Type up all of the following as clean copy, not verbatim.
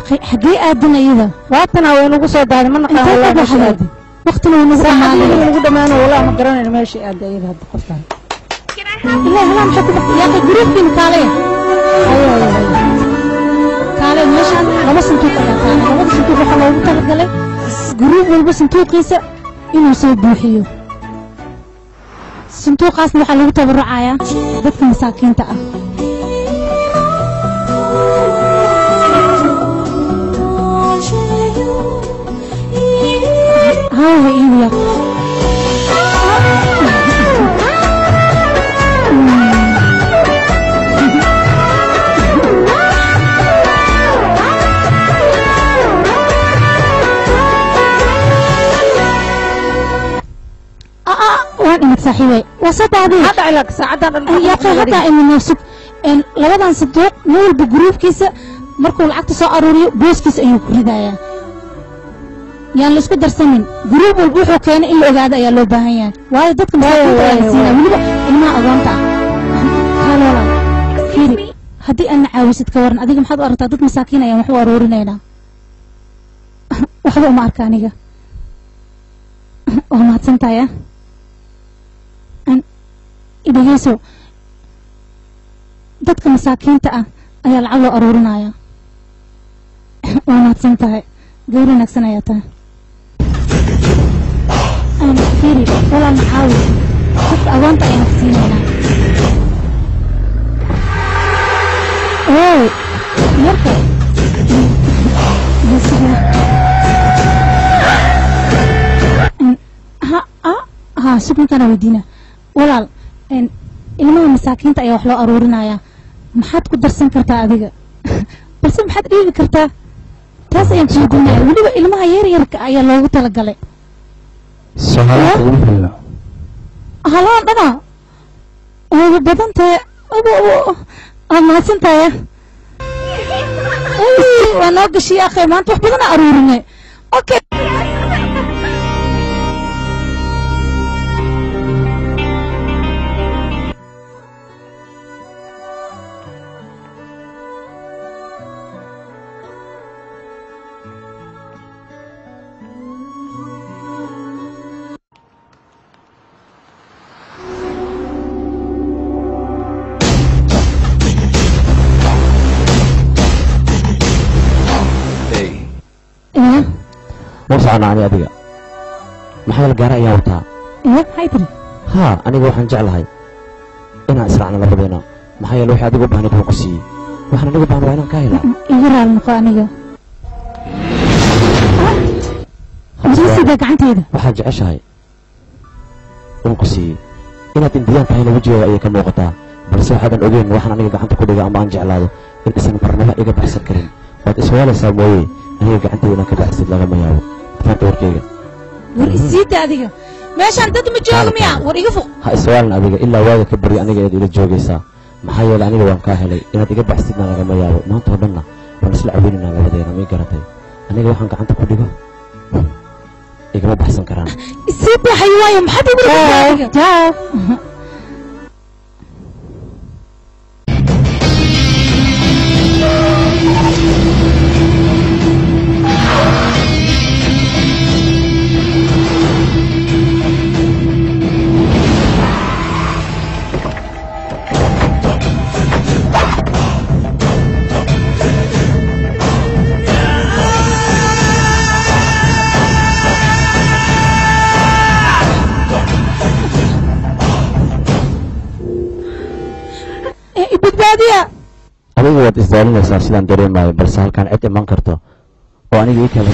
أخي حقي أدنى إذا وقتنا وين وصل دار من قهوة وقتنا وين وصل دمان والله ما قررنا ماشي أدى إذا هذا قصة لا هلا محكو يا أخي جروب بين كالي كالي ماشي لما سنتوك لما سنتوك وحنا وتلقى جروب والبس سنتوك قيسة إنه يسوي بوحيو سنتوك قاسم وحنا وتبرعايا ضد مساكين تأ هاي إيليا وين صاحبي وصلت هذه هذا علاق ساعدنا يا أخي هذا إنه نفسك إن لبضان صدق نول بجروب كيس مركو العقد صاروري بوس كيس أيوه كردايا يعني لسه درسين جروب والبوحو كان إلا هذا يا لو بهيان وهذا دتك مسافين سينا ولبا إنما أظنته قال والله فيري هدي أنا عاوزت كورن أديك محض أرتا دت مساكين يا محو أرورنا وحده ما أركانية وما تنتايا أن إذا يسوع دتك مساكين تأ أيا العلو أرورنا يا وما تنتاي قولي نكسنا يا تا أنا فيري ولا نحاول بس أوانت أي نفسينا أوه يركض بس ها سبنا كنا ودينا ولا إن إلما مساكين تأي وحلو أرورنا يا محد قدر سنكرتا أذيك بس محد ريل كرتا تاس أنت شوفنا ولي إلما يرك أي لو تلقى سهرة تقول هلا أنا بدنت ما سنت يا وأنا قشي يا أخي ما أنت بدنا أرورنا أوكي وصعنا عني أبيك محل الجارة يا وطا إيه هاي تري ها أنا جو حنجعل هاي إنا إسرعنا لبضينا محل الوحي أديك بهني بوقسي وإحنا نجيب بهني وإنا كاهلا يجرى المقانية جيسي دق عن تيدا وحاجة عش هاي بوقسي إنا تنديان كاهلا وجهه أي كم وقتها بس هذا الأجين وإحنا نجيب عن تقولي أما أنجع هذا الإنسان برنامج إيجا بحسن كريم وتسوال ساموي هي قاعدة كذا أحسد لها ما ياو فانت وركيجا ورسيت هذيك ماشي أنت تمجوج ميا وريفو ها السؤال هذيك إلا واجد كبري أنا قاعد إلى جوجيسا محيل أنا وان كاهلي إن تجيب أحسدنا لها ما ياو ما أنت ودنا ونسلع بيننا على بدينا مي قرتي أنا جو حنك أنت كوديجا إيجا بحسن كرام السيد حيوان محد يقول جاو adigu waad isdaalinaysaa sidaan dareemayo balse halkaan cid iman karto oo aniga ii kala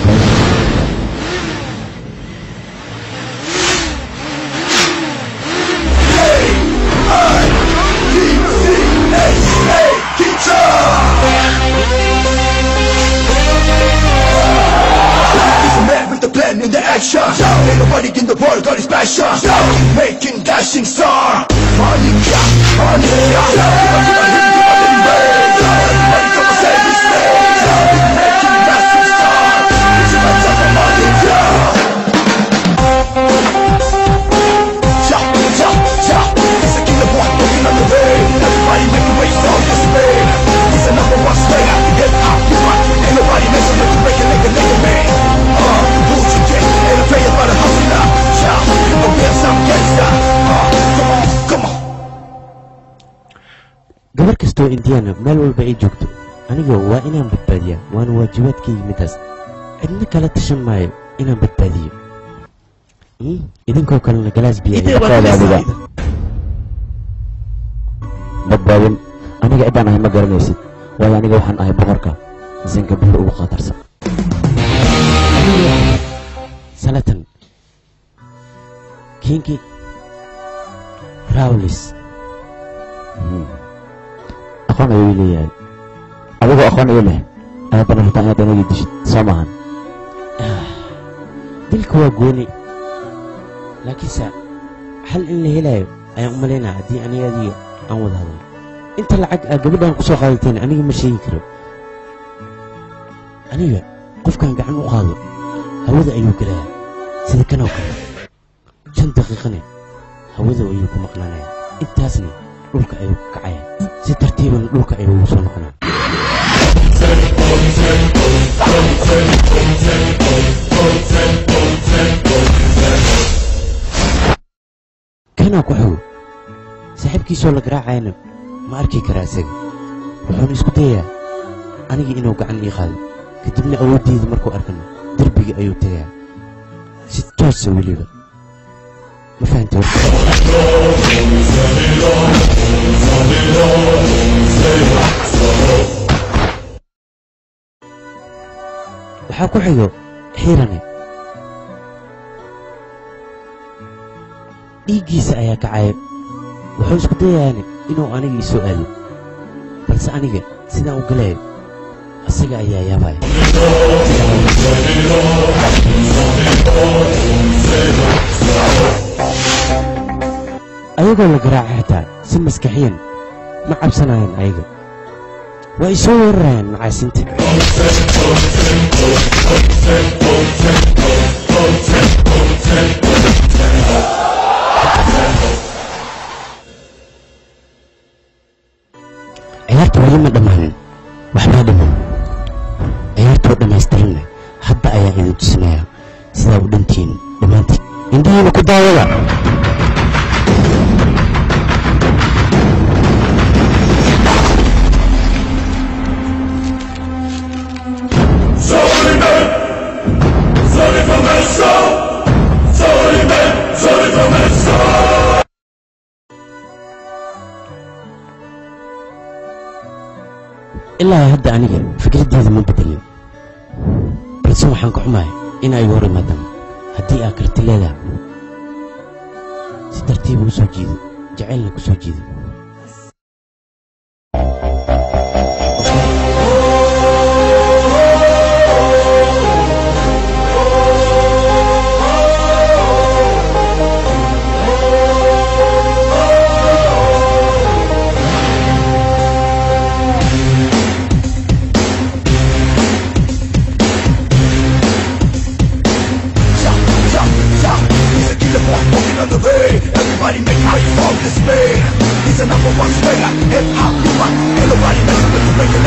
Ain't nobody in the world got his passion. Making dashing star. Monica, Monica. Everybody come and save his name. Making dashing star. It's a matter of Monica. Ja, ja, ja. He's a killer boy walking on the way. Everybody making waves on his way. He's a number one slayer. Get out, he's right. Ain't nobody messing. gabar kastoo indiyaana meel walba ay joogto aniga waa inaan badbaadiyaa waana waajibaadkayga midaas cidna kala tashan maayo inaan badbaadiyo idinkoo kalena galaas biya badbaadin aniga ciddaan ahay ma garanaysid waayo aniga waxaan ahay boqorka zangabiil ugu khatarsan salatan kinki rawlis aqoon ayuu leeyahay adigoo aqoon ii leh aadana rabtaa inaad anagii dishid soo maahan dilka waa gooni laakiinse xal in la helayo ayaan u malaynaa haddii aniga adiga aan wada hadlo inta lacag aa gabadhaan ku soo qaadateen aniga ma sheegi karo aniga qofkaan gacan u qaado hawada ayuu gelayaa sida kanoo kale 5 daqiiqane hawada ayuu ku maqnaanaya intaasna dhulka ayuu ka kacaya si tartiibana dhulka ayuu ugu soo noqonaya kanaa ku xogo saaxiibkiisoo la garaacayana ma arki karaa isaga wuxuuna isku dayayaa aniga inuu gacan ii qaado kadibna awooddeeda markuu arkana derbiga ayuu tagayaa si toosa weliba ma fahanta waxaa ku xigo xiirane dhiiggiisa ayaa kacaya wuxuu isku dayayaana inuu aniga ii soo aado balse aniga sidaan u galayo asaga ayaa yaabaya ayagoo la garaaca xitaa si maskaxiyan ma cabsanayaan ayaga waa isoo weerarayaan macaasinta ciyaarta weli ma dhammaanin waxbaa dhiman ciyaartoo dhammaystiranna hadda ayaa idin tusinayaa sidaa u dhantiin dhammaantiin indhihiina ku daawada ilaa hadda aniga fikraddeeda ma bedelin balse waxaan ka xumahay in ay hor imaadaan haddii aa karti leedaha si tartiiba u soo jiido jacaylna ku soo jiido Everybody make way for this man. He's a number one player, hip-hop, you-hop. Everybody messing with the record,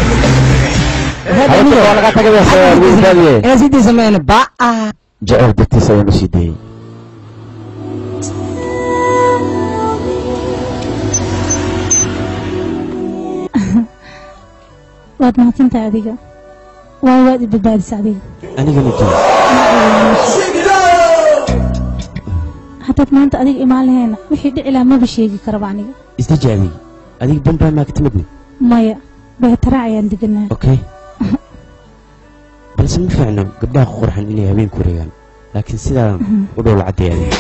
ee sidii sameeyna baa jacayl dartiisa ayaanu sii dayey waad mahadsantahay adiga waayo waad i badbaadisa adiga anigana jiro haddaad maanta adiga imaan laheena wixii dhici lahaa maba sheegi karaba aniga isdaji adiga bambaa maa ka timidni maya beetara ayaan deganaa okay balse ma fiicno gabdhaha qurxan inay habeenku wareegaan laakiin sidaa u dhow lacadday adiga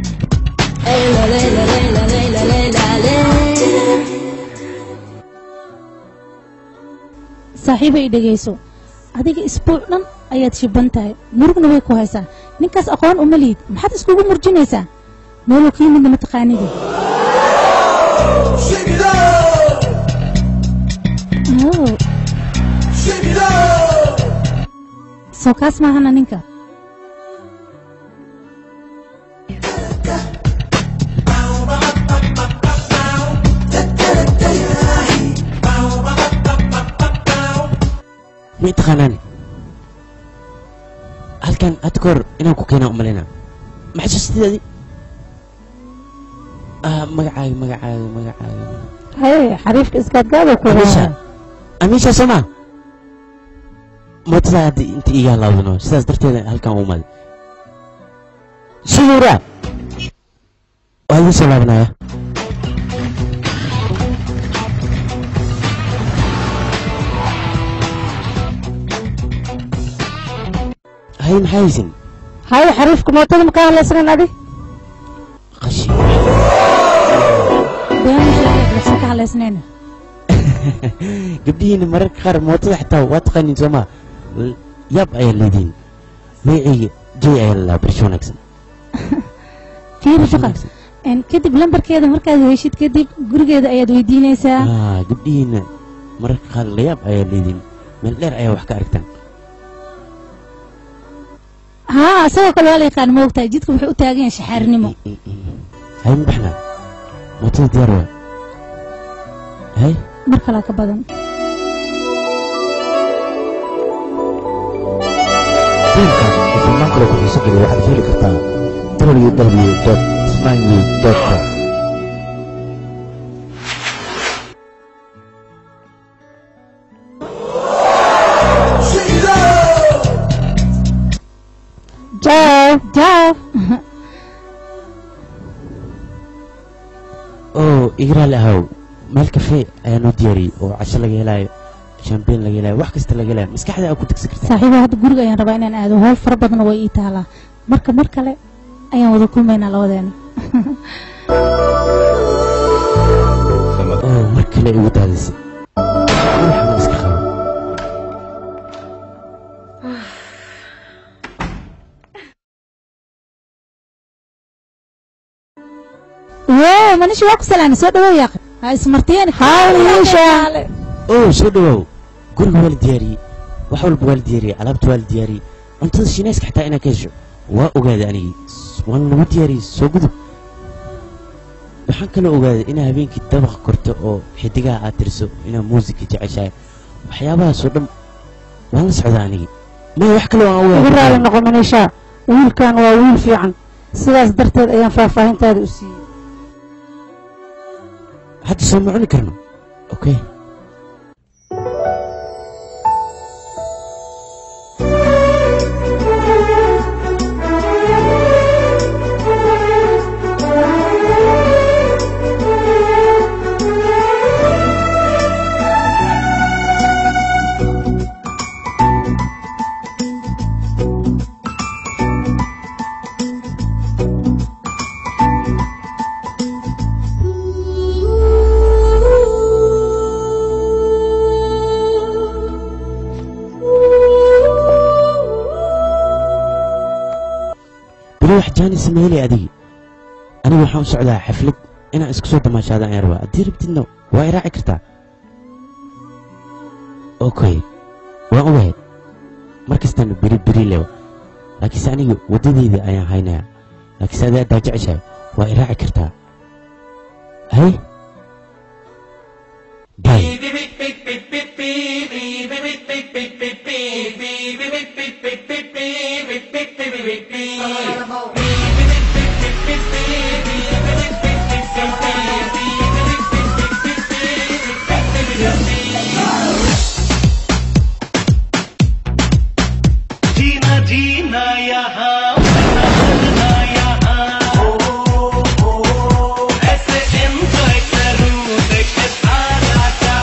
saaxiibay i dhegayso adiga isbuuc dhan ayaad shiban tahay murugna way ku haysaa ninkaas aqoon uma liid maxaad iskugu murjinaysaa meeluu ka yimidna mataqaanida soo kaas maahana ninka ma taqaanaani halkan hadda kahor inaan ku keenaa u malaynaa maxasuustidaadii magacaaga هاي حريفك اسكت قابل أميشة أميشة سمع ما تزعد أنت إياه الله ونو ساس درتين هالكام ومال شهورة وهذه سلامنا يا هاي محايزين هاي حريفك موتد مكان اللي سنة نادي قشي بيان شيء بس على سنين قبلين مرك خار موتد حتى واتقني سما ياب أي الليدين ويعي جي أي الله برشونكسن في رفقة إن كدب لمبر كذا مركز هيشيت كدب جرجة أياد ويدينا سا قبلين مرك خار ياب أي الليدين من غير أي وحكة أركتن ها سوى كل والي كان موقتها جيتكم بحق تاجين شحر نمو هاي مبحنا موتد دياروا هاي مركلا كبدن الفنان كله كل يسجل واحد فيلي كرتا www.smangy.com جاو أوه إجرا لهاو مال كافيه أنا دياري وعشان لقي لاي شامبين لقي لاي wax kasta laga leeyahay maskaxda aad ku tagsi kartaa saaxiibo hadda guriga ayaan rabaa inaan aado howl fara badan way ii taalaa mar kale ayaan wada kulmaynaa labadeena oo mar kale igu daadisay waxaan iska qabo manishi waa ku salaamay soo dhawow yaaqi ha ismartiyeen oo soo dhawow guriga waa la diyaariyey wax walba waa la diyaariyey alaabta waa la diyaariyey cuntada shiinayska xataa inaa ka hesho waa ogaaday anigii waan lagu diyaariyey soo gudub waxaan kaloo ogaaday inaa habeenkii dabaq korto oo xidigaha aad tiriso inaa muusika jeceshahay waxyaabahaasoo dhan waan la socdaa anigii maya wax kaloo aan ugu raali noqo manisha wiilkan waa wiil fiican sidaas darteed ayaan faahfaahintaada u siiyey hadda soo ma cuni karno okay wax jaani sameeyay adigi aniga waxaan u socdaa xaflad inaan isku soo damaashaado aan rabaa haddii rabtidna waa i raaci kartaa okay waan ogahay markastaan beri lewa laakiinse aniga waddadeydii ayaan haynayaa laakiinse adaa haddaa jeceshahay waa i raaci kartaa hay bay जीना यहाँ मरना यहाँ ऐसे एंजॉय करूँ देखे सारा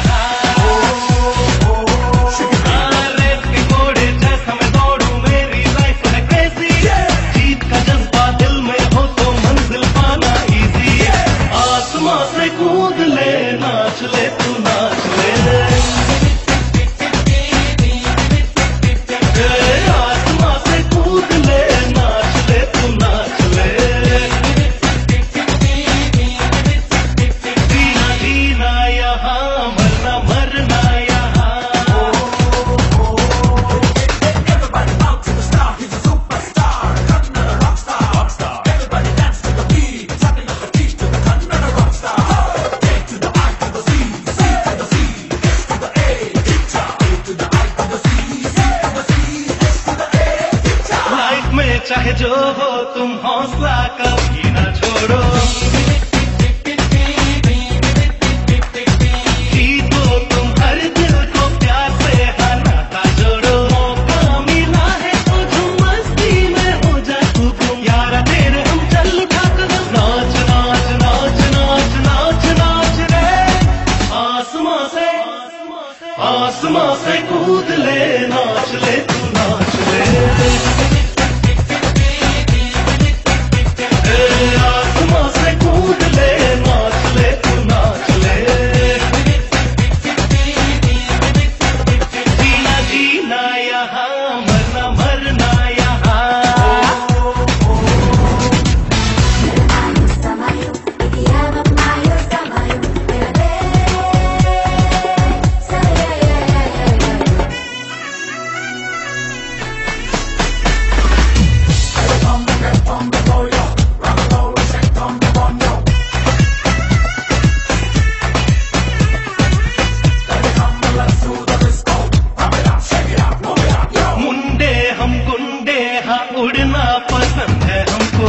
जहाँ रेत के घोड़े जैसा मैं दौड़ूं मेरी लाइफ है क्रेजी जीत का जज्बा दिल में हो तो मंजिल पाना इजी आसमां से कूद ले नाच ले तू नाच ले चाहे जो हो तुम हौसला कभी ना छोड़ो आसमां से कूद ले नाच ले तू नाच ले आसमां से कूद ले नाच ले तू नाच ले जीना जीना यहाँ मरना मरना यहाँ उड़ना पसंद है हमको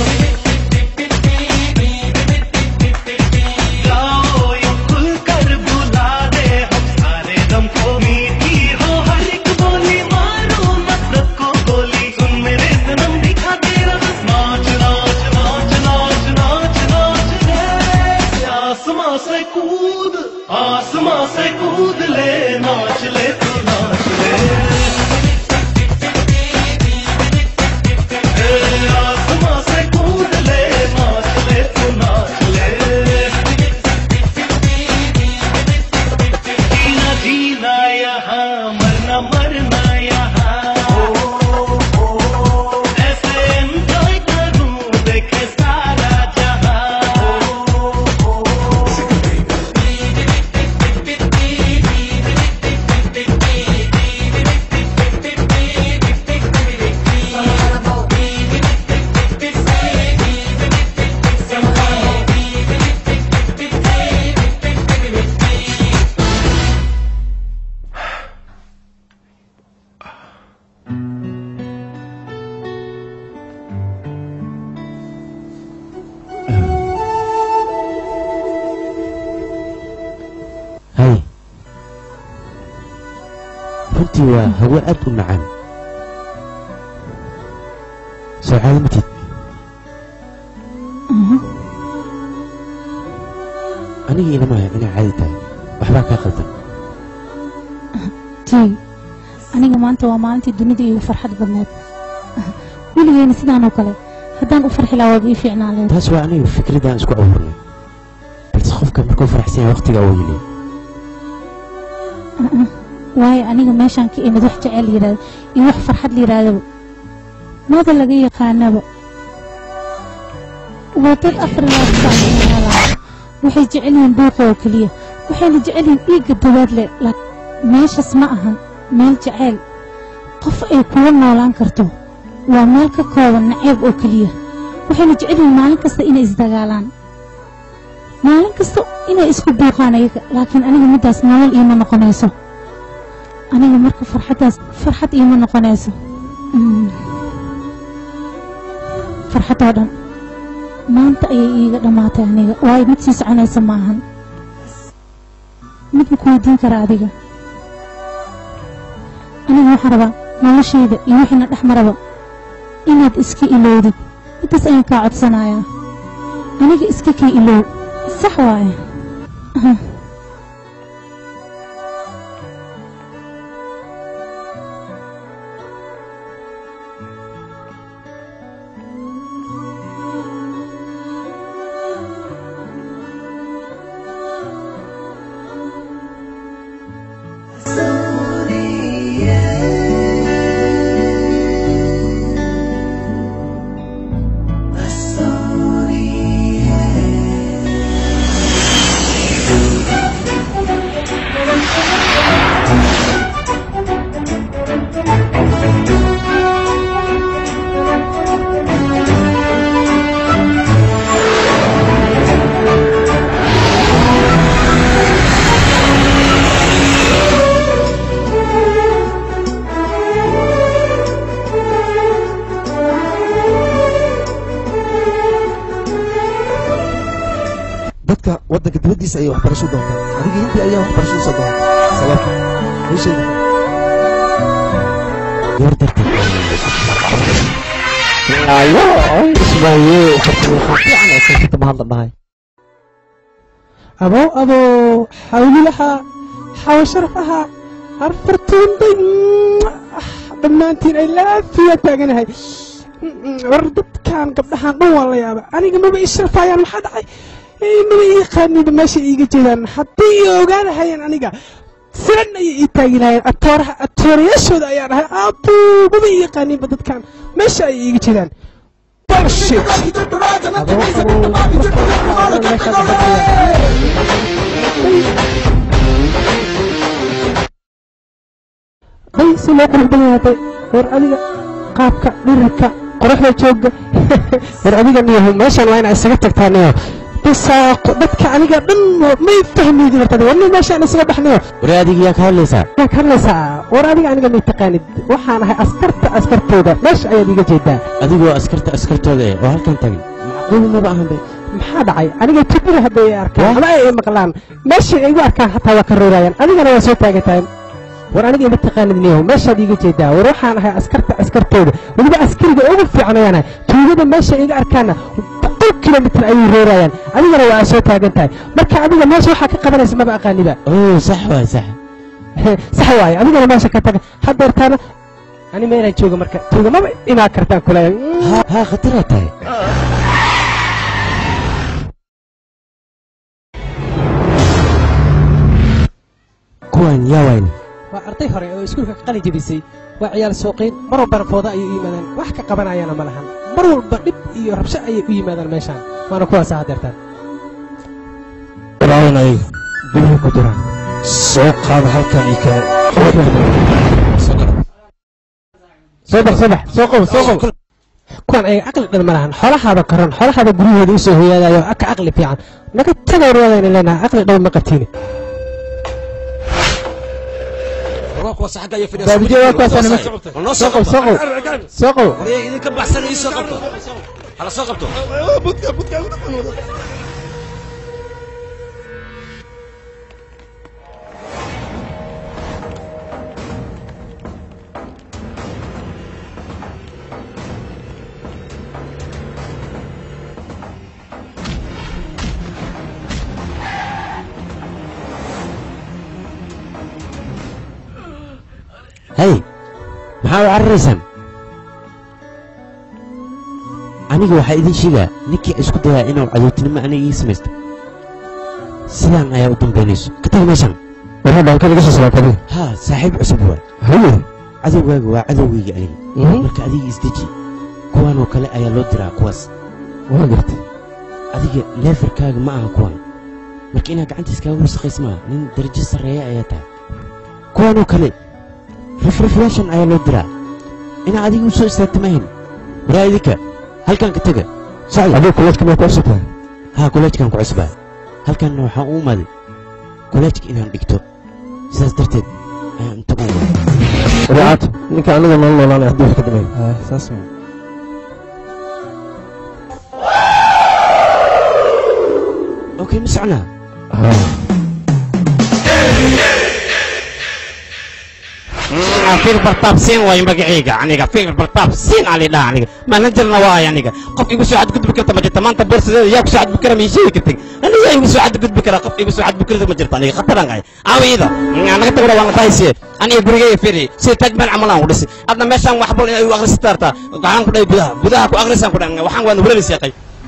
गाओ यूं खुल कर बुला दे हम सारे दम को मीठी हो हर एक बोली मारो नफरत को गोली सुन मेरे सनम दिखा तेरा नाच नाच नाच नाच नाच नाच ले आसमां से कूद ले नाच ले तू नाच ले आसमां से कूद ले नाच ले तू नाच ले जीना जीना यहाँ मरना मरना यहाँ ऐसे एंजॉय करूं देखे सारा जहां هاي runtii waa hawo aad u macaan soo caalamatid aniga ilamaha inay caadi tahay waxbaa kaa qaldan tii aniga maanta waa maalintii dunida iigu farxad badneed weligeyna sidaan oo kale haddaan u farxi lahaa waad ii fiicnaan leed taas waa aniga fikradaan isku abuurnay balse qofka markuu faraxsan yahay waqtiga oo yili waayo aniga meeshaan ka imid wax jecel yidhaahdo iyo wax farxad la yidhaahdaba mada laga yaqaanaba waa dad afrilaasaalaa waxay jecel yihiin buuqa oo keliya waxayna jecel yihiin dhiigga dabaad leh meeshaas ma ahan meel jeceyl qof ay kula noolaan karto waa meel ka kooban naceeb oo keliya waxayna jecel yihiin maalin kasta inay isdagaalaan maalin kasta inay isku buuqaan ayaga laakiin aniga middaas nolol iima noqonayso aniga marka farxad iima noqonayso farxadoo dhan maanta ayay iiga dhammaatay aniga waayo mid sii soconaysa ma ahan mid ma ku weydiin kara adiga aniga waxaan rabaa noloshayda iyo wixiina dhex maraba inaad iska ilowdid middaas ayaan kaa codsanayaa aniga iska kii ilow sax waaye waddanka dibaddiisa ayay waxbarasho doontaa adiga hindi ayaa waxbarasho usoo doonta sababta meeshayda gabar darteed ayo ismaaye fiican ay kalkita ma hadla dhahay أبو حاولي لها حاول شرفها harfartuun day dhammaantiin ay laafiya taaganahay war dadkan gabdhahaan dhan waa la yaaba aniga maba ii sharfaayaan maxaa dhacay maba ii yaqaaniba meesha iiga jeedaan haddii ii ogaanahayeen aniga siran ayay ii taagi lahayeen atoorayaashooda ayaan ahay aabuu maba ii yaqaaniinba dadkan meesha ayay iiga jeedaan bay si loo qurux badan yahay war adiga qaabka dhirirka qoraxda jooga war adiga niyahu meeshan waa inaa isaga tagtaaniyo bisaaqo dadka aniga dhan may fahmaydi martad warni meeshaan isaga baxnayo war adiga yaa ka hadlaysaa war adiga aniga may taqaanid waxaan ahay askartooda meesha ayaad iga jeedaa adigoo askartooda oo halkan tagin macquul maba ahan bay maxaa dhacay aniga jibir hadday arkaan ama ay maqlaan meesha ay igu arkaan hataa waa ka roorayaan adigana waa soo taagantahay war aniga ima taqaanid niyahu meeshaad iga jeedaa war waxaan ahay askartooda weliba askariga ugu fiican ayaan ahay tuugada meesha iga arkaana kilomitr ayay roorayaan adigana waa soo taagan tahay marka adiga meesha waxaa ka qabanaysa maba aqaaniba sax waaye adigana meesha ka taga hadeertaana ani meelaan jooga marka tuuga maba imaa kartaan kuleeya ha khataraa tahay kuwan yaa wayne waa arday hore oo iskuulka ka qalin jebisay waa ciyaal suuqiin mar walbana fooda ayay u yimaadaan wax ka qabanayaana ma lahan mar walba dhib iyo rabsho ayay u yimaadaan meeshaan waana kuwaasa hadeertaan walaalan ayaga gudaha ku jiraan soo qaada halkan iyo kale soo qow kuwan ayaga aqli dhan ma lahan xoolahaada koran xoolahaada guryahooda u soo hoyaadayo aka aqli fiican naga taga warwadayna leenahay aqli dhan ma qabtiini baadiye waa kuwaasana soo qow idinka baxsan ii soo qabto hala soo qabto hay maxaa u cararaysaan aniga waxaa idin sheegaa ninkii isku dayaa inuu cadowtinimo aniga ii samaysto sidaan ayaa u dambaynayso ka tag meeshaan warhadhaanka laga soo salaatay haa saaxiib cusub waa haye cadowgaaga waa cadowgayga aniga marka adiga isdeji kuwaanoo kale ayaa loo diraa kuwaas waa gartay adiga leefarkaaga ma aha kuwan marka inaad gacantiis kaaga wasaqays maaha nin darajo sarreeya ayaa tahay kuwaanoo kale rifrifyaashan ayaa loo diraa inaa adiga u soo istaagta mahayn waraa idinka halkan ka tega adiga kuleejka maa ku cusubtahay haa kuleejkaan ku cusbaa halkanna waxaan u imaaday kuleejka inaan dhigto sidaas darteed ayaan inta u wadaacad ninka aniga nool noolaanay haddii wax ka damay saas okay ma socnaa فير برطاب سين واي مقعيقة عنيقة فير برطاب سين علي لا عنيقة ما نجرنا واي عنيقة قف يقول سعد قد بكرة ما جت ما انت بورس ياك سعد بكرة من شيء كتير انا يا سعد قد بكرة قف يقول سعد بكرة ما جت عنيقة خطر عنيقة عاوي اذا انا كنت اقول والله تايسي انا بريقي فيري سي تجمع عملان ودسي انا ماشان وحبول اغرس ستارتا غان كداي بدا كو اغرسان كدان waxaan waan walalis yaqay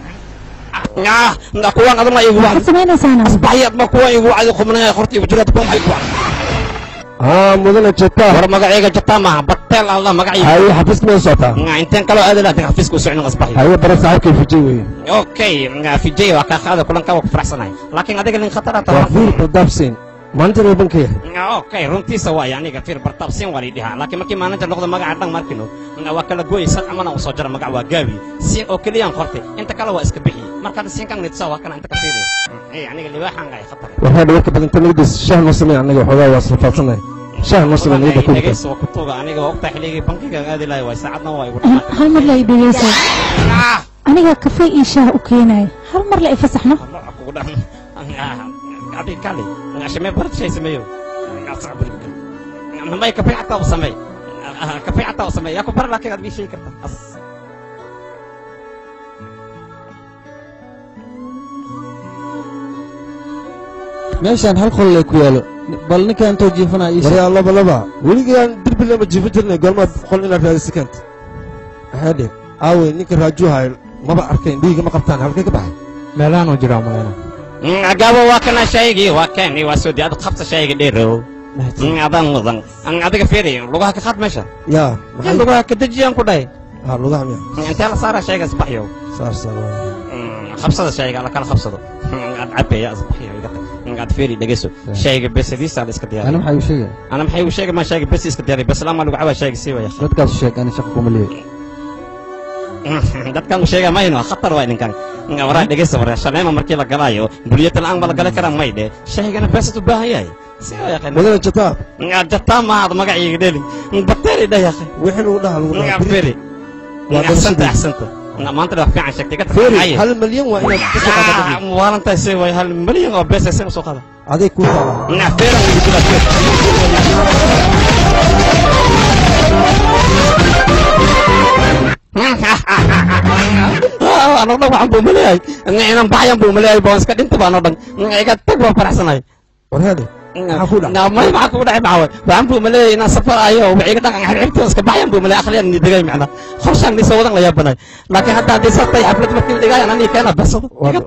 na kuwan adana igu wax sameynaysaana asbaxiyad ma kuwan igu wacdi khumnaa qorti wajrad ku maxay ku mudana jata war magacayga jata ma batel allah magacayga haye xafiiska ma socota intaan kala aadala xafiiska u socon asbaxi haye bara saaxiibkay fijay weeye okay fijay waa ka qaada kulan ka wax faraxsanahay laakiin adiga nin khatar ah waa fiir badabsin maanta ay bankay okay runtiisa waa aniga fiir bartabsin wali dhiha laakiin markii manager noqdo magaca dhan markino waa kala gooysan amana u soo jara magac waa gaabi si oo kaliyan qortay inta kala waa iska bixi marka siin kan nidsa waa kana inta ka fiiriyo aniga libaaxan ay khatar waxaa warka badan tan nidis shaah noo sameey aniga xogaa waa safaasanahay shaah noo sameey nidda ku dhigay soo ku tuuga aniga waqti xilliga bankiga aadi lahay way saacadna waa igu hal mar la idhigeyso aniga kafee iyo shaah u keenay hal mar la ifasaxno abi kali عشان ما يبرد شيء سميه صعب ما يكفي حتى وسمي كفي حتى وسمي ياكل برا لكن هذا شيء كذا meeshaan hal qol ku yaalo bal ninka intoo jiifanaa ii waryaa laba weligaan dirbi lama jiifin jirnay goormaad boqol inaad raadisa keenta maxaa dhe aawey ninka raajuuhay maba arkayn dhiiga ma qabtaan halkay ka baxay meelahan uu jiraa malayna gabo waa kana shaygii waa kani waa soo diyaad qabta shayga dheerow adan mudan adiga fiiri lugaha ka qaad meesha yaa maxay lugaha ka dajiyaan ku dhahay lugaha miya intee la saara shayga asbaxyo saar qabsada shayga la kala qabsado عبي أصبحي قاعد فيري دقيسو شيء بس ديس على إسكندرية أنا محيو شيء أنا محيو شيء ما شيء بس إسكندرية بس لا ما لو عوا شيء سوى يا أخي لا تقول شيء أنا شقكم اللي ده كان شيء ما ينو خطر وين كان ورا دقيسو ورا شلون ما مركي لك قلايو بلية الآن بلا قلا كلام ما يده شيء أنا بس تباه هاي سوى يا أخي ولا جتاب جتاب ما هذا ما قاعد يقدرني بطاري ده يا أخي وحلو ده قاعد فيري أحسنت ما أنت رافع عن شكلك فيري هل مليون وإنا والله أنت سوي هل مليون أو بس اسمه سوق هذا هذا كوتا فيري أنا والله ما عم بملي أنا بعيان بملي بونس كده أنت بأنا ضن إيجاد تقوى فرحسناي وهذا نعم ما معكوا دعي معه وعم بملي أنا سفر أيه وبعيد ده عن عرفت بس كبعيان بملي أخلي أني دقي معنا خرشان نسوي ده يا بناي لكن حتى هذه سطح حفلة مكتب دقي أنا اللي كان بس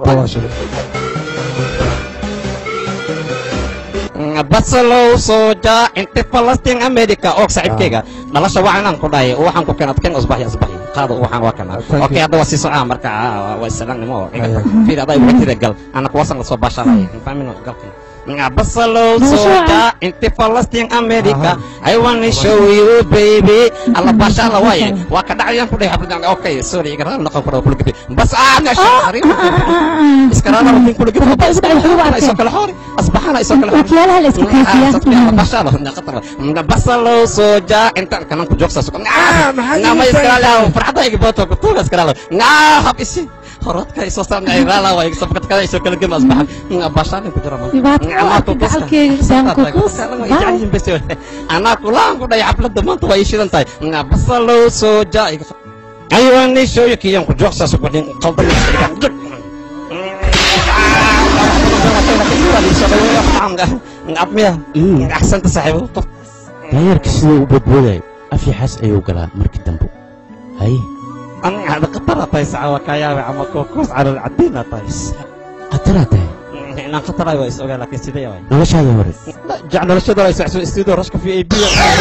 بس لو صوجا أنت فلسطين أمريكا أو صعب كذا لا شوعنا نقولي وحن كنت كان أصبح قاضي وحن وكنا أوكي هذا وسيس مركع ويسلم نمو في هذا يبغى ترجع أنا كواسن صباح شراي فاهمين قلت بس لو صوجا أنت فلسطين أمريكا I wanna show you baby الله باشا الله واي وكذا عيان كده حبنا أوكي سوري كذا نقول كل كده بس أنا شهري إسكرنا ممكن كل كده أنا إسوك الحوري أصبحنا إسوك الحوري باشا الله نقطر بس لو صوجا أنت كمان كجوك ساسوك ما إسكرنا فرحة يجيبوتو كتول إسكرنا حبيسي خرط كاي سوسام نعيرالا ويكسب كذا إسوك الجيم أصبح باشا نكجرا أنا كلام كده يحفل الدمان تبغى يشيل انتاي بس لو سوجا أيوة نيشو يكي يوم كجوك ساسوك بعدين قلبي أحسنت صاحبي دايرك سيدو بدبوداي أفي حاس أيو قلا مركي دنبو هاي أنا هذا قطرة تايس عواكايا عما كوكوس على العدينة تايس قطرة تاي أنا قطرة يويس أوغا لكن سيدي يوي نلاش هذا هوري جعنا لشدة رئيس أحسن استيدو رشك في أي بي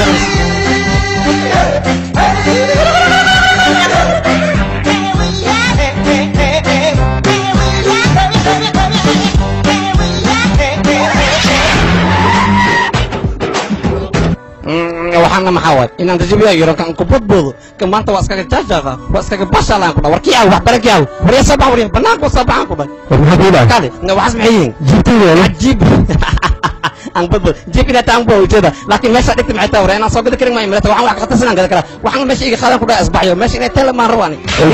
waxaan ma xawad inaan dajibiyo yiro kan ku badboodo kan maanta waa iskaga jaajaqa waa iskaga bashalaan ku dhawarkii aw wax barakii aw wariya sabax wariya banaanku sabaxan ku dhay kale waxas maxayin jibtiyo ajib aan badbo jibina taan boo jeeda laakiin meesha dhigta maxay tahay inaan soo gadi karin ma imrata waxaan wax ka qatasan gada kara waxaan meesha iga qaadan ku dhay asbaxyo meesha inay tala maan rawani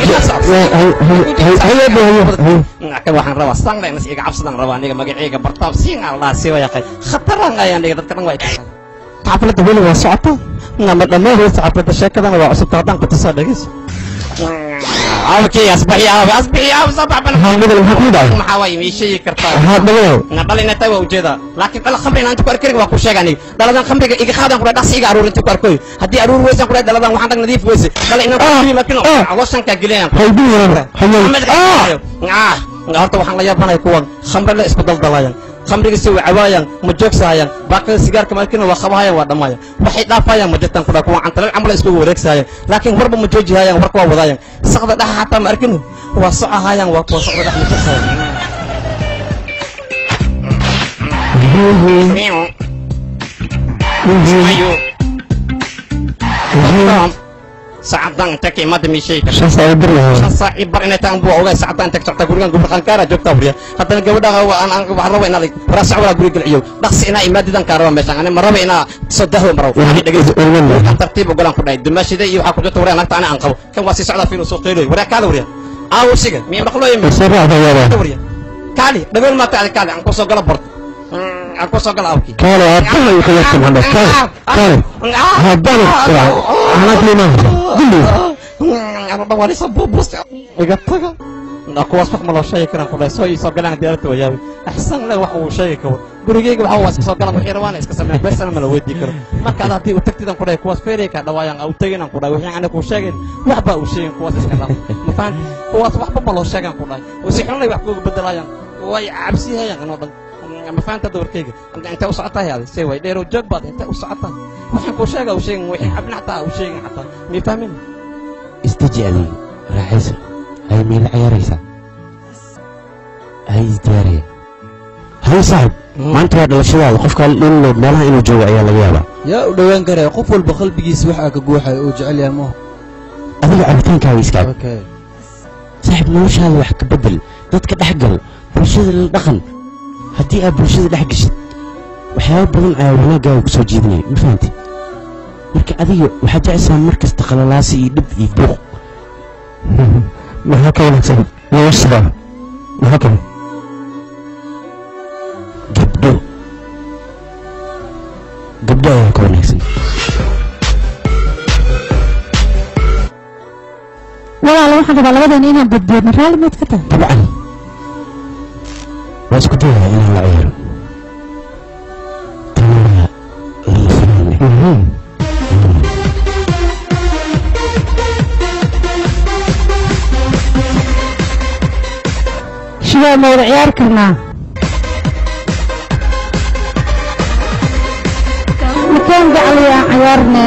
kan waxaan rabaa sangla inay iga cabsadan rabaa aniga magacayga bartaab siin Allah si waa yaqay khataran ayaan aniga dadka dhan way حفلة وين وصعته؟ نعم لما هو حفلة الشكل أنا وعصبت هذا كنت صادقيس. أوكي أصبحي صباح بنا. ما حواي مشي كرتاح. نبالي نتوه وجدا لكن كلا خمرين أنت كاركين وأكو شيء يعني. دلنا خمرين إيجا خادم كلا داسي إيجا أرور أنت كاركوي. هدي أرور ويسان كلا دلنا وحدك نظيف ويسي. كلا إنه كل مكانه. عوض كجليان. هرتو وحنا يابنا يكون خمر لا إسبدال دلايان. خمرك سوي عوايان مجوك سايان باقي السيجار كمان كنا وخبايا ودمايا وحيد دافايا مجتان كنا كون عن طريق عمل اسمه وريك سايان لكن هرب مجوجي هايان وركوا وضايان سقط ده حتى مركنه وصع هايان وصع ده مجوك سايان ساعدان تكي ما دمي شيء صاحب إن تانبو أوجا ساعدان تك تعتبر كوريان قبل خانكارا جوك تابريا حتى نجود هو أنا بعرف إن هذا براسع ولا قريق العيو بس إنا إمادي دان كاروا مثلا أنا مرة إنا صدقه مرة كان ترتيب وقولان كنا دمشق ده يوحى كجوت وريا نقطع أنا أنقو كم واسي سعدا في نسوق قيلو وريا كالو وريا أو شيء مين بخلو يمين وريا كالي دبل ما تعال كالي أنقو سوق برد أنقو سوق أوكي كالي أبدا يخلص من هذا كالي هذا أنا كلمة أنا بوالي سبب بس إيجا kuwaas wax ma loo sheegi karaan ku dhahay soo ii soo galaan diyaarta wayaabi axsan le wax uu sheegi karo gurigeyga waxa waa iska soo galaan wixii rabaana iska sameeyaan beesana ma la weydii karo marka aad haddii u tagtidan ku dhahay kuwaas feerey ka dhawaayaan u taginaan ku dhahay wixii aan ku sheegin waxba uu sheegin kuwaas iska dhaaf ma fahan kuwaas waxba ma loo sheegan ku dhahay wasi xunlay wax kuuga bedelayaan way cabsiyayaan inoo dhan ma fahantaa doorkeyga intee u socotahay adi see way dheerow joog baad intee u socotahay waxaan kuu sheega u sheegin wixii cabna xataa u sheegin xataa mii fahmin istaji adiga raaxaysan ay meela ciyaaraysaa hay isdiyaariya hay saaxib maanta waa dhalashadaada qofka dhinlo meelaha inuu joogo ayaa laga yaabaa yaa u dhowaan karaya qof walba qalbigiisa waxaa ka guuxaya oo jecel yahay maaha adiga cabitaankaaga iskaab saaxib noloshaada wax ka bedel dadka dhex gal bulshada la dhaqan haddii aad bulshada dhex geshid waxyaaba badan ayaa wanaaggaaga ku soo jiidanaya ma fahanti marka adiga waxaad jecesaan mar kasta qalalaasi iyo dhib iyo buuq maxaa ka wanaagsan noloshada maxaa kale gabdho ayaa ka wanaagsan walaala waxaan rabaa labadeena inaan badboodno raalli maad ka tahay dabcan waa isku dayayaa inaan la ciyaaro tanaa lama filaane shidaa ma wada ciyaari karnaa makaan gacaliyaa ciyaarnee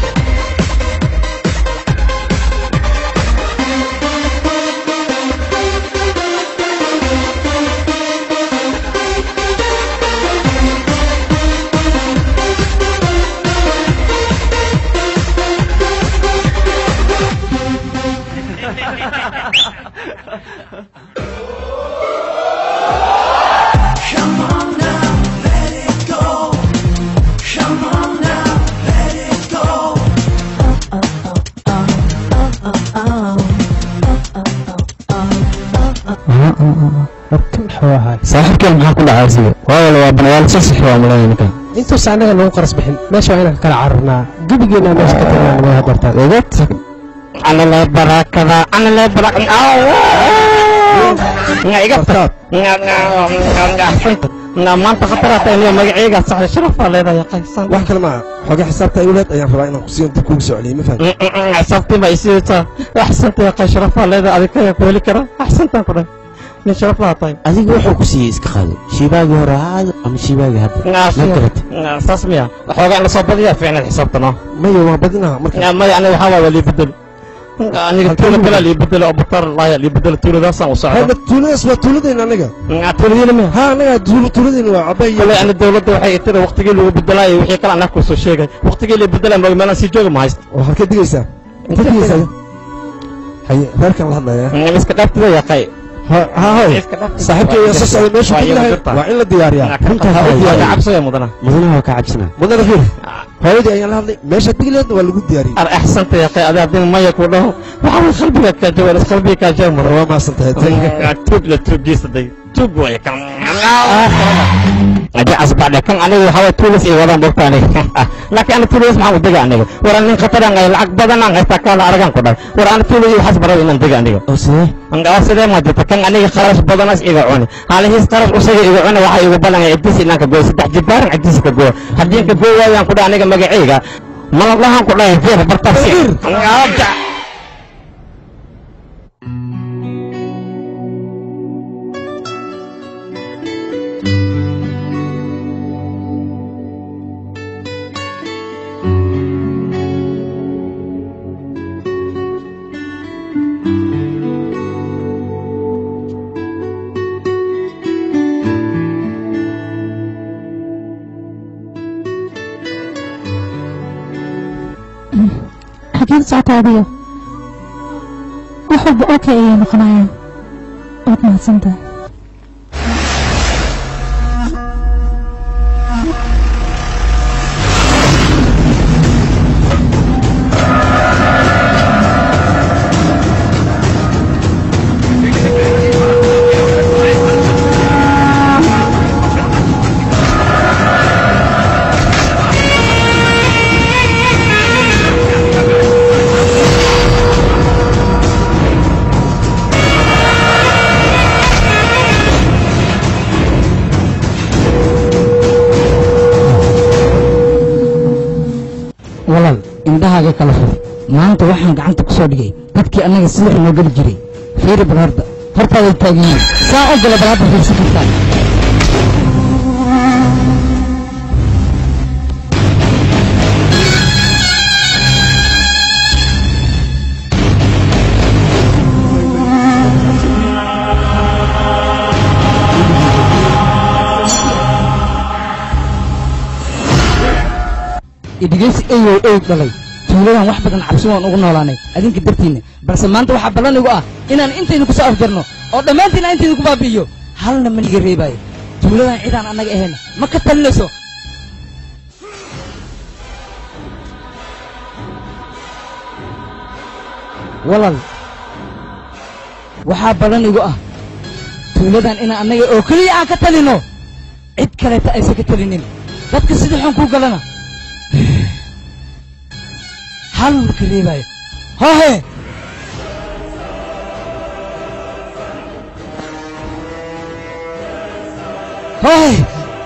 saaxiibkeen maxaa ku dhacay asiga waawala waa banayaal sasix waa malaynaya ninkan intuusa annaga nagu qaras bixin meesha waa inaan kala cararnaa gebigeena meesha ka tagnaa way hadartaan eegad أنا لا براكذا أنا لا براك ما أنت خطرت إني مقعيقة صح شرف ولا إذا يقيسان wax kale ma xoga xisaabta awlaad ayaan rabaa inaan ku siiyo dib kugu soo celiyo ma fahmi حسبتي ما يصير أحسنت يا قي شرف ولا إذا أذيك يا كولي كرا أحسنت كرا من شرف لها طيب adiga wuxuu ku siiyey iska qaado shiibaagii hore ahaado ama shiibaagii hadda ma garat ساسمية xoga أنا صوب بديها فعلا حسابتنا maya waa badinaha marka ما يعني وحاول اللي بدل أنا تولى كلا اللي بدل أبو طار الله اللي بدل تولى ده صار وصار هذا tuuladaas waa tuuladayna aniga تولى ما ha aniga tuuladayna waa cabay كلا أنا الدولة waxay tira waqtiga lagu bedelaay wixii kala anaka soo sheegay waqtiga la bedelaay ma meelan si jooga ma hayst waxa ka digaysaa inta digaysaa hay reerkan la hadlaya iska dhaftida ya qay saaxiibkay yaa soo socday meesha ku yahay waa in la diyaariyaa runta ka cabsaya mudana waa ka cabsana mudana fiir hooyadii ayaan la hadlay meesha digleedna waa lagu diyaariyey ar axsanta ya qay adii maya ku dhaho waxa qalbiga ka jawal qalbiga ka jamar waa ma santahay tug la tug jisaday tug way kan أجا أصبح لكن أنا وهو تولس إيوانا بوكاني لكن أنا تولس ما هو دقاني وراني خطر أنا العقد بدنا أنا استكال أرجع كذا وراني تولس يحس برا إن دقاني أوسه أنا أصلا ما جت كان أنا خلاص بدنا إيوانا هذا هي خلاص أصلا إيوانا واحد يقبل أنا إدريس إنك جوي سدح جبار إدريس كجوي هدين كجوي ويا كذا أنا كم جايجا ما الله هم كذا يفير برتفسير أنا أرجع حكيت ساعات هذه وحب أوكي نقنعين وطمع سنتها maanta waxaan gacanta ku soo dhigay dadkii annaga si wax noo geli jiray fiiri bal hortaaday taagan yihiin saa u gala bal hadda fiirsan kartaan idhigeysi eyow dhalay tuuladan wax badan cabsi waan ugu noolaanay adinka dartiinna balse maanta waxaa ballan igu ah inaan intaynu ku soo afjarno oo dhammaantiin aan intaynu ku baabi'iyo halna maniga reebaayo tuuladan cidaan annaga ahayna ma ka talinayso walaal waxaa ballan igu ah tuuladan inaan annaga oo keliya aan ka talino cid kaleeta aysan ka talinin dadka sidii xun kuu galana hal marka reebaayo hohe hohe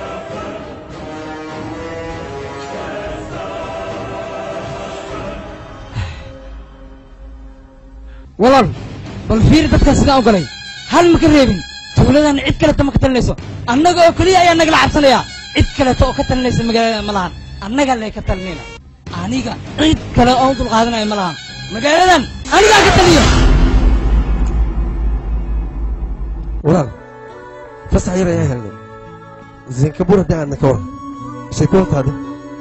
walaal bal fiiri dadkan sidaan u galay hal maka reebin tuuladan cid kaleta ma ka talinayso annaga oo keliya ayaa nagala cabsanayaa cid kaleta oo ka talinaysa magaalada ma lahan annaga lee ka talinayna aniga cid kale oo dulqaadanaya ma lahan magaaladan anigaa ka taliyo walaal fasax yar ayaa helnay zinkabur haddii aadna ka waran sheekulantaada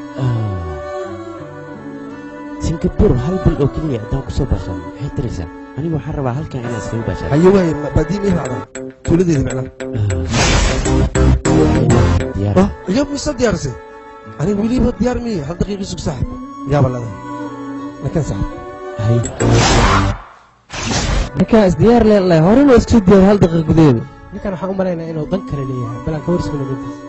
singapur hal bil oo keliya haddaan ku soo baashaano maxay taraysaa aniga waxaan rabaa halkan inaan iskaga baashaano haye waaye baadiin ii raacdaa tuuladeeda macnaa iyaa mise diyaarisay aniga weliba diyaar miye hal daqiiqi sug saaxib yaaba ladaa nakan saaxib ninkaan isdiyaar leelahay horena waa isku diyaar hal daqiiq gudaheeda ninkan waxaan u malaynaa inuu dan kale leeyahay balaan ka warskuna dantiisa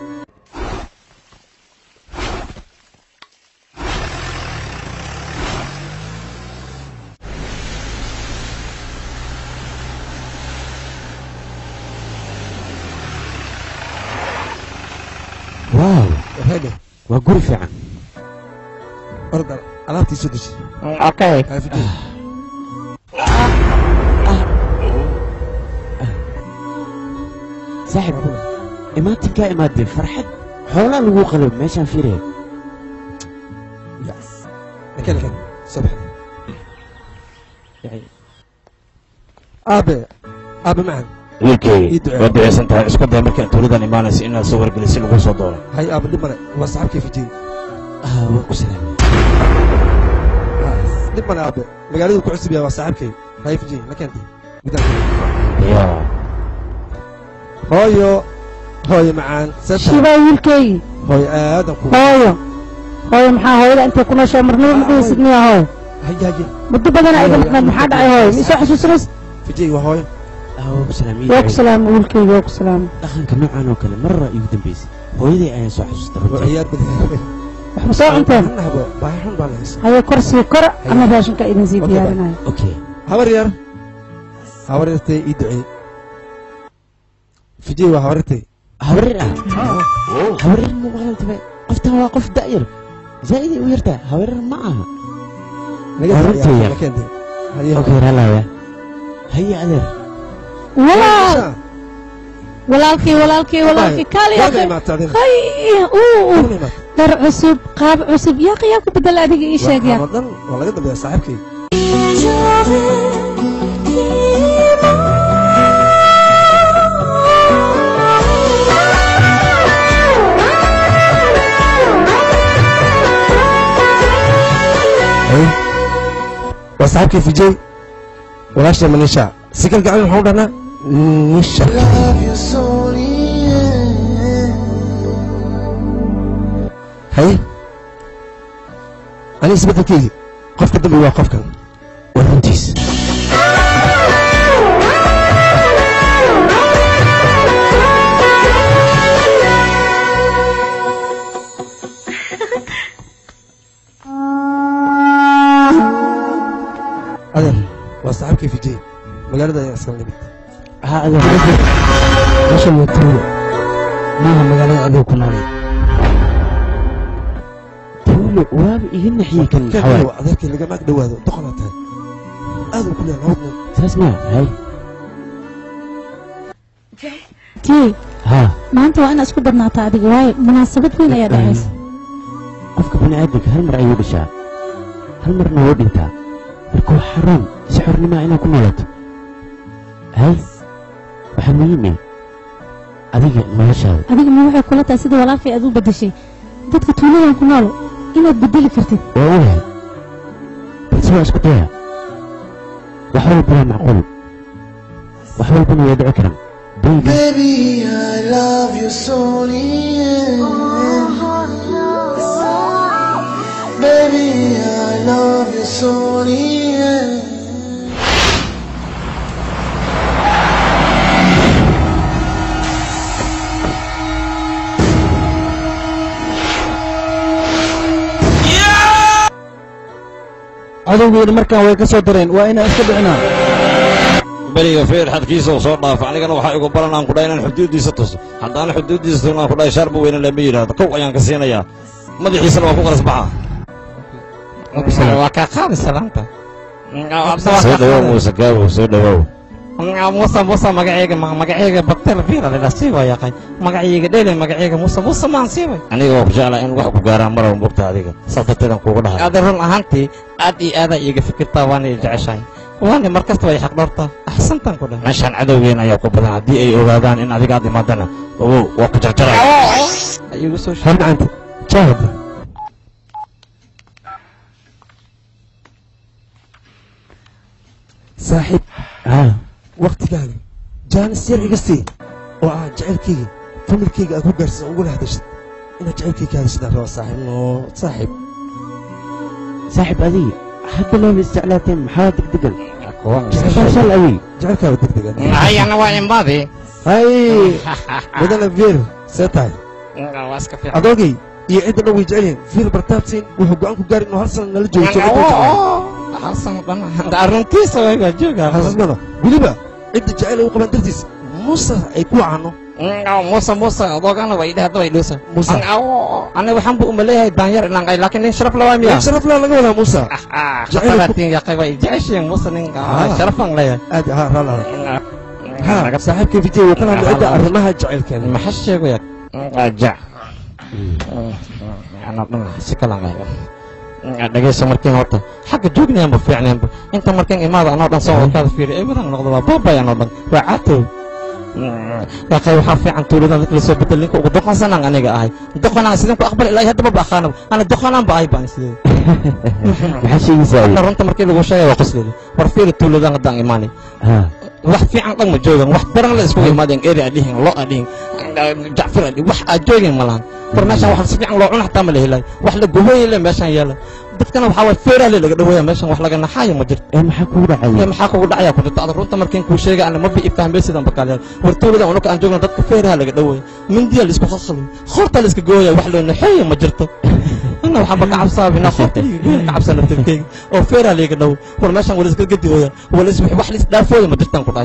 واو هذا وقول فعلا أرد علاقتي سدش اوكي صاحب إماتك إمادي فرحت حولا لغو قلب ماشان فيري يس لكن صبح أبي معا wiilkay waad duceysan tahay isku day markaan tuuladan imaanaysa inaad soo wargeliso lagu soo dooro hay aaba dhib male waa saxabkii fijiin waa ku salaamay dhib male aabe magaaladu ku cusub yahay waa saxabkay hay fijiin la keentay ya hooyo macaan shibaa wiilkay hooyo aadan ku hooyo maxaa hooyada intay ku nooshaa marnaba ma dhihisid miya hooyo haye muddo badana iga maqnayd maxaa dhacay hooyo misoo xasuusinays fijiin waa hooyo waa ku salaam wiilkayga waa ku salaam dhaqanka noocan oo kale marra igu dambaysay hooyaday ayaan soo xasuustay waxba soo cunteen haye korsii kor ama raashinka idin sii diyaarinayo okay habar yartay ii duceey fijiin waa habarirtay habarir habarir ma maqlantaba qoftan waa qof da'yar zaa'iday u yartaa habarir ma aha okay raalaya haye adeer walaalkii kaaliya dar cusub qaab cusub yaa qiyaabka bedel adiga ii sheeg yaa ramadan waa laga dambeeya saaxiibkay waa saaxiibkay fijay walaashay manisha si kalgacal waxaan u dhahnaa nisha hay ani isbeddelkeygii qofka dambi waa qofkan waa runtiis adeer waa saaxiibkay fijay magaalada ayaa iskala nimid meeshan waa tuulo maaha magaalada adiga ku noolay tuulo tuulo waaba iga naxiyey kan xawaa adeerkii lagama ag dhawaado doqonaa tahay aad u ku leeyahay nabad nool saas maa hay kii haa maanta waa inaad isku badnaataa adiga waayo munaasabad weyn ayaa dhacaysa qofka bini aadamka hal mar ayuu dhashaa hal marna wuu dhintaa marka waa xaraam si xornimaa inaad ku noolato hay waxaa muhiime adiga noloshaada adiga ma waxay kula tahay sida walaaqii aad u beddeshay dadka tuuladan ku nool inaad beddeli kartid waa ogahay balse waa isku daya wax walba waa macquul wax walbana waa dhici karaan Baby, I love you so near. Baby, I love you so near. cadowgeena markaan way ka soo dareen waa inaan iska dhicinaa beriga feer xadkiisa uu soo dhaafo anigana waxaa igu baran aan ku dhahay inaan xuduuddiisa tuso haddaan xuduuddiisa tusin aan ku dhahay shaarba weyne lama yidhaahdo kow ayaan ka siinayaa madaxiisana waa ku qaras baxaa waa kaa qaadi salaanta soo dhawow muuse gaabow soo dhawow muuse magaceyga baktel fiira ladhaa sii waa yaqaan magacayga dhele magaceyga muuse maan siibay aniga waa ku jeclaa in wax ku gaaraan maraba mogta adiga saas darteed aan kuugu dhahay adi run ahaantii aad iyo aadaa iiga fikirtaa waana i jeceshahay waana mar kasta way xaq dhowrtaa axsantaan ku dhahay meeshaan cadowgeena ayaa ku badan haddii ay ogaadaan in adiga aad imaadana ogow waa ku jarjaraya igu soo harmacanta jaahad saaxiib waktigaaga jaanis yar iga sii oo ah jecelkayga familkayga aad ku gaarsan ugula hadashid inaad jecelkayga hadashidaan raba saaxiib noo saaxiib saaxiib adiga hadda looba isjeclaateen maxaa degdegan shal awey jecelkaaga degdegan ayana waa imaadi hay mudana veer see tahay waa iska fiican adoogay iyo cidda dhan way jecelyihin fiir bartaabsiin wuxuu go-aan ku gaari inuu hal sana nala joogo hal sano dhan arrintiisa waa joogaa xasuusnada weliba cidda jecel u qabaan dartiis muuse ay ku wacano muuse adoogana way dhahda way dhuusa aniga waxaan bu umaleeyahay daanyar inaan qay laakiin nin sharaf lawaa miya sharaf laa laga wadaa muuse jacaylatiin yaqay way jeceshiin muuse nin sharafan leeyahay aad ha raala ha saaxiibka vijay wuu kala hadla cidda arrimaha jecelkeena maxaa sheegaya jac ana dhan si kala qay dhageyso markiin horta xagga joognayanba fiicnayanba inta markiin imaada anoo dhan soo wadkaada fiiri ay wadan noqdo waa baabay anoo dhan waa caatow yaqay waxaa fiican tuuladan dadka lasoo bedel ninka ugu doqonsanaan aniga ahay doqonaan sidin ku aqbal ilaahay haddaba ba aqaanaba ana doqonaan ba ahay baan sidee maxaa sheegaysaa ana runta markii lagu sheegay waa qosleeda war fiiri tuuladan haddaan imaanay wax fiican dhan ma joogan wax daran la isku imaadeen eri adhihin lo adhihin jacfir adhihin wax aad joogeen ma lahan war meeshaan wax si fiican loo cuna xataa ma la helay wax la guhooye le meeshaan yaala dadkana waxaa waay feeraale laga dhaweeya meeshaan wax laga naxaayo ma jirto maxaa kugu dhacaya maxaa kugu dhacaya ku jirto ada runta markiin kuu sheegay ana mabi ifahmaysidan bakaale war tuulada unuka aan joogna dadka feeraha laga dhaweeya mindiya la isku khalkhalo khoorta la iska gooya wax loo naxeeyo ma jirto ana waxaanba ka cabsaabina khoorta liga gooya ka cabsana tirkeyga oo feeraha laga dhawo war meeshaan wala iska gadihooya wala wax la isdhaafooya ma jirtaan ku dhahay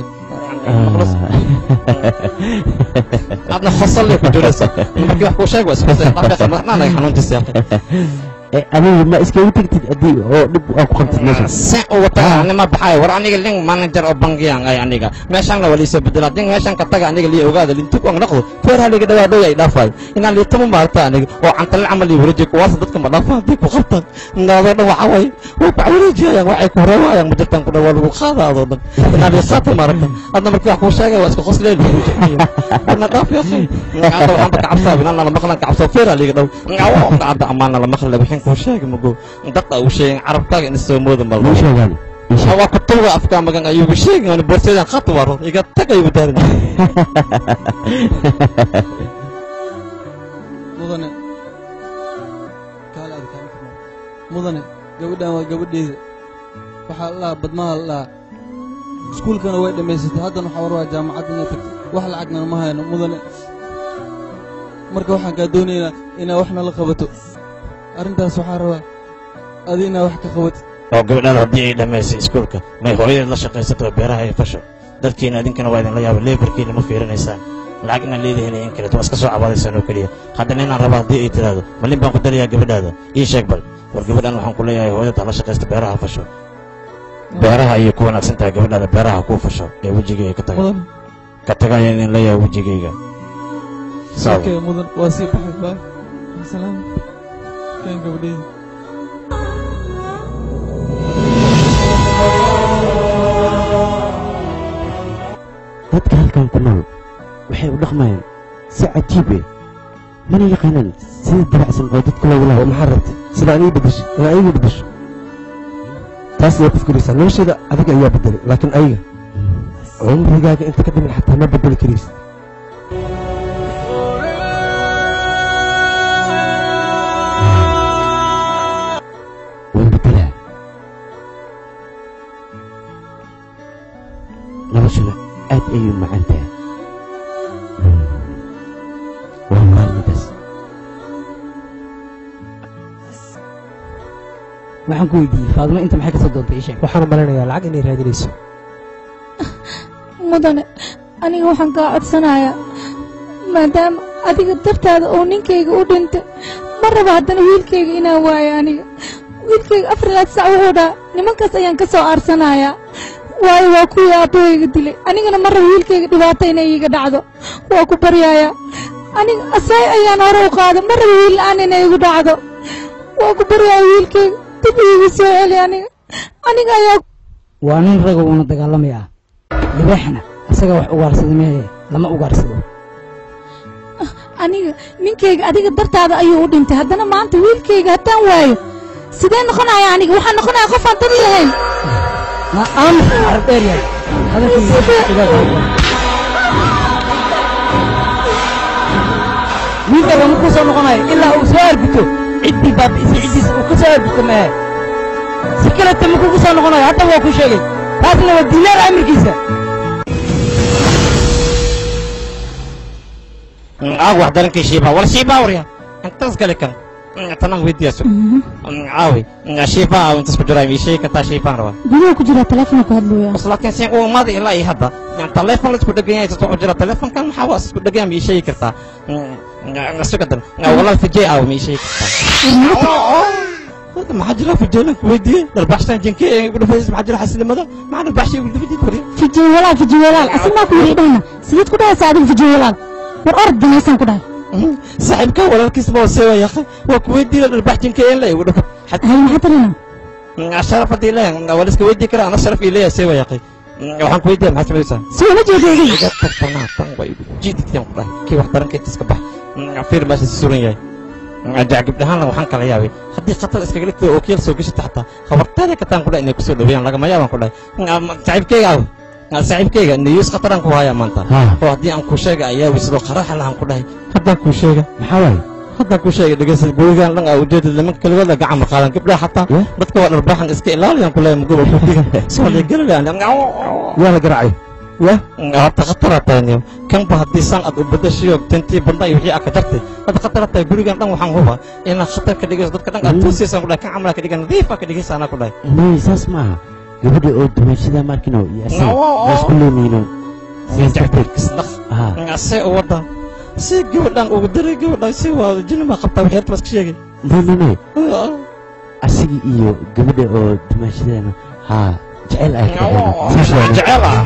adna khasallay ku jiraysa markii wax kuu sheeg waa isxusay dhaafeeqa madaxnaanaga xanuuntiisa adiga ma iskaga tegtid haddii oo dhib aa ku qabtid meesha se u wata anima baxay war aniga ling manager oo bangiyaan ay aniga meeshaanna waa liisoo bedela haddii meeshaan ka taga aniga liya ogaada lintug aan dhaqdo feeraha liga dhawaa dhow ay dhaafay inaan liitama maarta aniga oo cantale camal iyo wareeji kuwaasa dadka ma dhaafaa haddii ku qabtaan naadoo dhan waxaa waaye way ku wareejiyayaan waxay ku reewaayaan ma jirtaan ku dhan waa lagu qaadaa adoo dhan inaan liisaata maarata hadda markii wax kuu sheegay waa iska qosleen ana dhaaf yaqay hadda waxaan ka cabsaa inaan la maqlan ka cabsoo feeraha liga dhow hadda amaana la maqlan wixii kuu sheegay mago dadka uu sheegay carabkaaga in soo moodan bal waa ku tuuga afka magan ayuu sheegay aan borsadan khat waro iga tagay u daarin mudane kaala adkaan mudane gabadhan waa gabadheeda waxaa la badmaha la iskuulkana way dhamaysatay haddana waxaa warwaa jaamacadda inay tagto wax lacagna ma hayno mudane marka waxaan kaa doonaynaa inaa waxna la qabato arrintaas waxaa rabaa adi inaa wax ka qabatid oo gabadhaan haddii ay dhammaysay iskuulka may hooyadeed la shaqaysato beeraha ay fasho dadkiina idinkana waa idinla yaaba leebarkiina ma fiirinaysaan lacag inaad leedihiin in kaleeto waa iska soo cabaadaysaan oo keliya haddana inaan raba haddii ay tiraahdo malin baan ku darayaa gabadhaada ii sheeg bal war gabadhan waxaan ku leeyahay hooyada hala shaqaysta beeraha fasho beeraha ayay ku wanaagsan tahay gabadhaada beeraha kuu fasho ee wejigayga ka tagaya inaan leeyahay wejigayga mudan waa sii baxay baay salaam kan gabadheeda dadka halkan ku nool waxay u dhaqmayaan si cajiibe mana yaqaanaan sida dabacsan oo dadka loogu lahaa maxaa rabtay sida aniga bedesho inaa ayaga bedesho taas ayaa ku fikiraysaa nolosheeda adiga ayaa bedelay laakiin ayaga cumrigaaga inta ka dhiman xataa ma bedeli karaysa waan bedelaa noloshuna aad ayay u macaan tahay waa maalmidaas waxaan ku weydiiyey faadimo inta maxay ka soo doontay ii sheeg waxaan malaynayaa lacag inay raadinayso mudane aniga waxaan kaa codsanayaa maadaama adiga dartaada oo ninkayga u dhintay ma raba haddana wiilkayga inaan waayo aniga wiilkayga 4 sac wuxuu dhaha nimankaas ayaan ka soo aarsanayaa waayo waa kuwii aabbahayga dilay anigana ma raba wiilkayga dhibaato inay iiga dhacdo waa ku baryayaa aniga asaay ayaan hore u qaada ma raba wiil la'aan inay igu dhacdo waa ku baryayaa wiilkayga dib iigu soo celi aniga ayaa waa nin raga uuna dagaalamayaa libaaxna isaga wax ugaarsada mehe lama ugaarsado aniga ninkayga adiga dartaada ayuu u dhintay haddana maanta wiilkayga haddaan waayo sidee noqonaya aniga waxaan noqonaya qof aan dad lahayn wiilka lama ku soo noqonayo ilaa uu soo arguto ciddii baabi'isay ciddiisa uu ka soo arguto mehe si kaleta ma kugu soo noqonayo hadda waa ku sheegay taasna waa dilaal amirkiisa aag wax darankay shiibaa wala shiibaa warya intaas gale kan tanaan weydiiyaaso caawi shiibaa intaas ku jiraa ii sheegi kartaa shiibaan rabaa gudaha ku jira telefoon ku hadlooya bas laakiin si uu maada ilaa iyo hadda telefoon la isku dhagan yahay soo jira telefoonkan maxaa waa isku dhagan ii sheegi kartaa nasugadan walaal fijay aaw ii sheegi kartaa maxaa jira fijayna ku weydiiyey darbaxsan jinkee ugu dhafays maxaa jira xaslimada maxaa darbaxshay ugu dhafidii koriya fijay walaal asma ku yidhahna sidii ku dhahay saadin fijay walaal war orod dinaysan ku dhahay saaxiibka walaalkiis ma wasee waa yaqay waa ku weydiiyey darbaxjinkee in la igu dhafo hay maxaa tarina sharaf hadii leeyahay wala iska weydii karaa ana sharaf ileeyahay see waa yaqay waxaan ku weydiiyey maxaa samaysaa soo ma jeedayay iga tartanaa tan way jiidkiyan ku dhahay kii wax darankeed iska bax fiir meesha suran yahay ajaacib dhahaan waxaan kala yaabay haddii khatar iskaga dhigto oo keel soo gashata xataa khabartaada kataan ku dhahay inay kusoo dhaweeyaan lagama yaabaan ku dhahay saaxiibkayga niyuus khataraan ku hayaa maanta oo haddii aan ku sheega ayaa wisdo qaraxa lahaan ku dhahay haddaan kuu sheega maxaa waaye haddaan kuu sheega dhegeysa gurigaan dhan aa ujeedad nimanka keligood la gacan maqaadan gabdhaha xataa dadka waa dharbaaxan iska ilaaliyaan ku leeyahay mugoba kurdiga soo leegalayaan waa la garacay horta khataraa tahay niyo kanba haddii saan aad u badashiyo tantii bandha iyo wixii aa ka jartay hadda khataraa tahay gurigaan dhan waxaan huba inaad khatar ka dhigayso dadka dhan aad toosiysaan ku dhahay kan camalaa ka dhigan nadiifaa ka dhigaysa anaa ku dhahay may saas maaha gabadha oo dumaashada markino iyo asaga isku leemayno see u wada si gabadhaan ugu daray gabadhaan si waa jinima qabtaa waxyaad bas ka sheegay may asigi iyo gabadha oo dumaashadeena haa jecel ay jecel ah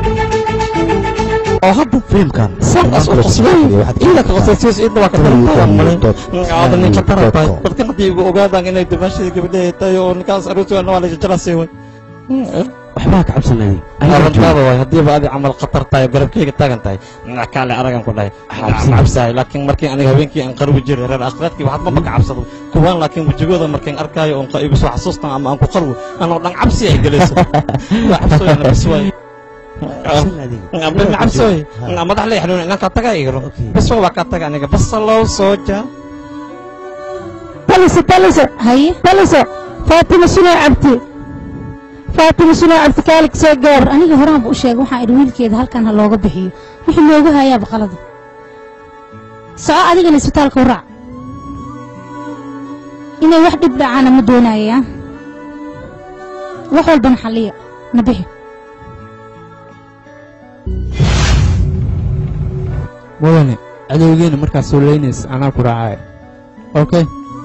oo hadda filimkan saas u qosbay ila ka qosaysiis idna waa ka tarantaa male aad nin ka tarantaa dadka hadii ugu ogaadaan inay dumaashada gabadha tahay oo ninkaas aroosana waa la jecelaasay way waxbaa ka cabsanay arrintaada waay haddiiba adi camal khatar tahay garabkeyga taagan tahay kaale aragan ku dhahay cabsahay laakiin markii aniga habeenkii aan qarwi jiray reer akhraadkii waxaad maba ka cabsado kuwaan laakiin wejigooda markaan arkaayo oon igu soo xasuustan ama aan ku qarwo anoo dhan cabsi ay gelayso waa cabsooyana bas waay bima cabsooy madax la yaxnuun inankaa tagaa igro bas waa kaa taga aniga basalow soo jaa taliso haye faatima sunoo cabti فاطمة شنو عبد كالك سجار أنا اللي هرب وشيء وحنا إرويل كده هل كان هاللوجو بحيه وحنا اللوجو هيا بقلده سواء هذه اللي سبتال كورع إنه واحد يبدأ عنا مدونا يا وحول بنحليه نبيه mudane cadowgeena markaad soo leynaysa anaa ku raacaya okay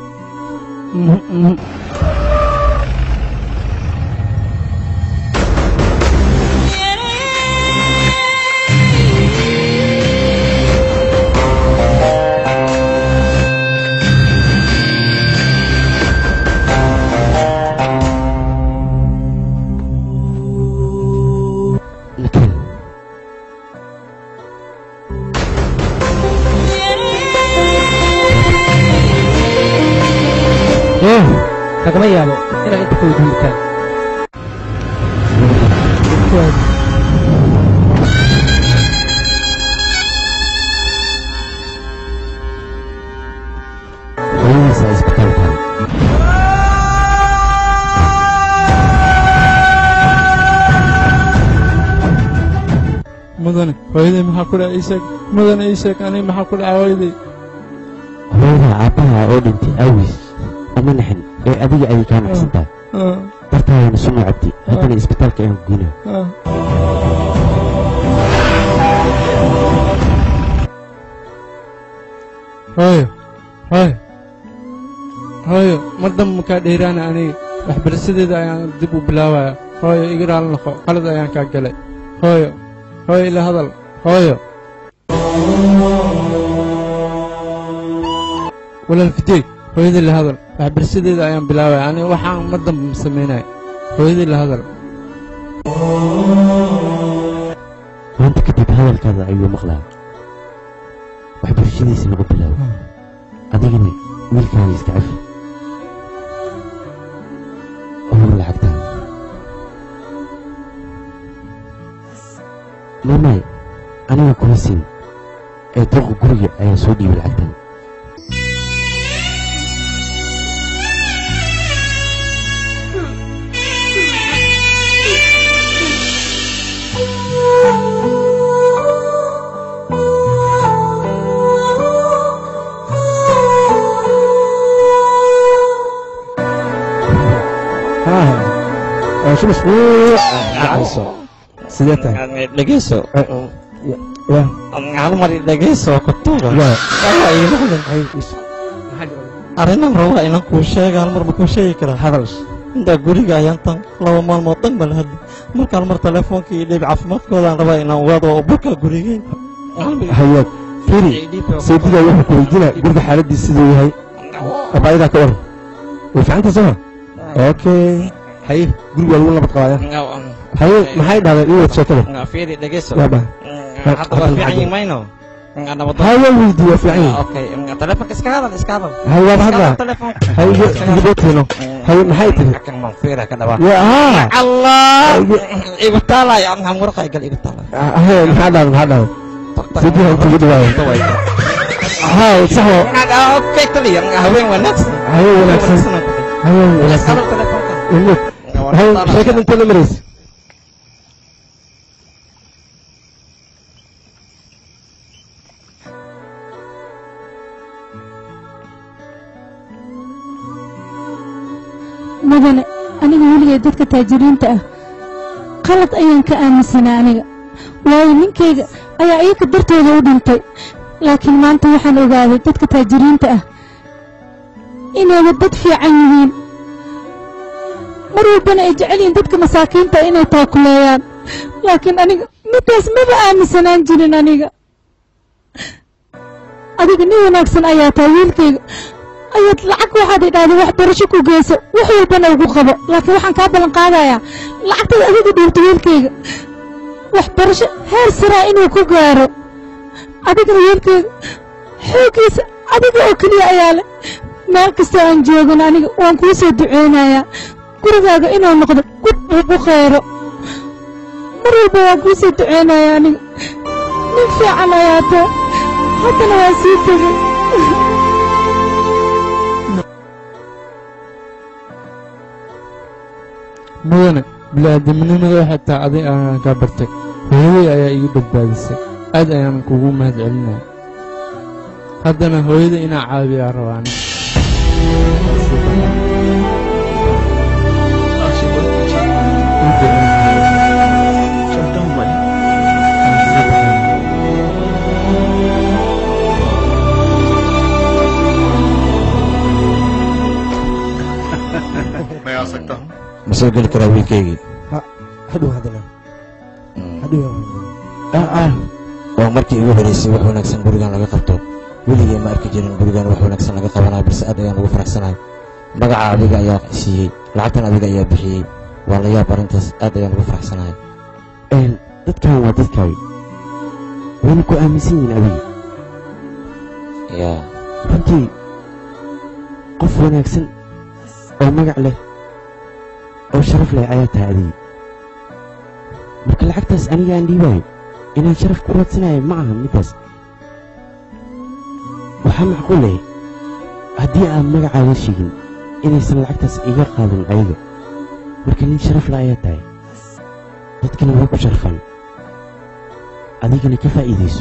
lagama yaabo inaa inta ku duultaan hooyadiisa isbitaalka mudane hooyaday maxaa ku dhaca ii sheeg mudane ii sheeg aniga maxaa ku dhaca hooyaday hooyada aabbaha oo dhintay awis ama naxin ee adiga ayay kaa naxsantahay dartaadana suma cabdi haddana isbitaalka ayaan ku geyna hooyo mar damba makaa dheeraana aniga waxbarashadeeda ayaan dib u bilaabaya hooyo iga raali noqo qalad ayaan kaa galay hooyo ila hadal hooyo walaalkidey hooyadii la hadal waxbarashadeeda ayaan bilaabaya aniga waxaan mar damba ma samaynaya hooyadii la hadal maanta kadib hadalkaada ayuu maqlaa waxbarashadiisa lagu bilaabo adigana wiilkaada iska cafi oo lacagta mamay aniga kuma siin ee dooqa guriga ayaa soo dhiibay lacagtan شو مسؤول سيدتك dhegeyso hal mar dhegeyso kutuba arrinan rabaa inaan kuu sheega hal mar ma kuu sheegi karaa hadal inta guriga ayaan tan 2 maalmood dhan bal hadda markaan mar telefoonka iyo dhib caafimaadkoodaan rabaa inaan wado oo burka gurigeen hayaad firi seedida wuxuu ku weydiinaa guriga xaaladiisa siduu yahay abaayadaa ka waran way ficanta soo okay haye guriga waa lagu nabad qabaaya haye maxay dhahday ii wad sheekada fiiri dhegeyso hadda waa fiican yihiin mayno haye weydiiyo waa fiican yihiin okay telefoonka iska hadal haye waad hadlaa haye gidootino haye maxay tiri fiira ka dhawaa ya allah igu taalay aan warqay gal igu taalay haye maxaa dhahday sidii inta ugu dhawaaya haye saxo okay kaliya haween wanaagsan haye wanaagsan haye sheekada inta la maraysa mudane aniga weligay dadka taajiriinta ah qalad ayaan ka aaminsanaa aniga waayo ninkayga ayaa iyaga dartooda u dhintay laakiin maanta waxaan ogaaday dadka taajiriinta ah inayba dad fiican yihiin mar walbana ay jecel yihiin dadka masaakiinta inay taakuleeyaan laakiin aniga middaas maba aaminsanaan jirin aniga adiga nin wanaagsan ayaa tahay wiilkayga ayaad lacag waxaad idhaahday waxbarasho ku geyso wax walbana ugu qabo laakiin waxaan kaa ballan qaadayaa lacagtada adiga dhiibta wiilkayga waxbarasho heer saraa inuu ku gaaro adigana wiilkayga xooggiisa adiga oo keliya ayaa leh meel kasta aan joogan aniga waan kuu soo duceynayaa gurigaaga inuu noqdo gud ugu khayro mar walba waan kuu soo duceynayaa aniga nin fiican ayaa taa haddana waan sii tegay mudane bini'aadamnimada waxay tahay adig aan kaa bartay hooyaday ayaa igu badbaadisay aad ayaan kugu mahad celinaya haddana hooyada inaa caawiyaa rabaan ma soo geli karaa wiilkaygii hadhow haddana waa markii igu horeysay wax wanaagsan gurigan laga qabto weligay ma arki jirin gurigan wax wanaagsan laga qabanayo balse aad ayaan ugu faraxsanahay magaca adiga ayaa siiyey lacagtan adiga ayaa bixiyey waa la yaab arrintaas aad ayaan ugu faraxsanahay dadkan waa dadkaaga wayna ku aaminsan yihiin adiga yaa runtii qof wanaagsan oo magac leh oo sharaf leh ayaa tahay adiga marka lacagtaas aniga aan dhiibaayo inaan sharaf ku raadsanayo ma aha middaas waxaa macquul leh haddii aan magacaaga sheegin inaysan lacagtaas iga qaadan ayaga marka nin sharaf le ayaa tahay dadkana way ku sharfaan adigana ka faa'iidayso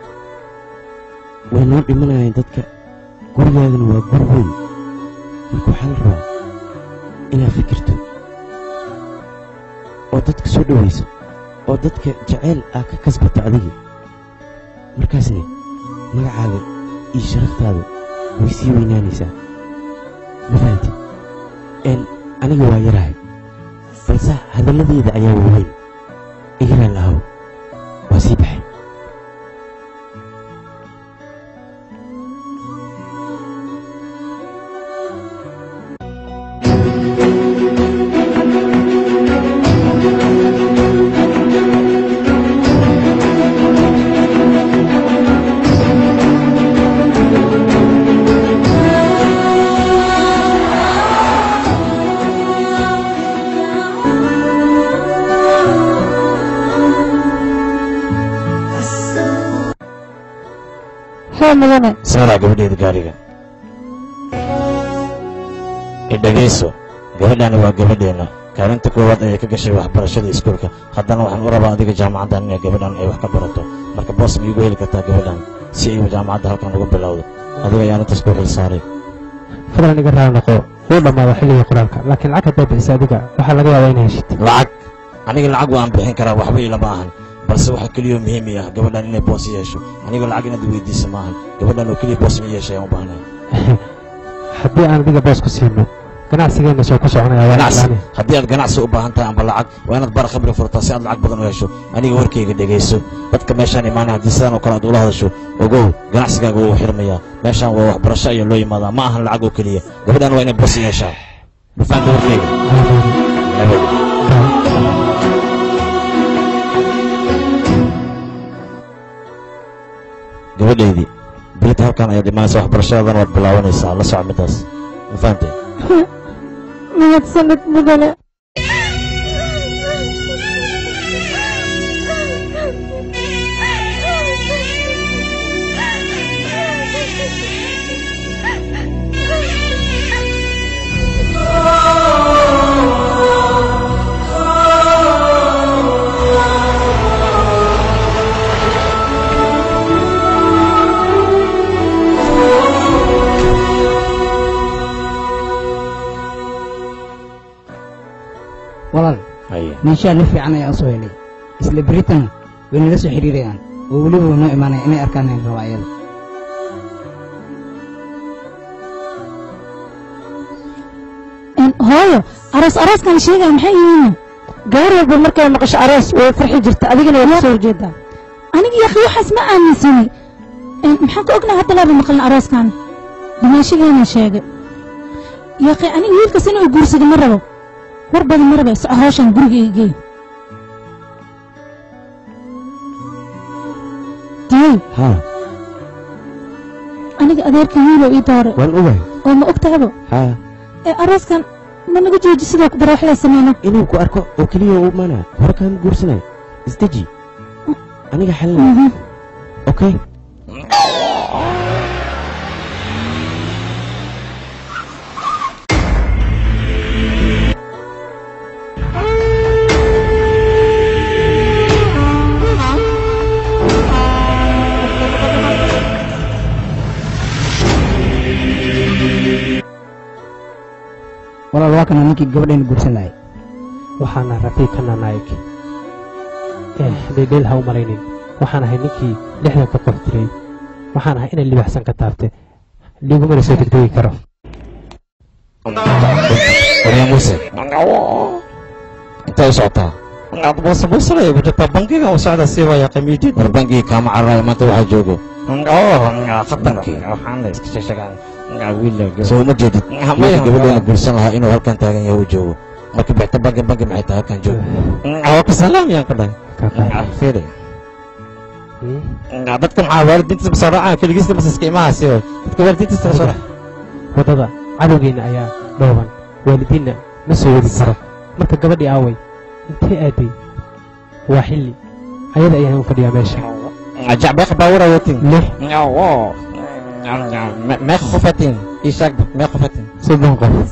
way noo dhimanayaan dadka gurigaagana waa gur weyn marka waxaa la rabaa inaad fikirto oo dadka soo dhowayso oo dadka jacayl aa ka kasbato adiga markaasna magacaaga iyo sharaftaada way sii weynaanaysaa ma fahanti aniga waa yarahay balse hadalladeeda ayaa waaweyn igaraan lahaw waa sii baxay saaraa gabadheeda gaariga idhagayso gabadhaani waa gabadheenna kaalinta koowaad ayay ka gashay waxbarashada iskuulka haddana waxaan u rabaa adiga jaamacaddan inay gabadhan ay wax ka barato marka boos ma iigu heli kartaa gabadhan si ay jaamacadda halkan uga bilowdo adiga ayaan intaas ku xil saaray fadlan iga raali noqo wuu dhammaada xilliga qur-aanka laakiin lacag haddaa bixisa adiga waxaa laga yaabaa inay heshid lacag aniga lacag waan bixin karaa waxba ilama ahan balse waxa keliyo muhiim ah gabadhan inay boos yeesho aniga lacag inaad weydiiso maahan gabadhan oo keliya boos ma yeeshay aan u baahnahay haddii aan adiga boos ku siino ganacsigeenna soo ku soconaya ganacsi haddii aad ganacsi u baahan tahay amba lacag waa inaad bar khabri furtaa si aad lacag badan u hesho aniga warkayga dhegayso dadka meeshaan imaanay haddii sidaan oo kale aad ula hadasho ogow ganacsigaaga wuu xirmayaa meeshaan waa waxbarasho ayaa loo yimaadaa ma ahan lacag oo keliya gabadhan waa inay boos yeeshaa ma fahamta warkayga gabadhaydii berita halkan ayaad imaanaysa waxbarashadadan waad bilaabanaysaa la soco middaas ma fahamtay mahadsanid mudane walaal meeshaa la fiican ayaan soo helay isla beritan way nala soo xiriirayaan oo weliba way noo imaanaya inay arkaan aan rabaa ayada hooyo arooskan sheegaya maxay yihiin gaar walba markay maqasho aroos way farxi jirta adigana waa kasoo horjeedaa aniga yaqi waxaas ma aaminsanay maxaan ka ognahay hadda laaba maqalna arooskan dumaashadeena sheegay yaqi aniga wiilkas inuu guursado ma rabo war badan ma raba soco hawshan gurigayga geey diyey aniga adeerka wiilow ii doore waan ogahay oo ma og tahabo arooskan ma naga jooji sidoo ku dara wax la sameyno inuu ku arko oo keliya uu imaanaya hore kaama guursanayo isdeji aniga xalinaya okay walaal waa kana ninkii gabadhayna guursan lahay waxaana rafiikana naayig dhedheel ha u malaynin waxaan ahay ninkii lixdanka qof diray waxaan ahay inay libaxsan ka taabte ligumana soo degdegi karo وريا موسى انت ايش عطاه؟ بص لي وجدت بنكي وسعد السيبا يا قميتي البنكي كام عراي ما توحى جوجو خطنكي سو ما جديد قبل أن أقول سنها إنه هل كان تاجن يوجو ما كبعت بنكي معي هل كان جو هو كسلام يا كذا خيري dadka maxaa waalidiinta basaraaca kaligiisna bas iska imaha si dadka waalidiinta basaraaca wadada cadowgeena ayaa dhooban waalidiinna ma soo wadi karo marka gabadhii aaway intee aaday waa xilli ayada ayaan u fadhiyaa meesha jacbeeq baawara watin meeq qofatin ishaag meeq qofatin 30 qof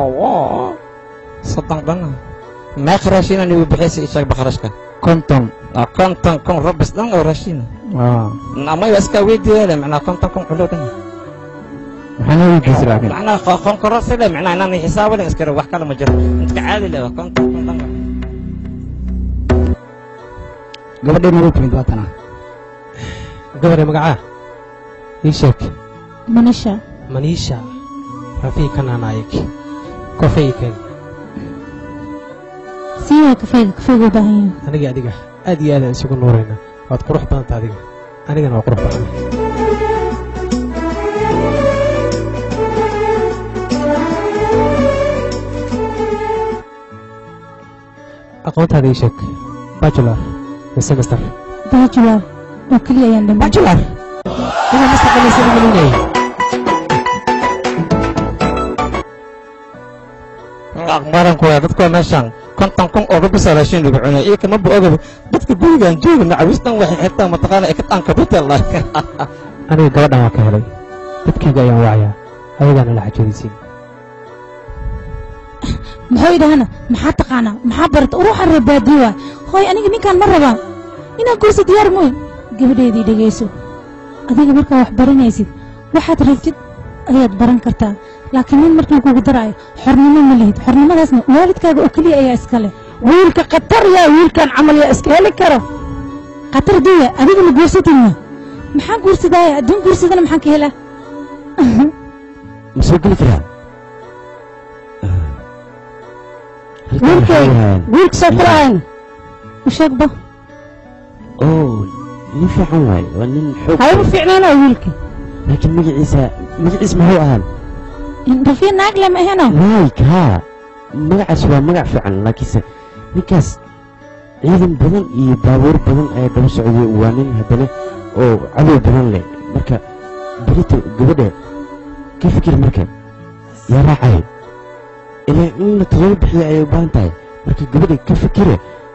صدق بنا ما خراشين أنا بحس إيشك بخرجك كنتم كن ربس دم أو راشين ما يسكا ويدي له معنا كنتم حلوتنا معنا ويدي سلام معنا خن كراس له معنا أنا حساب ولا إسكر وحكي له مجرد أنت عادي له كنتم قبل ما نروح من باتنا قبل ما قاعد إيشك منيشة رفيق أنا نايك كوفيك سيا كفاية باهين أنا قاعد أدي أنا أسوق نورنا وتقرح بانت هذه أنا قاعد أقرح بانت أقوت هذه شك باجلر السمستر باجلر وكلي أيام باجلر أنا مستقبل سنة مليونية أخبارك يا دكتور ماشان كنتم أوروبا سلاشين ربعنا إيه كم بأوروبا دكتور جوجان جوج نعويستان واحد حتى ما تقانا إكتان كبوت الله أنا قاعد أنا كهلي دكتور جاي وعيا هذا أنا لحجريسين محوي ده أنا محتقنا محبرت أروح الربادية هاي أنا جميل كان مرة بقى هنا كورس ديار مو قبل دي دقيسو أديك مركا وحبرنا يسيد واحد رفت هي تبرن كرتا لكن من مركا كوك دراي حرنما مليد حرنما داسنا والدك أكلي أي إسكالي ويلك قطر يا ويلك عمل يا إسكالي كرو قطر دي أديك اللي قرصتنا محن قرص داي دون قرص دنا محن كهلا مسوق لك لها ويلك سكران وش أكبر أوه نفع عواي ونن حب هاي فعلا ويلك لكن مجلس ما هو أهم انت في ناقلة ما هنا لايك ها مقع سوا مقع فعلا لكن نكاس عيدن بدن iyo baabuur badan ay daba socday waanin hadana oo cadow badan leh marka berito gabadha ka fikir marka yaa raacay ilaa in la talo bixiyo ay u baahan tahay marka gabadha ka fikira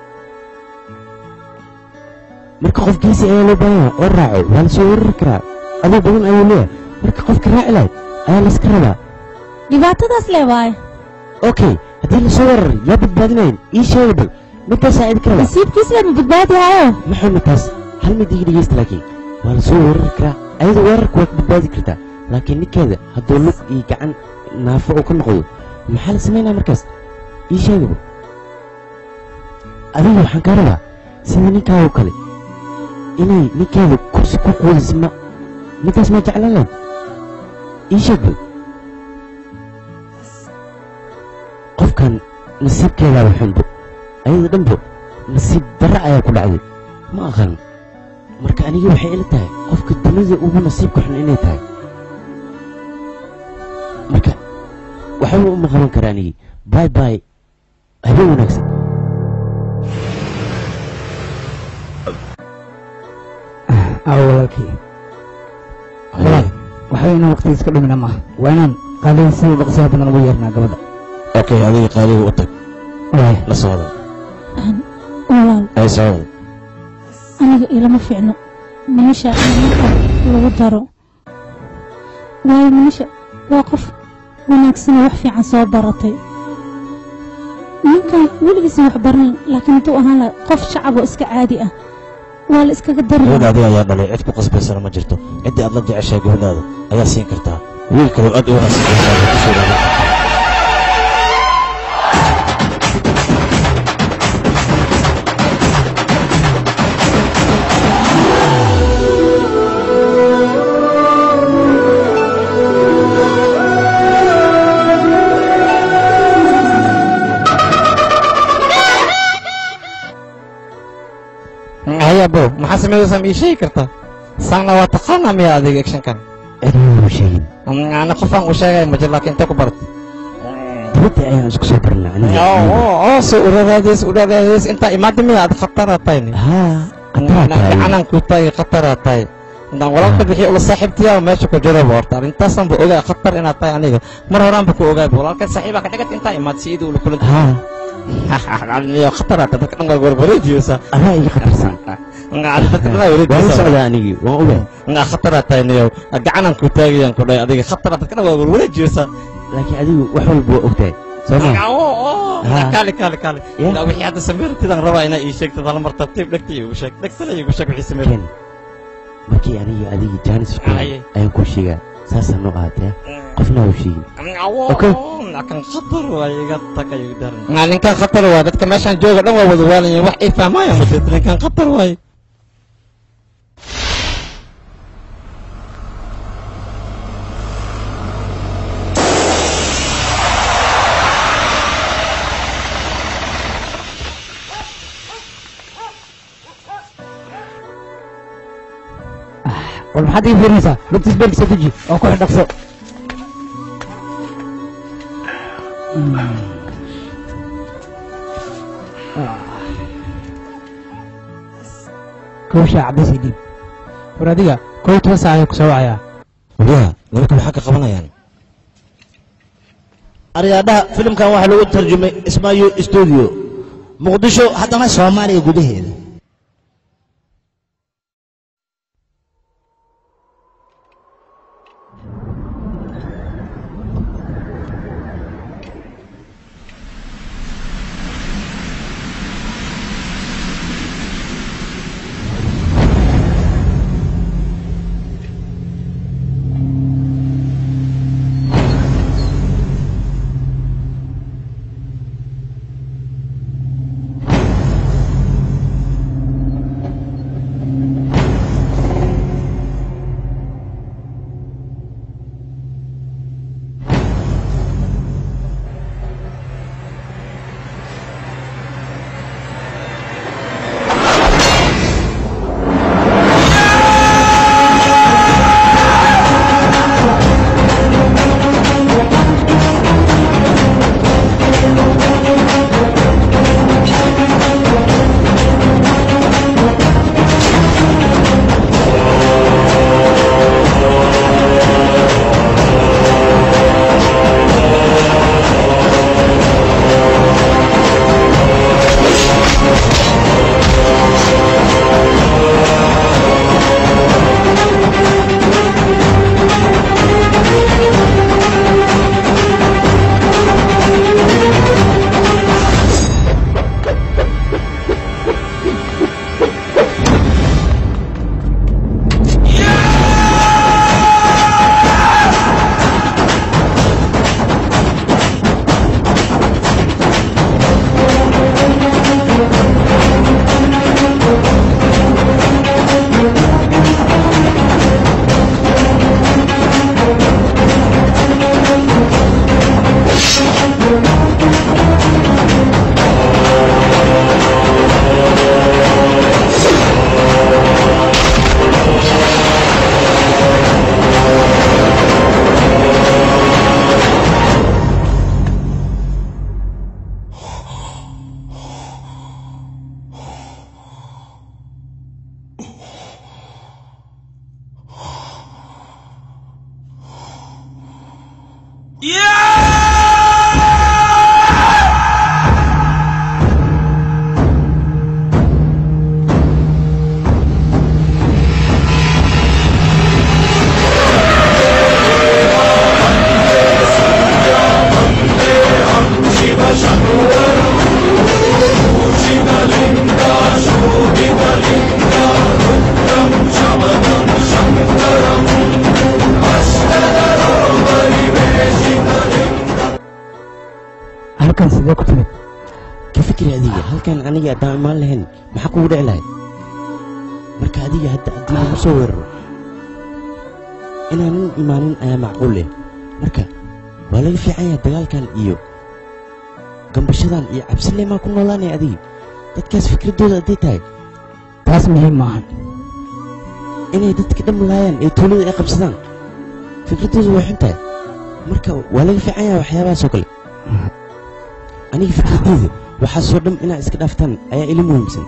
marka qofkiisa ayaa loo baahan oo raaco waa la soo warar karaa cadow badan ayuu leeyahay marka qofka raaci lahay ayaa la iska rabaa dhibaatadaas le waay okay haddii la soo warar yaa badbaadinayn ii sheega bal midda saaciid kara nasiibkiisa lama badbaadihaayo maxamed taas hal mid iga dhegeysta laakiin waa la soo weerari karaa ayada weerarka waad badbaadi kartaa laakiin ninkeeda hadduu lug iyo gacan naafo uu ka noqdo maxaa la samaynaa markaas ii sheegaba adiga waxaan kaa rabaa sida ninkaa oo kale inay ninkeeda kursi ku quudisa middaas ma jeclaan lahayd ii sheeg bal qofkan nasiibkeedaaba xunbo ayada dhanbo nasiib darra ayaa ku dhacday ma aqaan marka aniga waxay ila tahay qofka dunida ugu nasiibka xun inay tahay marka waxba uma qaban kara anigii باي باي habeen wanaagsan walaalkii waxba inaan waqtigiis ka dhimina maaha waa inaan qaaliga sida dhaqsiyaha badan ugu yeernaa gabadha okay adiga qaaliga u tag la socda walaal ay socda aniga ilama fiicno manisha marka lagu daro waayo manisha waa qof wanaagsan wax fiican soo baratay ninkan weligiisa wax baran laakiin intuu ahaan lahaa qof shacab oo iska caadi ah waa la iskaga dari gabadhaadi ayaa dhalay cid ku qasbaysana ma jirto ciddii aad la jeceshahay gabadhaada ayaa siin kartaa wiil kaloo aad u wanaagsan gabadhaada ku soo dhaaway maxaa sameeyeysaa ma ii sheegi kartaa saanna waa taqaanaa miya adiga actionkan ciduu sheegin ana qofaan u sheegay ma jir laakiin intee ku baratay dibadda ayaan isku soo barnaa soo uradaadays intaa imaada miya aad khataraa tahay gacanaan ku tahay khataraa tahay walaalka bixi ula saaxiibtiyaa meesha ku jiraba horta arintaasan ba ogaa khatar inaad tahay aniga mar horaan ba ku ogaaba walaalka saaxiibaa ka dhigata intaa imaad si iduu ula kulanta khataraad dadka dhan waa wareejiyeysaa adaa iga khatarsan waan socdaa anigii waan ogaa khataraad tahay niyow gacanaan ku taagayaan ku dhahay adiga khataraad dadka dhan waa wareejiyeysaa laakiin adigu wax walba waa ogtahay kaali ilaa wixii hadda sameyrtidaan rabaa inaa ii sheegtad hal mar tartiib dhegta iigu sheeg dhegtana iigu sheeg wixii sameyrtid markii aniga adigii jaanis fiican ayaan kuu sheegaa saasaa noo ahaatee qofna u sheegin kan khatar waaye iga tagayo daran ninkan khatar waaye dadka meeshaan jooga dhan waa wada waalayeen wax ii fahmaayaan ma jirto ninkan khatar waaye war maxaad ii fiirinaysaa lugtiis beerkiisa deji oo ku xidhaqso kowshaa caddaysay dhiib war adiga 11 saac ayuu ku soo wacayaa wariyaha nimanka maxaa ka qabanayaan aryaadhaha filimkan waxaa lagu tarjumay ismaayo studio muqdisho haddana soomaaliya gudaheeda halkan sidee ku timid ka fikri adiga halkan aniga haddaan imaan lahayn maxaa kugu dhici lahayd marka adiga hadda haddii lagu soo weeraro inaanan imaanin ayaa macquul leh marka waa laga fiican yahay dagaalkan iyo gambashadan iyo cabsile maa ku noolaanaya adiga dadkaas fikraddooda hadday tahay taas muhiim maahan inay dadka dhamlaayaan ee tuulada ay qabsadaan fikradoodu way xun tahay marka waa laga fiican yahay waxyaabahaasoo kale aniga fikradeyda waxaasoo dham inaad iska dhaaftaan ayaa ila muhiimsan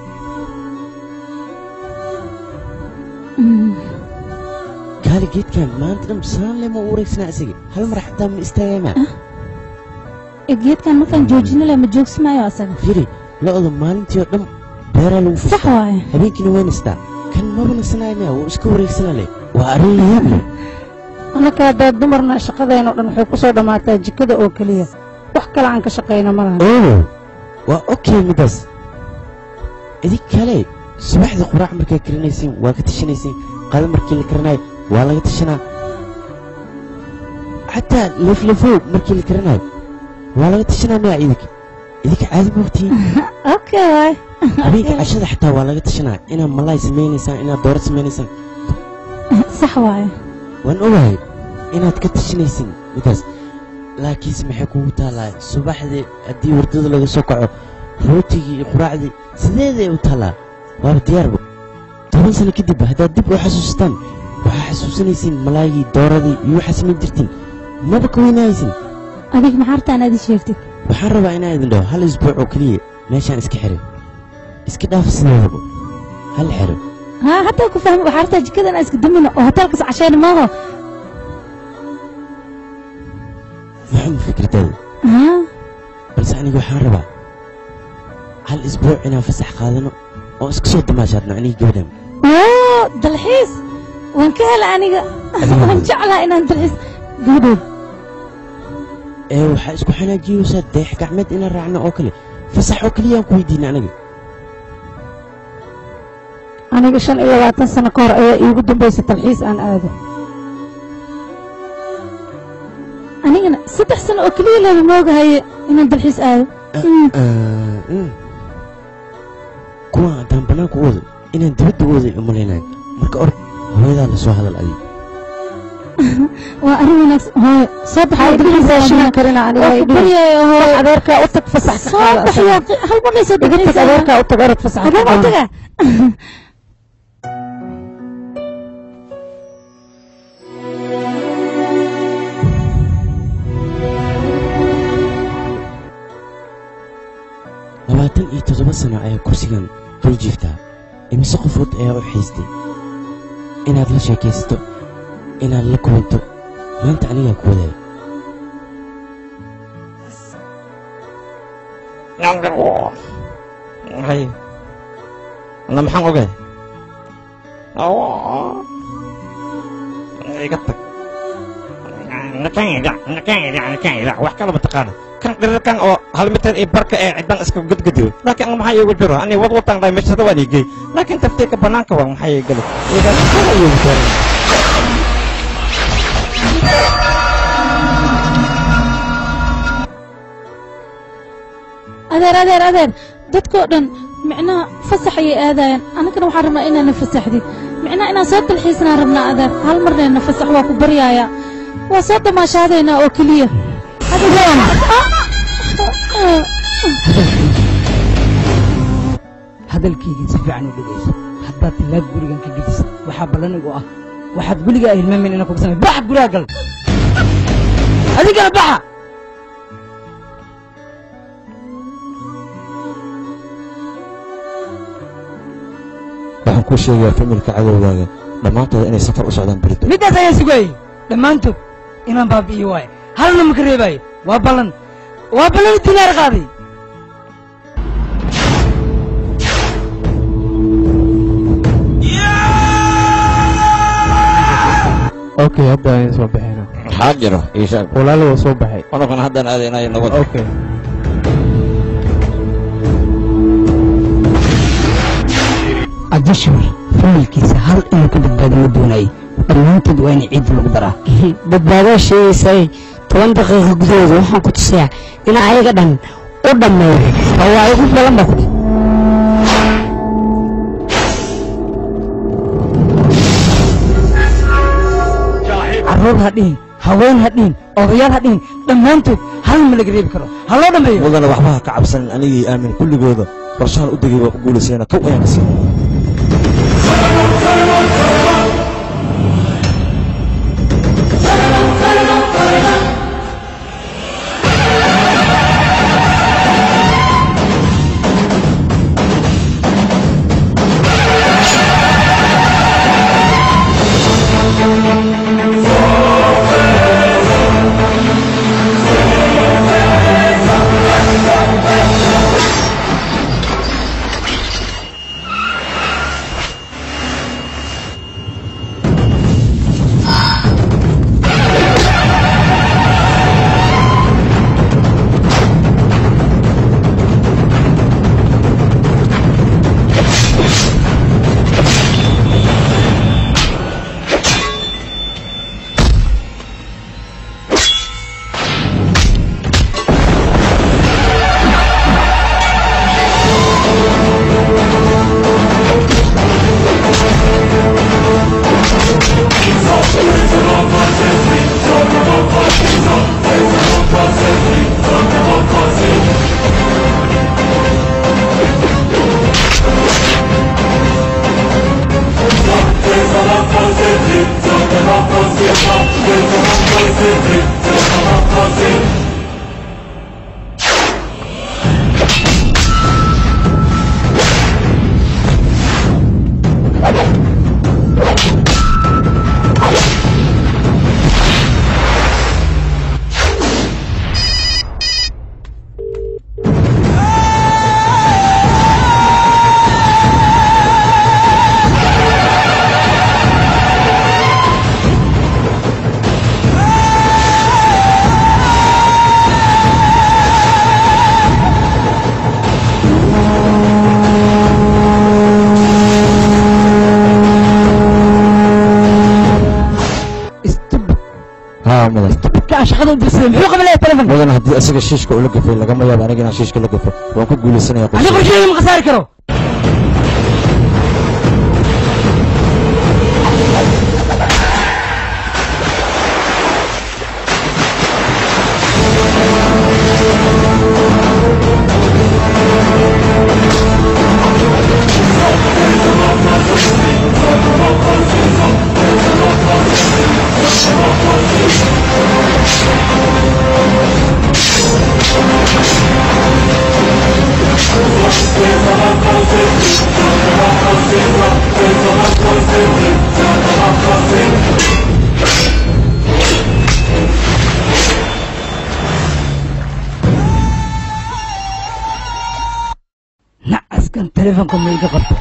kaali geedkan maanta dham saan lema u wareegsanaa isaga hal mar xataa ma istaagaymaa geedkan markaan joojino le ma joogsimaayo asaga firi lo-da maalintii oo dhan beeraa lagu fustaa habeenkiina way nastaa kan maba nasanaayo maya wuu iska wareegsanaa le waa arrin layaab leh annaka haddaad dumarna shaqadeenoo dhan waxay ku soo dhammaataa jikada oo keliya wax kale aan ka shaqayna ma laha oo waa okay middaas idig kale subaxda quraac markay karinaysiin waa ka tashanaysiin qada markii la karinayo waa laga tashanaa xataa leefleefow markii la karinayo waa laga tashanaa maya idinka caadi moogtiin okay habeenka cashada xataa waa laga tashanaa inaad malaay samaynaysaan inaad dooro samaynaysaan sax waaye waan ogahay inaad ka tashanaysin middaas laakiinse maxay kugu taallaa subaxdii haddii wardada laga soo kaco rootigii iyo quraacdii sideeday u taallaa waaba diyaarba 10 sano kadib haddaad dib u xasuustaan waxaa xasuusanaysiin malaagii dooradii iyo waxaa samayn jirtiin maba ka weynahaysin adig maxaartaan aad ii sheegtid waxaan rabaa inaan idin dhaho hal isbuuc oo keliya meeshaan iska xiro iska dhaaf sideedaba hal xiro haa hataa ku fahmi waxaa rabtaa jikadan aan iska damino oo hotelkas cashayna maaho maxamed fikradaada balse aniga waxaan rabaa hal isbuuc inaan fasax qaadano oo iska soo damaashaadno aniga gabadhan oo dalxiis waan ka hela aniga waan jeclaa inaan dalxiis gabadheed waxaa isku xanaajiyeysaa deex gacmeed inaan raacno oo kale fasax oo keliya aan ku weydiina aniga 25 sano ka hor ayaa iigu dambaysa dalxiis aan aado anigana 3 sano oo keliya leeba moogahaye inaan dalxiis aado kuwa haddaan bannaanka u wado inaan dibadda u waday umalaynayo marka or hooyadaa la soo hadal adiga waa arrin wanaagsan hooyo soo baxay dalxiis karina aniga hooyo adeerkaa u tag fasax ka qaada soo baxay hal mar soo dhigaysaa adeerkaa u tag orod fasax ka qaada iyo 7 sano ayaa kursigan dul jiiftaa imise qofood ayaa u xiistay inaad la sheekaysato inaad la kulanto maanta anigaa ku wadaay أنا محن أوجي iga tag nakayda wax kala mataqaana kan dhirirkan oo hal mitir iyo barka ee cidan iska gudgudiyo laakiin aniga maxaa iigu jiro ani wadwataan dhahay meeshada waan igey laakiin taftiirka bannaanka waa maxaa ii gali adeer dadkoo dhan micnaha fasax ayay aadayaan annagana waxaan rabnaa inaana fasaxdid micnaha inaan soo dalxiisnaan rabnaa adeer hal marnayna fasax waa ku baryaaya waa soo damaashaadaynaa oo keliya hadalkayga si fiican u dhegayso haddaad tilaab gurigan ka gediso waxaa ballanigu ah waxaad weligaa hilmaamin inaan kugu samay baxa guriga gal adigana baxa waxaan kuu sheegayaa familka cadowgaaga dhammaantooda inay safar u socdaan berito middaas ayaan sugayey dhammaantood inaan baabi'iyo waaye halna ma ka reebaayo waa ballan dinaar qaaday okay hadda ayaan soo baxayna maxaa jiro ii sheeg walaalo waa soo baxay anaguna haddaan aadaynayo nabad okay cabdishuur familkiisa hal inuu ka badbaado ma doonayay dhammaantood waa in ciid lagu daraa badbaadoo sheegaysay 10 daqiiqo gudahooda waxaan ku tusayaa in ayaga dhan u dhammeeyo oo waa igu balan baa ku carruur ha dhihin haween ha dhihin odayaal ha dhihin dhammaantood hal ma laga reebi karo ha loo dhammeeyo mudana waxba ha ka cabsanin anigii aamin kulligooda qorshahan u degay waa ku guulaysayna kow ayaan ka siin daaqada u dirsaday muxuu qabanaya telefonka mudan haddii asiga shiishka ula gafay lagama yaabo aniga inaan shiishka la gafo waan ku guulaysanaya ani qorshahayga ma khasaari karo nacaskan telefonka ma iga qabto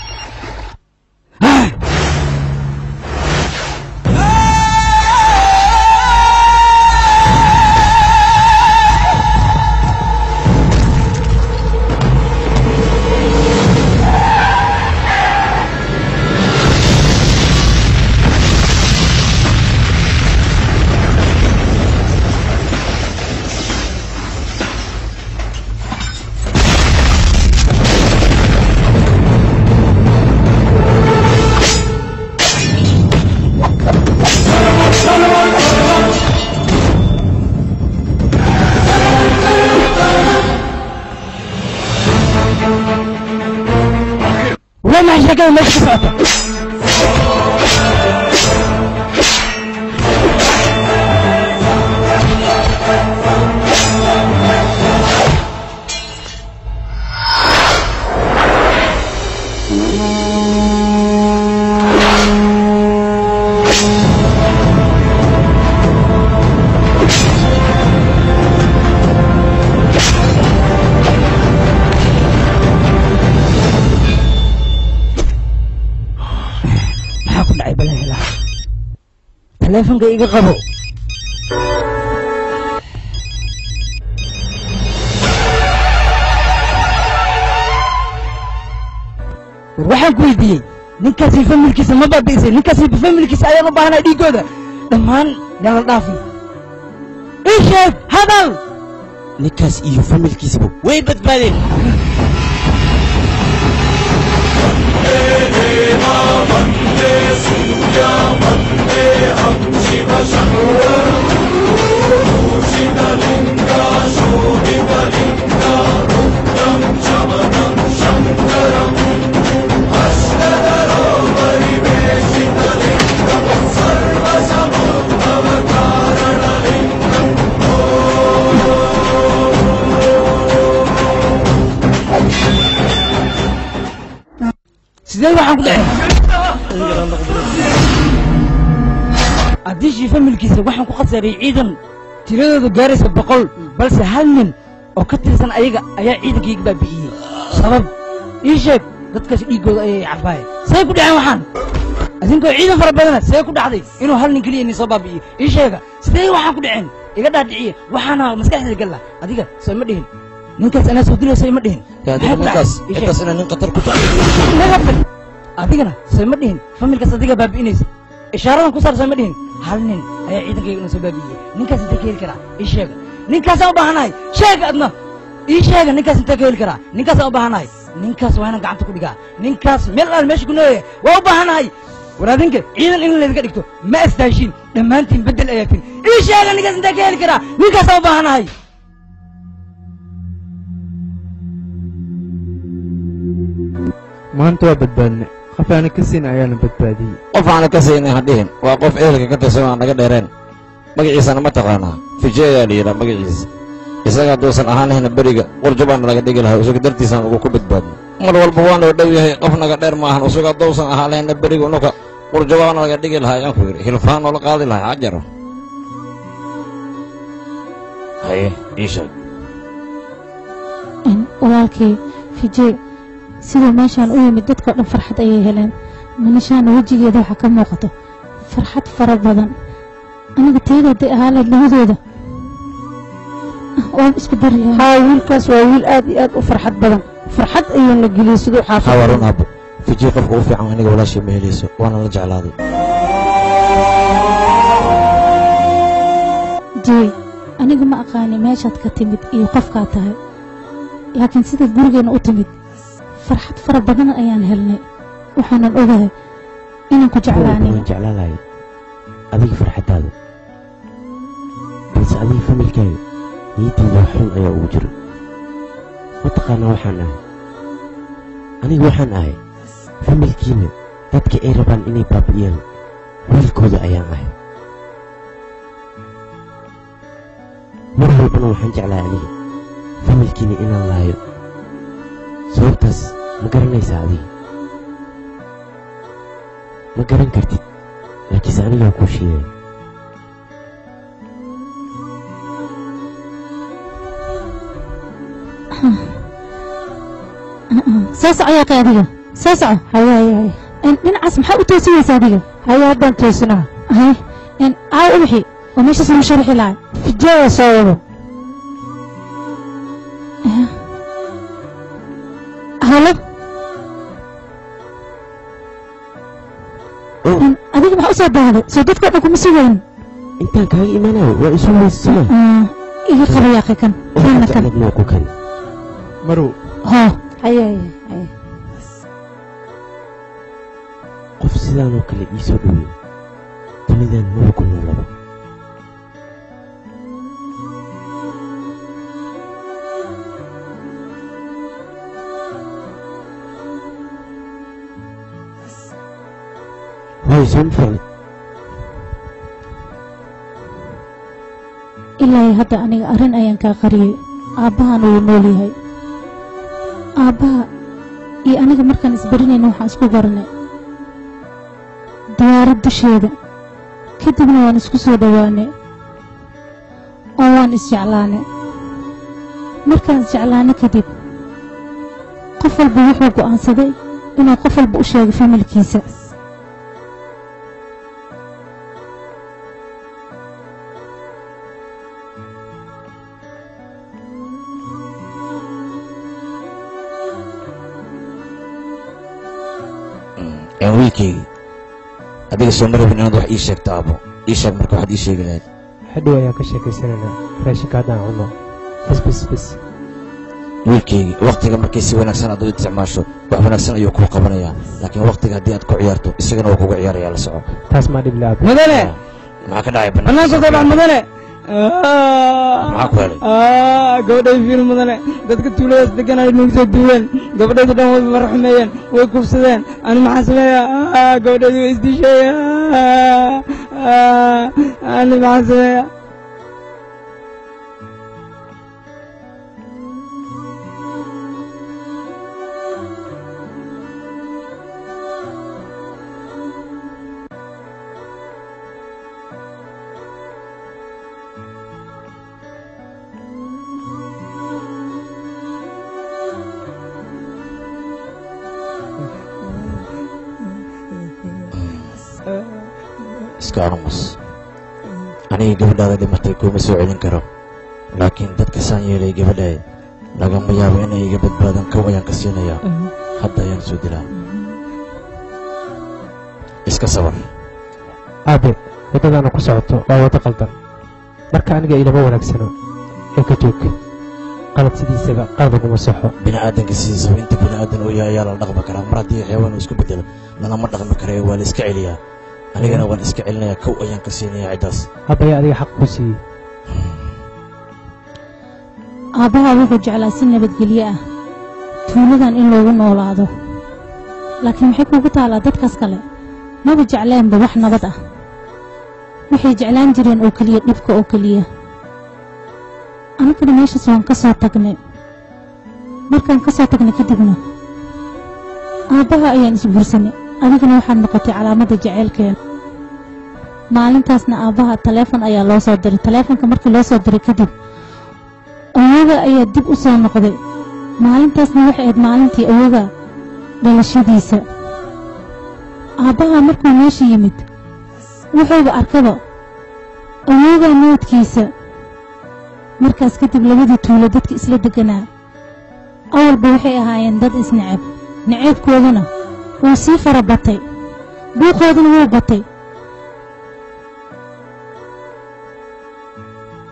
وما شكل مش كفاته telefonka iga qabo waxaan ku weydiiyey ninkaasi familkiisa ma baabi'isay ninkaasi familkiisa ayaan u baahanay dhiigooda dhammaan yaan la dhaafin ii sheeg hadal ninkaas iyo familkiisaba way badbaadeen sidee waxaan ku dhacay haddii familkiisa waxaan ku khasaaray ciidan tiradooda gaaraysa 100 balse hal nin oo ka tirsan ayaga ayaa ciidankayga baabi'iyey sabab ii sheeg dadkaas dhiigooda ayay cabaayeen say ku dhaceen waxaan adinkoo ciidan fara badana see ku dhacday inuu hal nin keliya inay soo baabi'iyo ii sheega sidee waxaan ku dhaceen iga dhaadhiciye waxaana maskaxdayda galla adiga soo ma dhihin ninkaas anaa soo dilayso ima dhihin ninkaas inaa nin khatar ku adigana soo ma dhihin familkaas adiga baabi'inaysa ishaaradan ku saar soo ma dhihin hal nin ayaa ciidankayga inuu soo baabi'iyey ninkaas intee ka heli karaa ii sheega ninkaasaan u baahanahay sheega adna ii sheega ninkaas intee ka heli karaa ninkaasaan u baahanahay ninkaas waa inaan gacanta ku dhigaa ninkaas meel aan meesha ku nooyaya waa u baahanahay war adinka ciidan in laydinka dhigto ma astaashiin dhammaantiin beddel ayaatin ii sheega ninkaas intee ka heli karaa ninkaasaan u baahanahay maanta waa badbaadne qof aana ka siin ayaana badbaadiyey qof aana ka siinay hadhihin waa qof ehelka ka tirsan aan naga dheereen magaciisana ma taqaanaa fije ayaa la yidhaa magaciisa isaga hadduusan ahaanahayna beriga qurjubaana laga dhigi lahaa isaga dartiisaan ugu ku badbaadno mar walba waanoo dhow yahay qof naga dheer ma ahan isaga haddousan ahaanahayna beriga unuka qurjubaana laga dhigi lahaa ayaan ku yidhi hilfaan oo la qaadi lahaa cajaro haye ii sheeg walaalkay fije siduu meeshaan u yimid dadkao dhan farxad ayay heleen manishaana wejigeeda waxaa ka muuqato farxad fara badan aniga teedaday ahaaleed labadooda waan isku daryaa haa wiilkaas waa wiil aad iyo aad u farxad badan farxad ayaan la geliyey siduu xaafid hawarun aabo fiji qofka ugu fiican aniga walaashay ma helayso waana la jeclaaday jey aniga ma aqaani meeshaad ka timid iyo qofkaa tahay laakiin sidaad gurigeenna u timid farxad fara badan ayaan helnay waxaanan ogahay inaan ku jeclaanay waan jeclaan lahay adiga farxaddaada balse adiga familkaaga niyaddeeda wax xun ayaa ugu jiro mataqaanaa waxaan ahay aniga waxaan ahay familkiina dadka ay rabaan inay baabi'iyaan wiilkooda ayaan ahay mar walbana waxaan jeclahay aniga familkiina inaan laayo sababtaas ma garanaysaa adiga ma garan kartid laakiinse anigaa kuu sheegay soo soco yaa kay adiga soo soco haye dhinacaas maxaa u toosinaysa adiga haye haddaan toosinaa hay aa ubaxi oo meeshaas lagu sharxi lahay fijeeda soo wado halo adiga maxaa u soo daaday soo dadkao dhan kuma sugayn intaan kaaga imaanayo waa isu weysasana iga qaba yaaqi kan kana kan ku kan marow hoo haye qof sidaanoo kale ii soo dhoweey dunidan maba ku noolaba waayo soo ma fiicni ilaa hadda aniga arrin ayaan kaa qariyey aabbahana wuu nool yahay aabbaha iyo aniga markaan isbarinayna waxaan isku garanay diyaarad dusheeda kadibna waan isku soo dhowaanay oo waan isjeclaanay markaan isjeclaanay kadib qof walba wuxuu go'aansaday inuu qof walba u sheego familkiisa wiilkaygi adiga soo ma rabin inaad wax ii sheegto aabo ii sheeg marka waxaad ii sheegi lahayd hadhow ayaan ka sheekaysanaynaa raashinka haddaan cunno bas wiilkaygi wakhtiga markay si wanaagsan aad u isticmaasho wax wanaagsan ayuu kuu qabanayaa laakiin wakhtiga haddii aad ku ciyaarto isagana waa kuga ciyaarayaa la soco taas maa dhib laab mudane maxaa ka dhacay banaanka soo bax mudane maxaa ku helay gabadhay fiil mudane dadka tuuladaas degan ay nagu soo duuleen gabadhayda dhan way marxumeeyeen way kufsadeen ani maxaa sameeya gabadhayda way isdisheeya ani maxaa sameeya iska anumus aniga gabadhaada dhimatay kuma soo celin karo laakiin dadka saan yeelay gabadhay lagama yaabo inay iga badbaadan kow ayaan ka siinayaa hadda ayaan soo dilaa iska sabar aabe waddadaana ku socoto waa waddo qaldan marka aniga ilama wanaagsano ee ka joog qalad sidiisaba qalad kuma saxo bini'aadanka sidiisaba inta bini'aadan uu yahay ayaa la dhaqmi karaa mar haddii xayawaan uu isku bedelo lalama dhaqmi kara ee waa la iska celiyaa anigana waan iska celinayaa kow ayaan ka siinayaa ciddaas aabaya adiga xaq ku siiyey aabbaha wuxuu jeclaa si nabadgelyo ah tuuladan in loogu noolaado laakiin maxay kuugu taalaa dadkaas kale maba jecleenba wax nabad ah waxay jeclaan jireen oo keliya dhibka oo keliya anagana meeshaas waan ka soo tagnay markaan ka soo tagnay kadibna aabbaha ayaan isguursanay adigana waxaad noqotay calaamadda jaceylkeena maalintaasna aabbaha taleefon ayaa loo soo diray taleefonka markii loo soo diray kadib awoga ayaa dib u soo noqday maalintaasna waxay ahayd maalintii awoga dhalashadiisa aabbaha markuu meesha yimid wuxuuba arkaba awoga moodkiisa markaas kadib labadii tuulo dadka isla deganaa awalba waxay ahaayeen dad isnecab naceebkooduna wuu sii fara batay buuqooduna wuu batay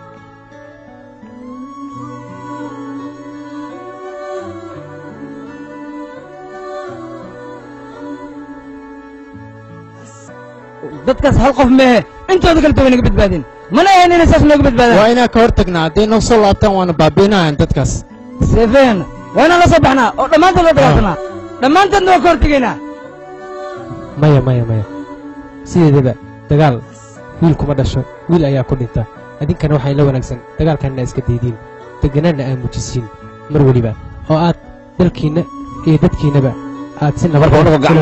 dadkaas hal qof meehe intooda kale way naga badbaadeen mana ahayn inay saas nooga badbaadaan waa inaan ka hor tagnaa hadday noo soo laabtaan waana baabiinayaan dadkaas seefeen waa inaan la soo baxnaa oo dhammaantood la dagaalsanaa dhammaantoodna waa ka hor tegaynaa maya maya maya sideedaba dagaal wiil kuma dhasho wiil ayaa ku dhinta idinkana waxaa la wanaagsan dagaalkanna iska daydiin deganaanna aa muujisiin mar weliba oo aad dalkiinna iyo dadkiinnaba aad si nabad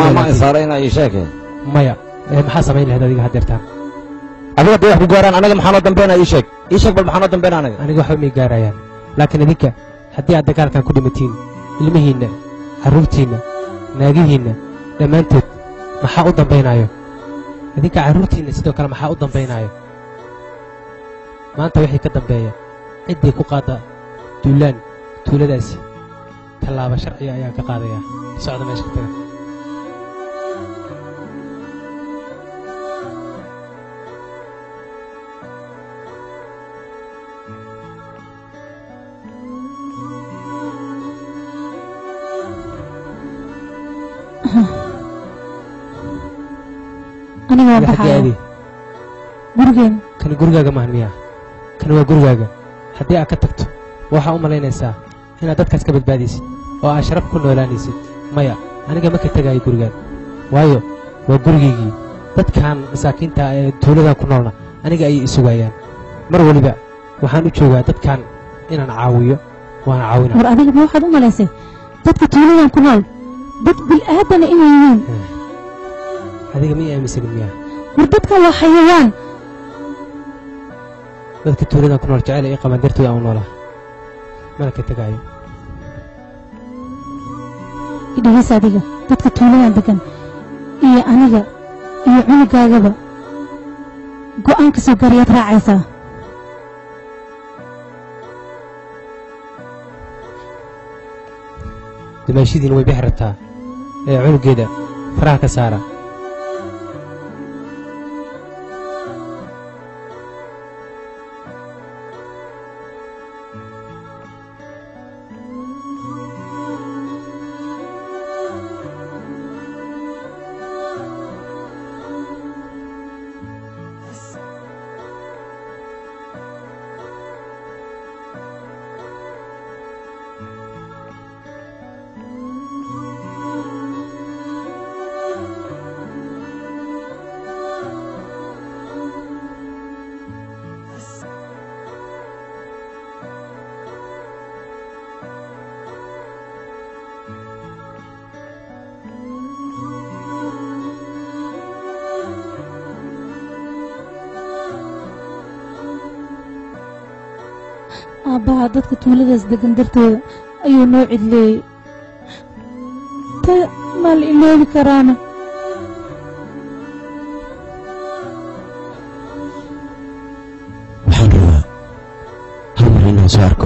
maya maxaa samayn lahayd adiga haddeertaan adiga dee wax ku gaaraan anaga maxaa noo dambeynaa ii sheeg bal maxaa noo dambeynaa aniga waxba may gaarayaan laakiin idinka haddii aad dagaalkan ku dhimatiin ilmihiinna carruurtiinna naagihiinna dhammaantood maxaa u dambaynaayo idinka carruurtiinna sidoo kale maxaa u dambaynaayo maanta wixii ka dambeeya ciddii ku qaadda duulaan tuuladaasi tallaaba sharciga ayaan ka qaadayaa socda meesha ka taga aniga waa baxaya gurigeen kani gurigaaga maahan miyaa kani waa gurigaaga haddii aad ka tagto waxaa u malaynaysaa inaad dadkaas ka badbaadaysid oo aad sharaf ku noolaanaysid maya aniga ma ka tegaayo gurigaan waayo waa gurigaygii dadkan masaakiinta ee tuuladan ku noolna aniga ayay isugayaan mar weliba waxaan u joogaa dadkan inaan caawiyo waana caawina war adiga ma waxaad u malaysay dadka tuuladan ku nool dad bil'aadana inay yihiin adiga ma ii aaminsanin miyaa war dadkan waa xayawaan dadka tuuladan ku nool jecel ay qabaan dartooda aan u noolaa mana ka tegaayo idhageys adiga dadka tuuladan degan iyo aniga iyo cunugaagaba go'aan ka soo gaariyaad raacaysaa dumaashidiina way bixi rabtaa ee cunugeeda faraha ka saara aabbaha dadka tuuladaas degan dartooda ayuu noo cidleeyey ta maa la iloobi karaana waxaan rabaa hal mar inaan soo arko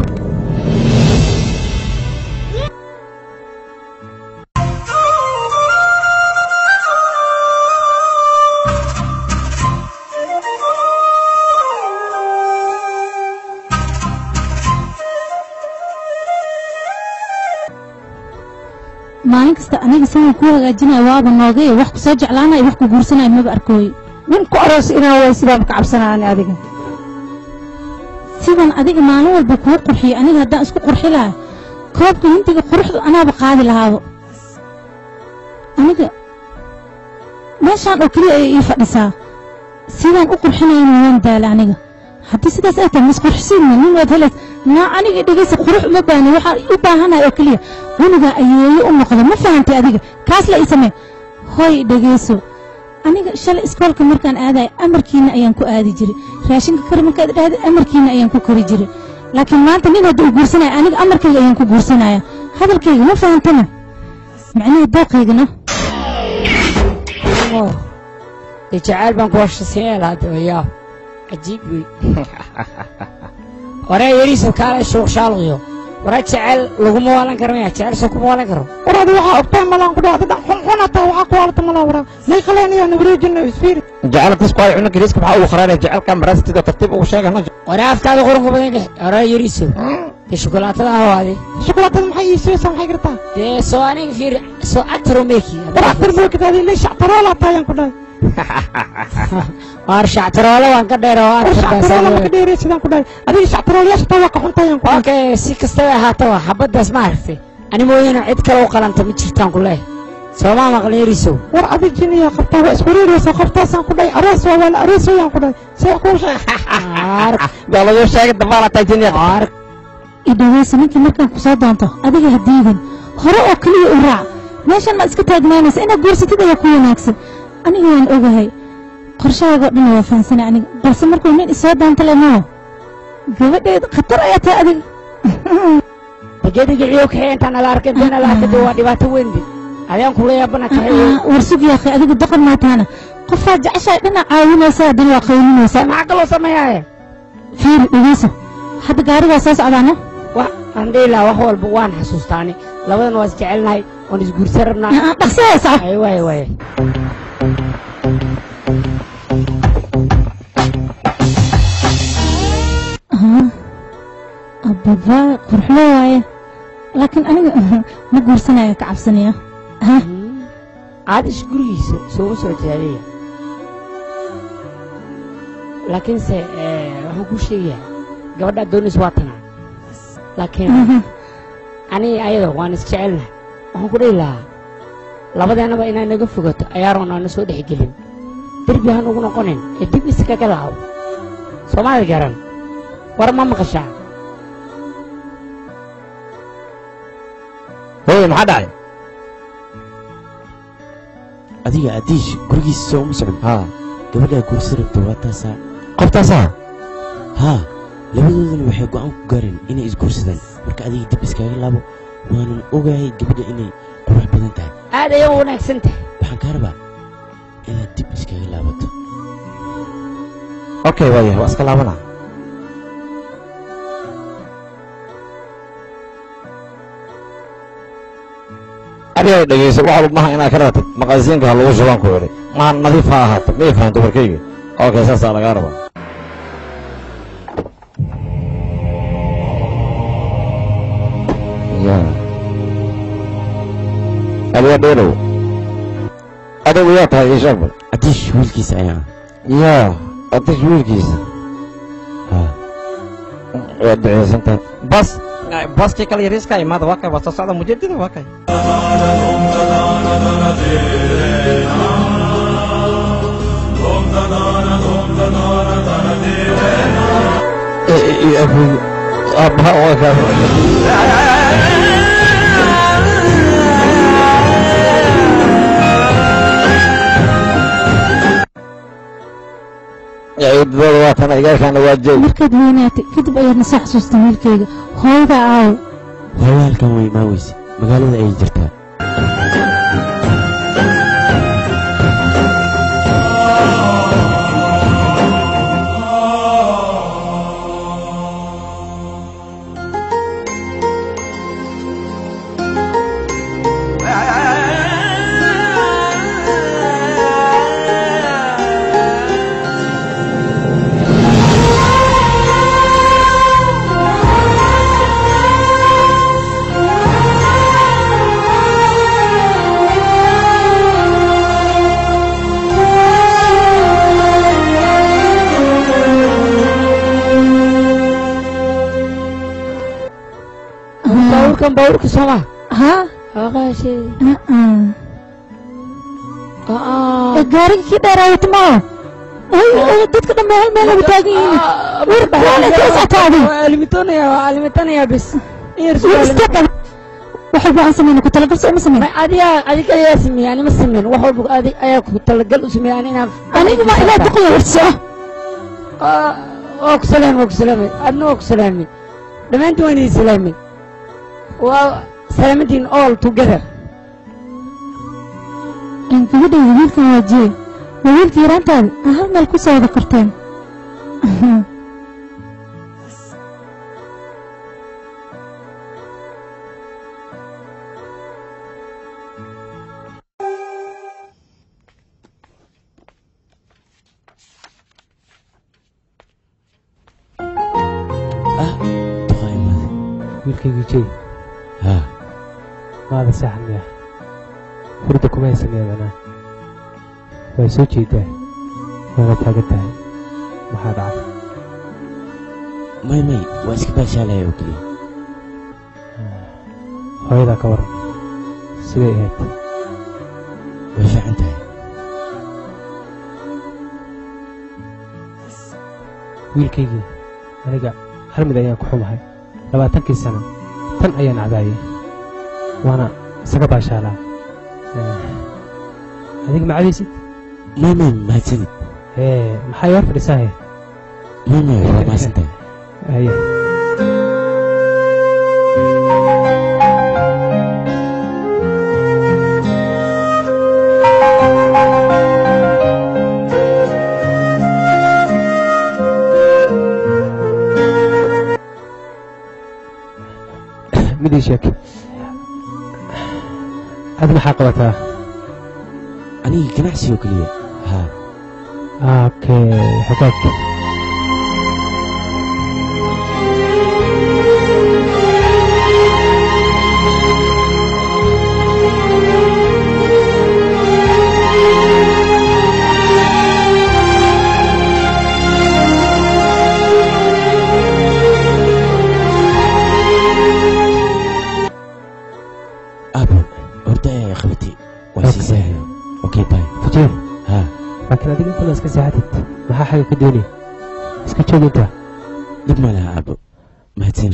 maalin kasta aniga sidan ku hagaajinaya waaba noogay wax ku soo jeclaanaya wax ku guursanaya maba arkooy nin ku aroos inaan way sidaan ka cabsanaani adiga sidan adiga maalin walba kuu qurxiyo aniga haddaan isku qurxi lahaa koobka hindiga quruxdu anaaba qaadi lahaabo aniga meeshaan oo keliya ayay ii fadhisaa sidaan u qurxinayana waan daala aniga haddii sidaas ay tahay masqurxisiinna nin waad helays naa aniga dhegaysa qurux uma baahni waxaan u baahanahay oo keliya cunugaa ayeeyo u noqdo ma fahantay adiga kaas la ii samee hoy dhegayso aniga shalay iskoolka markaan aadayo amarkiina ayaan ku aadi jiray raashinka kari markaad dhahday amarkiina ayaan ku kari jiray laakiin maanta nin hadduu guursanaya aniga amarkayga ayaan ku guursanaya hadalkayga ma fahantana macnaha dooqaygana jacayl baan ku hashasiinay lahaad wayaa cajiib wey waree yariiso kaale shuuqshaalqiyo wara jecel laguma waalan karo maya jecel soo kuma waalan karo waraadi waxaa ogtaan malaan ku dhahda dhan xunxun hataa waxaa ku waalata malaa waraa may qaleenayaan wareejina isfiiri jacaylkaas ku ay cunugga riiska maxaa ugu kharaanaya jacaylka maraastida tartiib ugu sheegana waree afkaada qurunka badan dheh waree yariiso dee shukulaatada ahawaade shukulaatada maxay ii siiyeysaa maxay gartaa dee soo aniga fiir soo actaro meeki war actar meekadaadi ilay shactarool hataa ayaan ku dhahay waar shactiroole waan ka dheer oo shactiroole ma ka dheerey sidaan ku dhahay adiga shactirooleyaasha taa waa ka xuntayaan ku okay si kastaba ahaataba xabaddaas ma aragtay ani mooyane cid kale u qalanta ma jirtaan ku leeyahay soomaa maqlin yarisow war adig jiniyaa qabtaa waa iswareeraysa qabtaasaan ku dhahay aroos waa la aroosayaan ku dhahay see kuu sheeg baa lagu sheegay dabaalataa jiniyaa idhaweysa ninkii markaan ku soo doonto adiga ha diidin hore oo keliya u raac meeshan ma iska taagnaanaysa inaad guursatid ayaa ku wanaagsan aniga waan ogahay qorshahaaga oo dhan waa fahansanay aniga balse markuu nin isoo doonto lemoo gabadheeda khatar ayaa tahay adiga bajeediga ciyow kaxee intaan ala arkay intaan ala arkay waa dhibaato weynde adaan kula yaabana kaxeeyo warsug yaakhay adiga doqon maataana qofaad jeceshahay dhinac caawinaysaa haddana waa qaylinaysaa maxaa kaloo sameeyaaye fiiri dhegeyso hadda gaarigaa soo socdaana aan dhihi lahaa wax walba waan xasuustaani labadan waa isjecelnahay waan isguursan rabnaa dhaqsahaysa waay waay ababa qurxlo waaye laakiin aniga ma guursanaya ka cabsanaya caadis gurigiisa sooga soo jeedaya laakiinse waxaan kuu sheegayaa gabadha doonis waa tanaa laakiin aniga ayada waan isjecelnahay waxaan ku dhihi lahaa labadeennaba inay naga fogato ayaaroon aana soo dhexgelin derbi ha nugu noqonin ee dib iskaga laabo soomaalida garan war ma maqashaa hooye maxaa dhacay adiga adiish gurigiisa soo uma socon gabadhaa guursi rabta waa taasaa qoftaasaa haa labadoodana waxay go'aan ku gaareen inay isguursadaan marka adiga dib iskaaga laabo waanan ogahay gabadha inay qurux badan tahay aad ayay u wanaagsan tahay waxaan kaa rabaa inaad dib iskaaga laabato okay waaya waa iska laabanaa adiga dhegeyso wax walba maha inaad ka raatid maqaasiinka ha lagu shubaan ku idhi maa nadiif ha ahaato miyay fahanto warkayga okay saasaa lagaa rabaa aliya dheelow adigu yaa tahay ii sheeg bal adiish wiilkiisa ayaa yaa adiish wiilkiisa waad duceysantahay bas baskii kale yariiska imaada waa kay waa soo socda mujeedida waa kay abha waa kaa ciidadooda waa tana igaashaana waa jeeg markaad weynaatay kadib ayaad nasoo xasuustay wiilkayga hooyada aaw hooyo halkan way imaaweysa magaalada ayay jirtaa baawurka sooma gaariga kii dheeraawata maa dadka dhambe hal meel laba taagan yihiin bis wax walba aan samayno ku talagal soo ma sameyn adiga ayaa sameeyey ani ma sameyn wax walba ayaa ku talagal u sameeyey ani inaan anigu ma ilaa duqaya warso waa ku salaamay adna waa ku salaamay dhammaantiin waan idin salaamay waa salaamadiin all together gabadhayda wiilkan waa jee waa wiilka yaraantaada aan hal meel ku soo wada korteen wiilkaygu jey maada saaxan miya hurda kuma haysan yeedanaa way soo jeedaa waana taagan tahay maxaa dhacay may waa iska baashaalaya oo keliya hooyadaa ka waran siday ahayd way fiican tahay wiilkaygii aniga hal mid ayaan ku xumahay 20kii sano tan ayaan cadaayay waana isaga baashaalaa adiga macadaysid may mahadsanid maxaa yar fadhisaahe may waa mahadsantahay haye midii sheek ad maxaa qabataa aniga ganacsi oo keliya okay xagaag laakiin adiga inta la iska seexatid maxaa xaga ka doonaya iska joog inta dib ma laha aabo mahadsan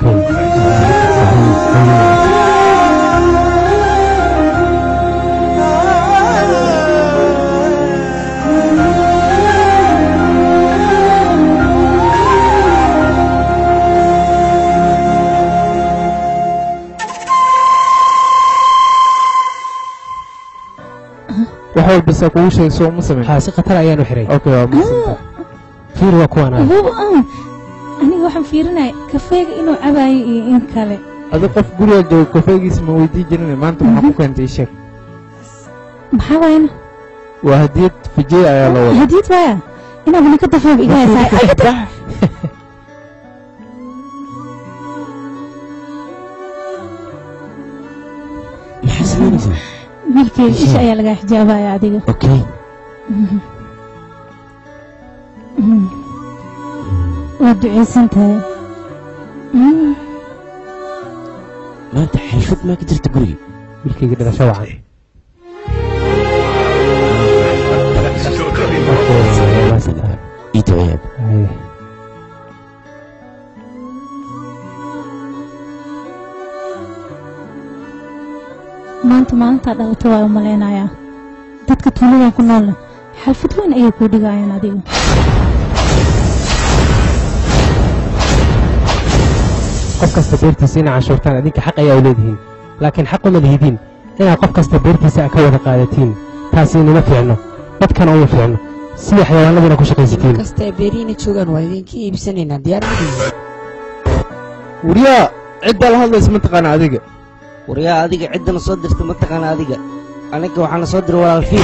waxay bas kugu sheegay ma sameyn si khatar ayaan u xiray okay waa mahadsantahay fiir waa kuwan aniga waxaan fiirinaya kafeega inuu cabaayo iyo in kale adi qof guriga joogo kafeegiisa ma weydii jirin maanta maxaa ku keentay sheeg maxaa waayna waa hadiyad fijay ayaa loo wadaa hadiyad waaya inaad ninka dafeega iga haysaa maxaa samaynaysaa wiilkeyga isha ayaa lagaa xijaabaya adiga okay waad ducaysan tahay maanta xalfad maa ka jirta guriga wiilkeyga dhalasho wacan ii duceeyaad maanta maalintaa dhalato waa u malaynayaa dadka tuuladan ku noolna xalfad weyn ayay kuu dhigayaan adiga qof kasta beertiisa inaa canshuurtaan adinka xaq ayaa u leedihiin laakiin xaq uma lihidiin inaad qof kasta beertiisa ka wada qaadatiin taasi inama fiicno dadkana uma fiicno sidii xayawaanadina ku shaqaysatiin kasta beeriina joogaan waa idinka iibsanaynaa diyaar wariyaa ciddaa la hadlaysa mataqaana adiga waryaa adiga ciddana soo dirta mataqaana adiga aniga waxaana soo diray walaal fiir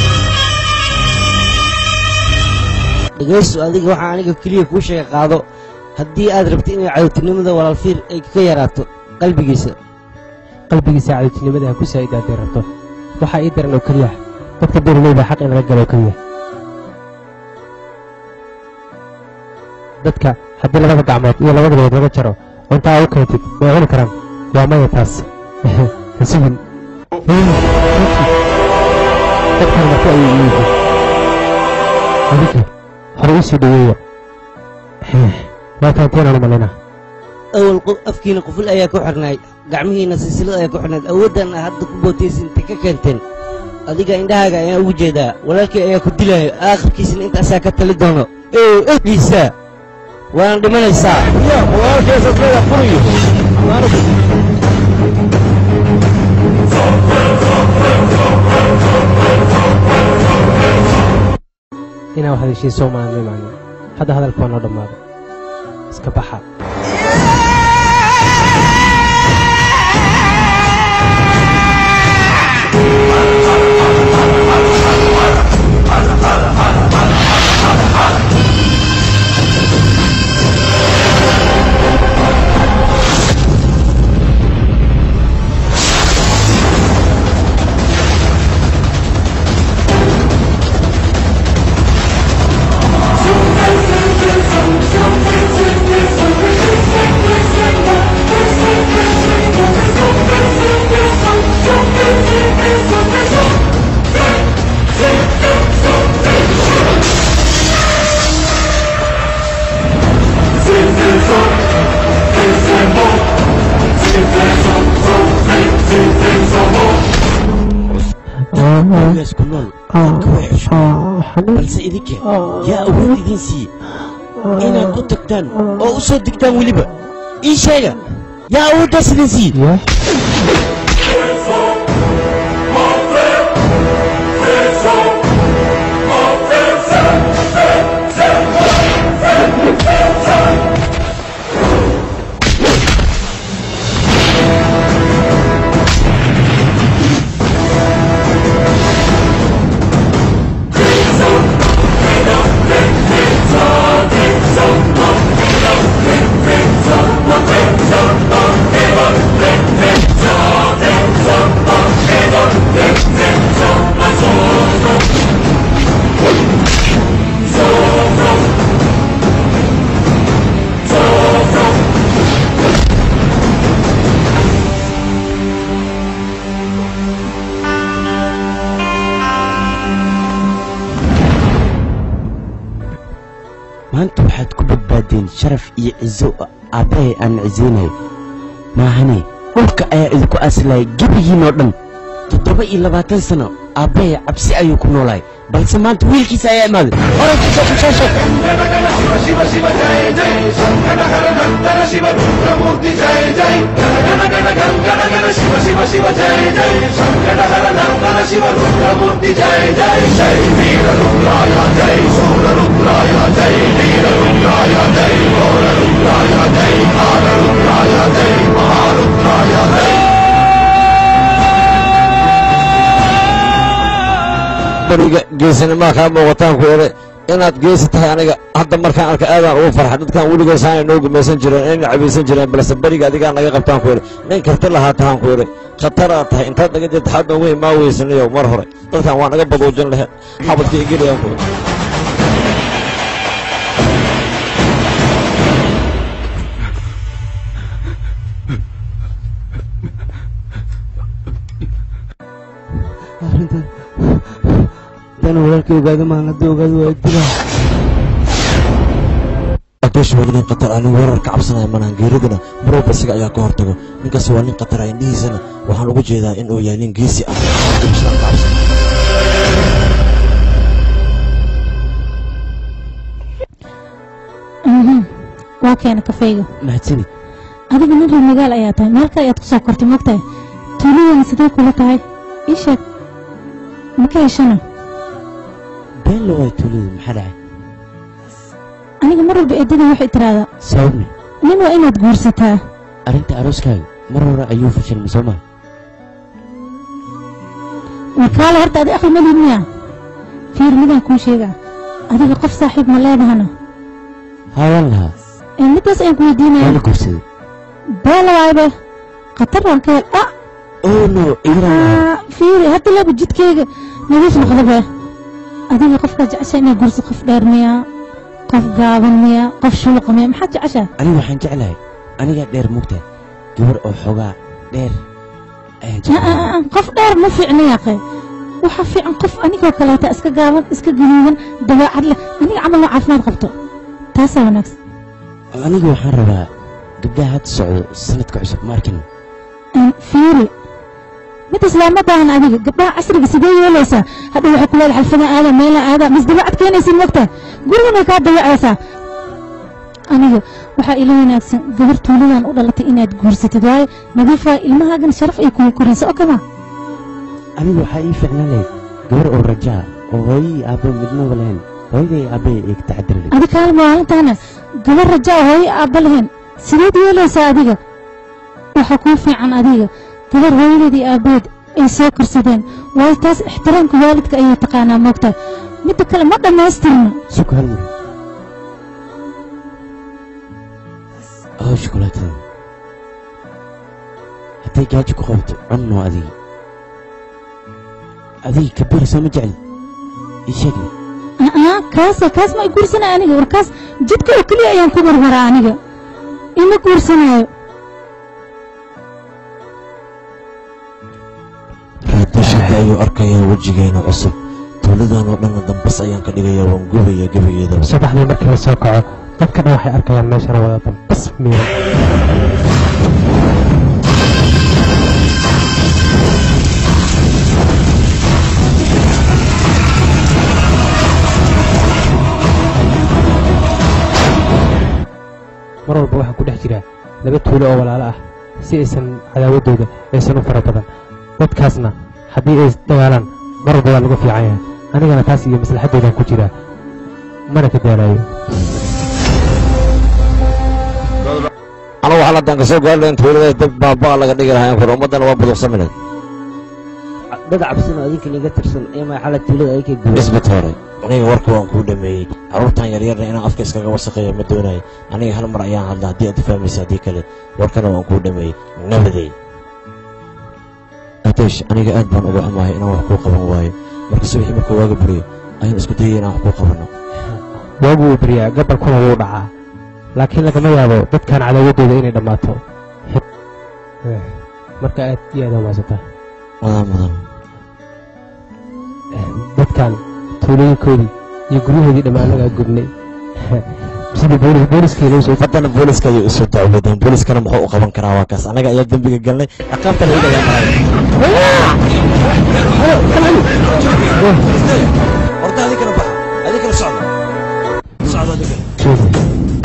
dhegayso adiga waxaa aniga keliya kuu sheega qaado haddii aad rabto inay cadowtinimada walaal fiir ay ka yaraato qalbigiisa cadowtinimada ha ku saa'id hadday rabto waxaa ii daran oo keliya dadka beeraleyda xaq in laga galo oo keliya dadka haddii labada gacmood iyo labada lugood laga jaro cuntaa u keentid way cuni karaan waa maya taas ha sugin dadkan marka ayay iyihiin adinka hore ii soo dhoweeya waa kaanteenaan u malaynaa awal afkiina quful ayaa ku xirnaay gacmihiina silsilad ayaa ku xirnayd awooddan hadda ku bootaysa intay ka keenteen adiga indhahaaga ayaan ugu jeedaa walaalkii ayaa ku dilaayo aakhirkiisna intaasaa ka tali doono egiisa waana dhimanaysaa inaa wax heshiiso maan imaanin hadda hadalka waa noo dhammaaday iska baxa gurigaas ku nool dadka way xushmaan balse idinka yaa awood idin siiye inaad u tagtaan oo u soo degtaan weliba ii sheega yaa awooddaas idin siiye maanta waxaad ku badbaadeen sharaf iyo cizo aabbahay aan cizaynay maahane dhulka ayaa idinku aslaya gebigiinoo dhan 27 sano aabbahay cabsi ayuu ku noolaay balse maanta wiilkiisa ayaa imaaday bariga geesinimaa kaa muuqataan ku eray inaad geesi tahay aniga hadda markaan arka aadaan ugu farxa dadkan weligood saanay noo gumaysan jireen inayna cabaysan jireen balse bariga adigaa naga qabtaan ku eray nin karti lahaa tahaan ku eray khataraad tahay intaad naga jirta xaddan weyn maa weysanayo mar hore dadkan waa naga baduujin lahe xabadka igelayaan ku eray dana walaalkay ogaado maahan haddii ogaado waa dilaa adeesh waa nin khatar anigu weerar ka cabsanaya manaan geeridana marwalba isaga ayaa ka hortago ninkaas waa nin khatara indhihiisana waxaan ugu jeedaa in uu yahay nin geesi ah waa keena kafeyga mahadsanid adiga nin reer magaal ayaa tahay meelka ayaad ku soo kortay mogtahay tuuladana sidee kula tahay ii sheeg ma ka heshana been la waay tuulada maxaa dhacay aniga mar walba eedadan waxay tiraahdaa sababni nin waa inaad guursataa arrinta arooskaaga mar hore ayuu fashilmay soo maa warkaale horta adi aqli ma liidmiya fiir midaan kuu sheegaa adiga qof saaxiib ma leedahana haawan lahaa middaas ayaan ku weydiinaya waana guursaday beela waaybe khatar waan ka hel oo no fiiri hadda leeba jidkayga nadiif noqdabe adiga qofkaad jeceshaa inaad guurso qof dheer miyaa qof gaaban miyaa qof shuluqa miyaa maxaad jeceshaa aniga waxaan jeclahay anigaa dheer mugtaa gabar oo xoogaa dheer ayaan jeclahay qof dheer ma fiicna yaaqe waxaa fiican qof anigoo kaleeta iska gaaban iska gaduudan dabeecad leh aniga camal oo caafimaad qabto taasaa wanaagsan aniga waxaan rabaa gabdhaha hadda socdo sanadka cusub maarkin fiiri mid islaama baahan adiga gabdhaha casriga sidee yeelaysaa hadda waxay ku leedahay xalfada aada meela aada mis dabeecad keenaysin mogtaa guriganay kaa dabeecaysaa aniga waxaa ila wanaagsan gabar tuuladan u dhalatay inaad guursatid waaye nadiifaa ilmahaagan sharaf ay kugu koraysa oo kama aniga waxaa ii ficnaan lahayd gabar oo rajaa oo hooyii aabbe midnaba lahayn hooyaday aabbe ay ka taxadiri lahayd adi kaalma maalintaana gabar rajaa oo hooyo aabbe lahayn sideed yeelaysaa adiga waxaa kuu fiican adiga gabar hooyadeedii aabbeed ay soo korsadeen waayo taas ixtiraamka waalidka ayay taqaanaa moogtaa midda kale ma dhammaystirna suka hal mar oo shukulaatada hadday gaajo ku qabato cunno adiga kabiri soo ma jecli ii sheegna kaas ma i guursanaya aniga warkaas jidka oo keliya ayaan ku marmaraa aniga ima guursanaayo raadashada ayuu arkayaa wejigeena cusub tuuladan oo dhanna dambas ayaan ka dhigayaa waan gubaya gebigeedaba saddexdii markii la soo kaco dadka dhan waxay arkayaan meeshana wada dambas miira laba tuulo oo walaalo ah si aysan cadaawaddooda aysan u fara badan dadkaasna haddii ay dagaalaan mar walba waa lagu fiican yahay anigana taas iyo maslaxaddoodan ku jiraa mana ka daalayo anu waxaan haddaan ka soo gaari lahayn tuulada dab baabaa laga dhigi lahaa kor ummaddana waa buduqsami lahayd dad cabsan oo adinka laga tirsan ee maxalla tuulada ay ka guureen isbitooray aniga warka waan kuu dhameeyey carruurtan yaryarna inaan afka iskaga wasaqeeyo ma doonayo aniga hal mar ayaan hadla haddii aad fahmaysa haddii kale warkana waan kuu dhameeyey nabaday adeesh aniga aad baan uga xumahay inaan wax kuu qaban waayo marka subaxii markuu waaga buriyo ayaan isku dayay inaan wax kuu qabanno waagu wuu beriyaa gabalkuna wuu dhacaa laakiin lagama yaabo dadkan cadaawaddooda inay dhammaato marka aad iyo aad amaasata mudan dadkan tuulooyinkoodii iyo guryahoodii dhammaan anagaa gubnay sida haddana booliska ayay usoo dacwadeen booliskana muxuu u qaban karaa waa kaas anaga ayaa dembiga galnay aqaabta laga ayaa horta adinkana baxa adinkana socda socda adinkana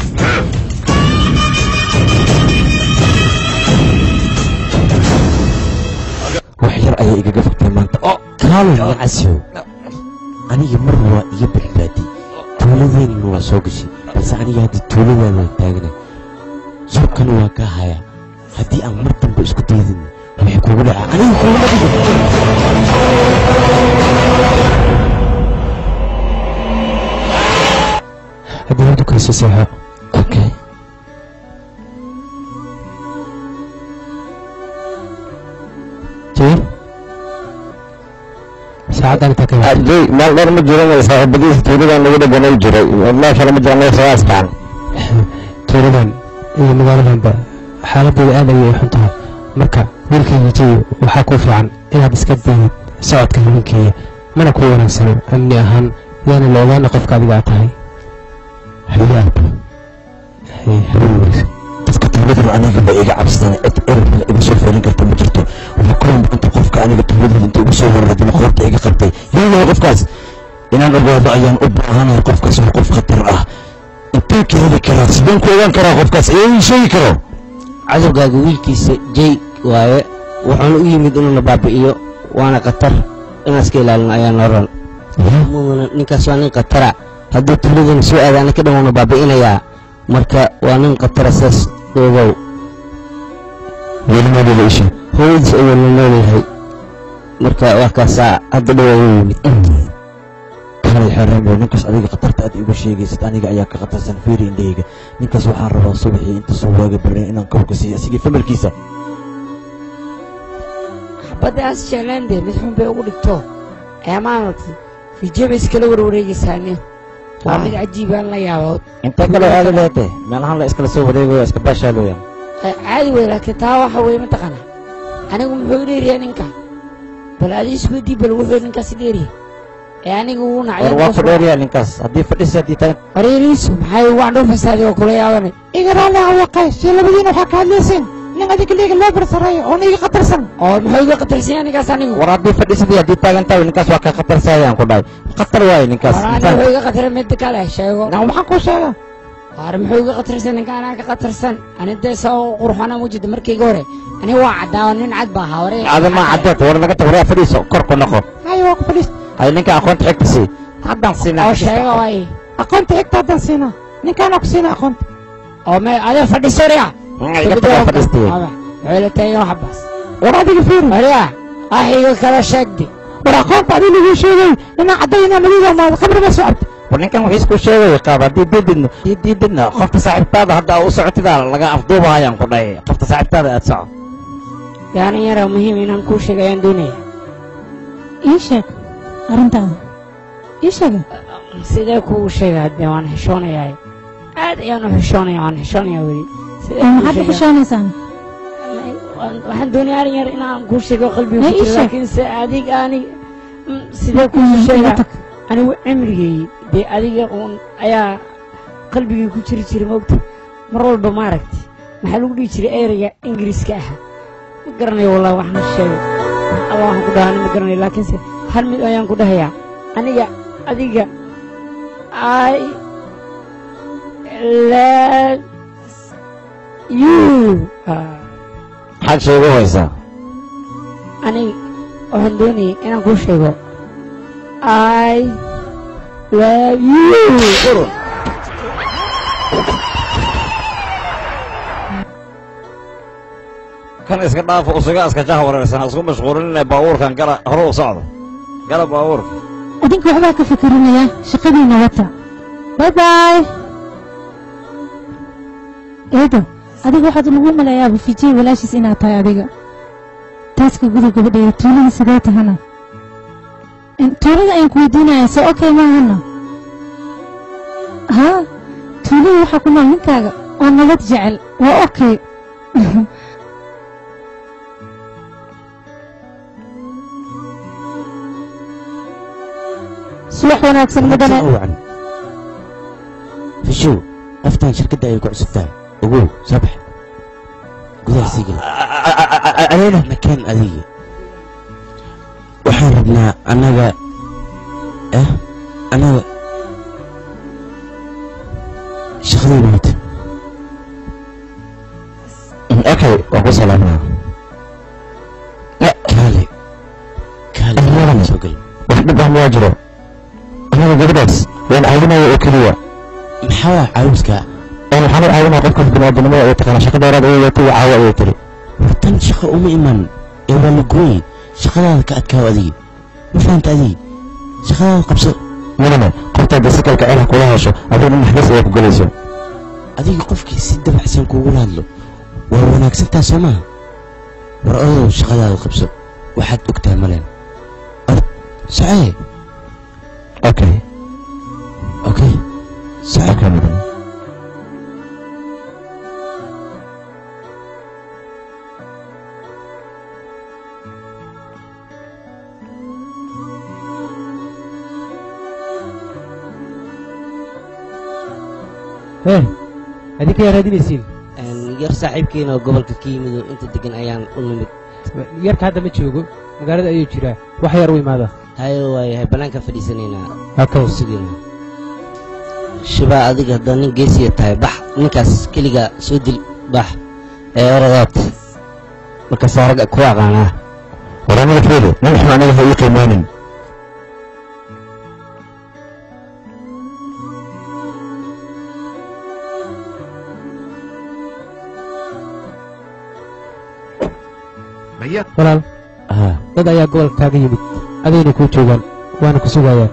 wax yar ayay igaga fogtay maanta oo kaalin nacasiyo aniga mar waa iga badbaadi tuuladeenna waa soo gashay balse aniga hadda tuuladaada taagna surkana waa kaa hayaa haddii aan mar dambe isku daydin waxay kugu dhacaa aniga kugu dhaciyo haddii aad dukayso seexo okay saacaddan intaa ka adey meel dheer ma jiran saaxiibadiisa tuuladan lagu dhaganay jiray meeshana ma jiran saas fiican tuuladan iyo magaaladanba xaaladooda aad ayay xun tahay marka wiilkayga jayo waxaa kuu fiican inaad iska daydid socodka habeenkeeya mana ku wanaagsano amni ahaan yaana la ogaana qofka adiga aad tahay hayaaba dadka tuuladana aniga ba iga cabsadaan cid erabna iga soo feelin karta ma jirto waxaa kaloo maanta qofka aniga tuuladada inta igu soo horadima qoorta iga qabtay yaanahay qofkaas inaan ogaado ayaan u baahanahay qofkaas waa qof khatar ah intaan ka heli karaa sideen ku ogaan karaa qofkaas ayaa ii sheegi karo cadowgaaga wiilkiisa jay waaye wuxuuna u yimid inuuna baabi'iyo waana khatar inaan iska ilaalin ayaa noran mudana ninkaas waa nin khatara hadduu tuuladana soo aadaana ka dhan waana baabi'inayaa marka waa nin khatara saas ogow weelimadeeda isha hooyadiis ayuu la noolyahay marka waa kaasaa hadda dhawaa u yimid kaalay xeereen ninkaas adiga khatarta aad igu sheegaysid aniga ayaa ka khatarsan fiiri indhahayga ninkaas waxaan rabaa subaxii inta soo waaga barin inaan kawrka siiyo asigii famalkiisa xabaddaas jeclaandee mid xun bay ugu dhigto ee maaragtay fijeeba iskala warwareegaysaaniyo waa mid cajiibaan la yaabood inta kaloo aada leetay meelahan la iskala soo wareegayo iska baashaalooyaan caadi wey laakiin taa waxa weeye mataqaana anigu muxuu dheeriyaa ninka bal adi isweydii bal wuxuu ninkaasi dheeriya ee anigu wuu nacay waa ku dheeriyaa ninkaas haddii fadhisa haddii tagan wareeriisu maxay ugu andhow fasaadi oo kula yaabanay iga raalli hawaqay si labadiina waxaa ka hadlayseen nin adiga liiga loo barsareeyo oo iga khatarsan oo muxuu iga khatarsan ninkaas anigu war haddii fadhisadii haddii taagan tahay ninkaas waa ka khatarsaayaan ku dhahay khatar waaye ninkaas muxuu iga khataray mid kale sheego maxaan kuu sheega war muxuu iga khatarsan ninka anaa ka khatarsan ani dee soo qurxana mujida markii hore ani waa caddaa nin cad baa ahaa waree adama cadeed war naga tag waraa fadhiiso kor ku noqo hayo waa ku fadhiis hay ninka aqoonta xigta sii haddaan siinaa oo sheego waay aqoonta xigta haddaan siinaa ninkaana ku siinaa aqoonta oo me adee fadhiso riya iga tagaa fadhiistay ولا تايو حباس ورادي فين وريا احيو كلا شقدي وراقون بعدين يجي شيء انا عدينا مدينه ما قبل ما سعبت ورنكان وحيس كو شيغay qaaba diidina qofka saaxiibtaada hadda u socotida laga afduubayaan ku dhahay qofka saaxiibtaada aad soco yaani yara muhiim inaan ku sheegayaan doonaya sheeg arrintaada sheeg sidee kuu sheegay haddii waan xishoonayaa aad ayaan u xishoonayaa waan xishoonayaa weli maxaad ku xishoonaysaan waxaan doonayaa arrin yar inaan kuu sheego qalbiga ku jiro laakiin se adig anig sidee kuu sheegaa anigu cimrigay dee adiga uun ayaa qalbigii ku jiri jiray maogta mar walba maaragti maxaa lagu dhihi jiray ereyga ingiriiska ah ma garanayo wallahi waxna sheegay allah waxaan ku dhahaa ma garanayo laakiinse hal mid ayaan ku dhahayaa aniga adiga I love you maxaad sheego haysaa aniga waxaan doonayay inaan kuu sheego I love you kan iska dhaafo usaga askajaha wareersan isku mashquulinaya baabuurkan gala hore u socdo gala baabuurka adinka waxbaa ka fikerinaya shaqadiina wata bye bye eedo adiga waxaad lagu malayaaba fijiye walaashiis inaad tahay adiga taaska guda gabadheeda tuulada sidee tahana tuulada ayaan ku weydiinaya soo okay maahana ها تولي waxaa ku nool ninkaaga oo nabad jecel waa okay subax wanaagsan mudane fishow aftaan shirkadda ay ku cusubtahay ogow sabax gudaha sii gal adeena makaan adiga waxaan rabnaa annaga shaqadayna wata okay waa ku salaamnaa kaale soo gal wax dhib ah miyaa jiro anaga gabadhaas waan caawinaya oo keliya maxaa caawinka waxaan u caawinaya qofka biniaadamnimada ay taqaana shaqo dheeraad ay wata iyo caawo ayay tiri tan shaqo uma iman ee waa la gooyey shaqadaada ka adkaaw adiga ma fahanta adiga shaqadaada qabso mudane qoftaad basikalka ceelha kula hesho adigna maxbas ayaa ku gelayso adiga qofkii si dabacsan kuugula hadlo waa wanaagsantaa soo maaha war odow shaqadaada qabso waxaad ogtahay maleen socee okay socee mudane adinka yaa raadinaysiin yar saaxiibkeena oo gobolka ka yimid oo inta degan ayaan u nimid yarka hadda ma joogo magaalada ayuu jiraa wax yar u imaada hayo waayahay bannaanka fadhiisanaynaa hakaw sugayna shibaa adiga haddaa nin geesiya tahay bax ninkaas keligaa soo dil bax ee oradaad markaas rag ku aqaanaa waraanada fiiri nin xun aniga ha ii qiimeynin walaal dad ayaa gobolka kaaga yimid adayna kuu joogaan waana ku sugayaan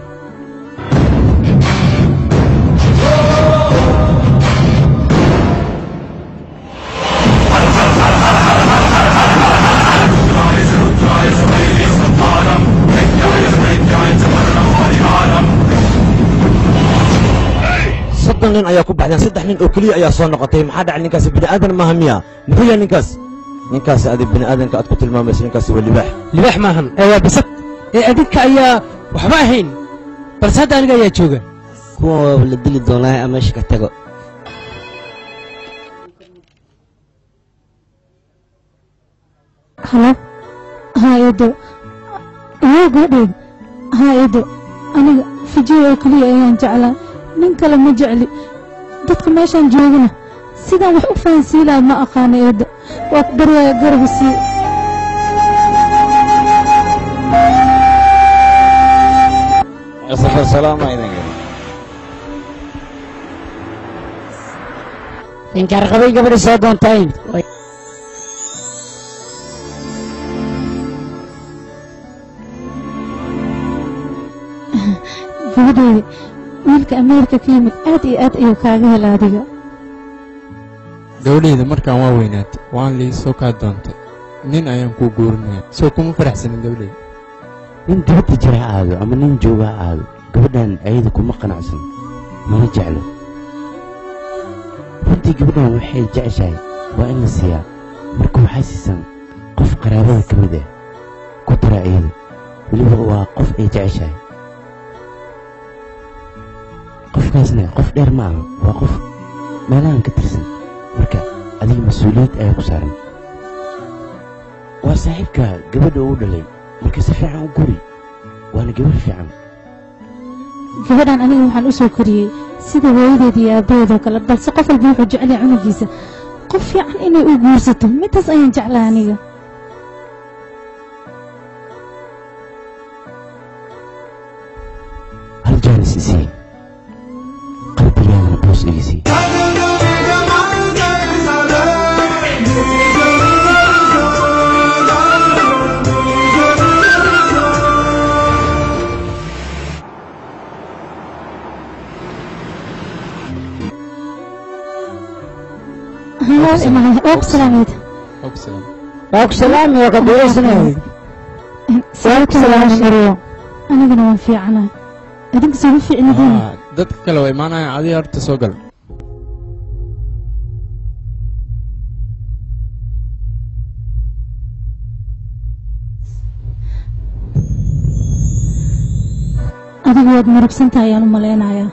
soddon nin ayaa ku baxdeen 3 nin oo keliya ayaa soo noqotay maxaa dhacay ninkaasi bini'aadan maaha miya muxuu yahay ninkaasi adig bini'aadanka aad ku tilmaamaysa ninkaasi waa libaax maahan ee waa bisad ee adinka ayaa waxba ahayn balse hadda aniga ayaa jooga kuwa waaba la dili doonaa ama meesha ka tago halo haa eedo gabadheed haa eedo aniga fijiyo oo keliya ayaan jeclaa nin kale ma jecli dadka meeshaan joogana sidaan wax u fahansiin lahaa ma aqaana eedda waa ku baryaaya garaba sii safar salaama idinka inkaar qabay gabadhi soo doontayn gabadheedi wiilka ameerika ka yimid aad iyo aad ayuu kaaga hela adiga gabadhayda markaan waa weynaatay waan lii soo kaa doontay nin ayaan kuu guurinaya soo kuma faraxsanin gabadhayda nin dibadda jira ha aado ama nin jooga ha aado gabadhan ayada kuma qanacsan mana jeclo runtii gabadhan waxay jeceshahay waa in la siiyaa marka waxaa siisan qof qaraabada ka mid ah ku dara ayada weliba waa qof ay jeceshahay qofkaasna qof dheer ma aha waa qof meelahan ka tirsan marka adiga mas-uuliyad ayaa ku saaran waa saaxiibka gabadha uu dhalay marka si fiican u guri waana gabar fiican gabadhan aniga waxaan u soo koriyey sida hooyadeed iyo aabbaheedoo kale balse qof walba wuxuu jecel yahay cunugiisa qof fiican inay u guursato midaas ayaan jeclaa aniga hal jaanis isii qalbigaagana boos igisii وكسلامي وكبيرسنا anigana waan fiicana adinka soo fiicnadiin dadka kale way imaanayaan adiga horta soo gal adiga waad murugsantahay ayaan u malaynayaa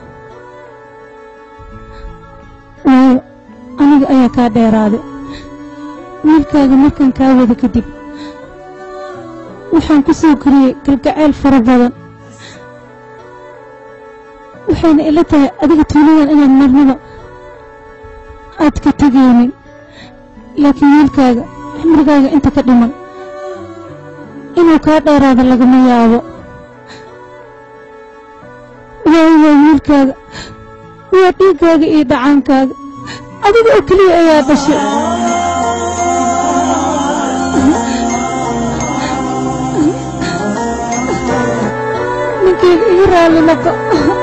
waayo aniga ayaa kaa dheeraaday wiilkaaga markaan kaa wada kadib waxaan ku soo koriyey kalgacayl fara badan waxayna ila tahay adiga tuuladan inaad marnaba aad ka tegaynin laakiin wiilkaaga cimrigaaga inta ka dhiman inuu kaa dheeraado lagama yaabo waayo waa wiilkaaga waa dhiiggaaga iyo dhacaankaaga adiga oo keliya ayaa dhashay ninkayga igu raalli noqo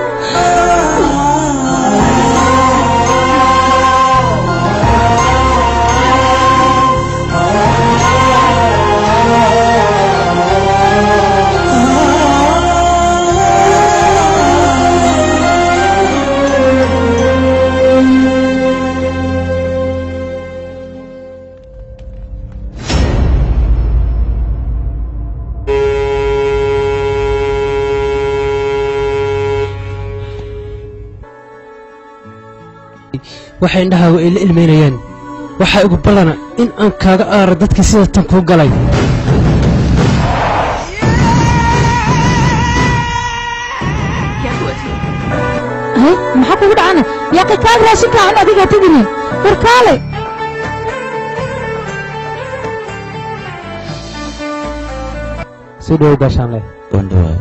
waxay indhahaagu ay la ilmeynayaan waxaa ugu ballana in aan kaaga aaro dadka sida tan kuu galay maxaa kugu dhacana yaaqi kaag raashinka aan adiga tegine warkaale soo dhowow gaashaanle waan dhawaa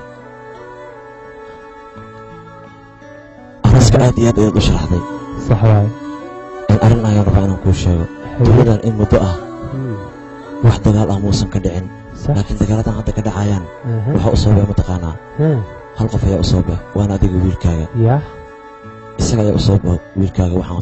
araska aad iyo aad ayaad u sharaxday sax waaye arrin ayaan rabaa inaan kuu sheego dowladan in muddo ah wax dagaal ah muusan ka dhicin laakiin dagaaladan hadda ka dhacayaan waxa u sababay mataqaanaa hal qof ayaa u sababa waana adiga wiilkaaga isaga ayaa u sababa wiilkaaga waxaan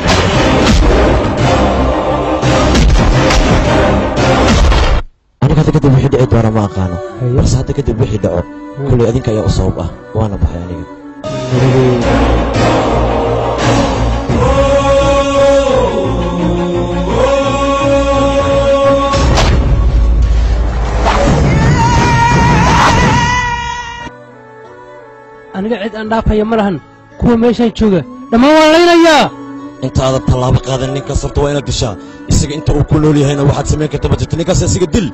aniga hadda kadib wixii dhici doona ma aqaano balse hadda kadib wixii dhaco kulley adinka ayaa u sabab ah waana baxay aniga aniga cid aan dhaafaya ma lahan kuwa meeshaan jooga dhammaan waan laynayaa inta aadan tallaabo qaadan ninkaas horta waa inaad dishaa isaga inta uu ku nool yahayna waxaad samayn karta ma jirto ninkaas isaga dil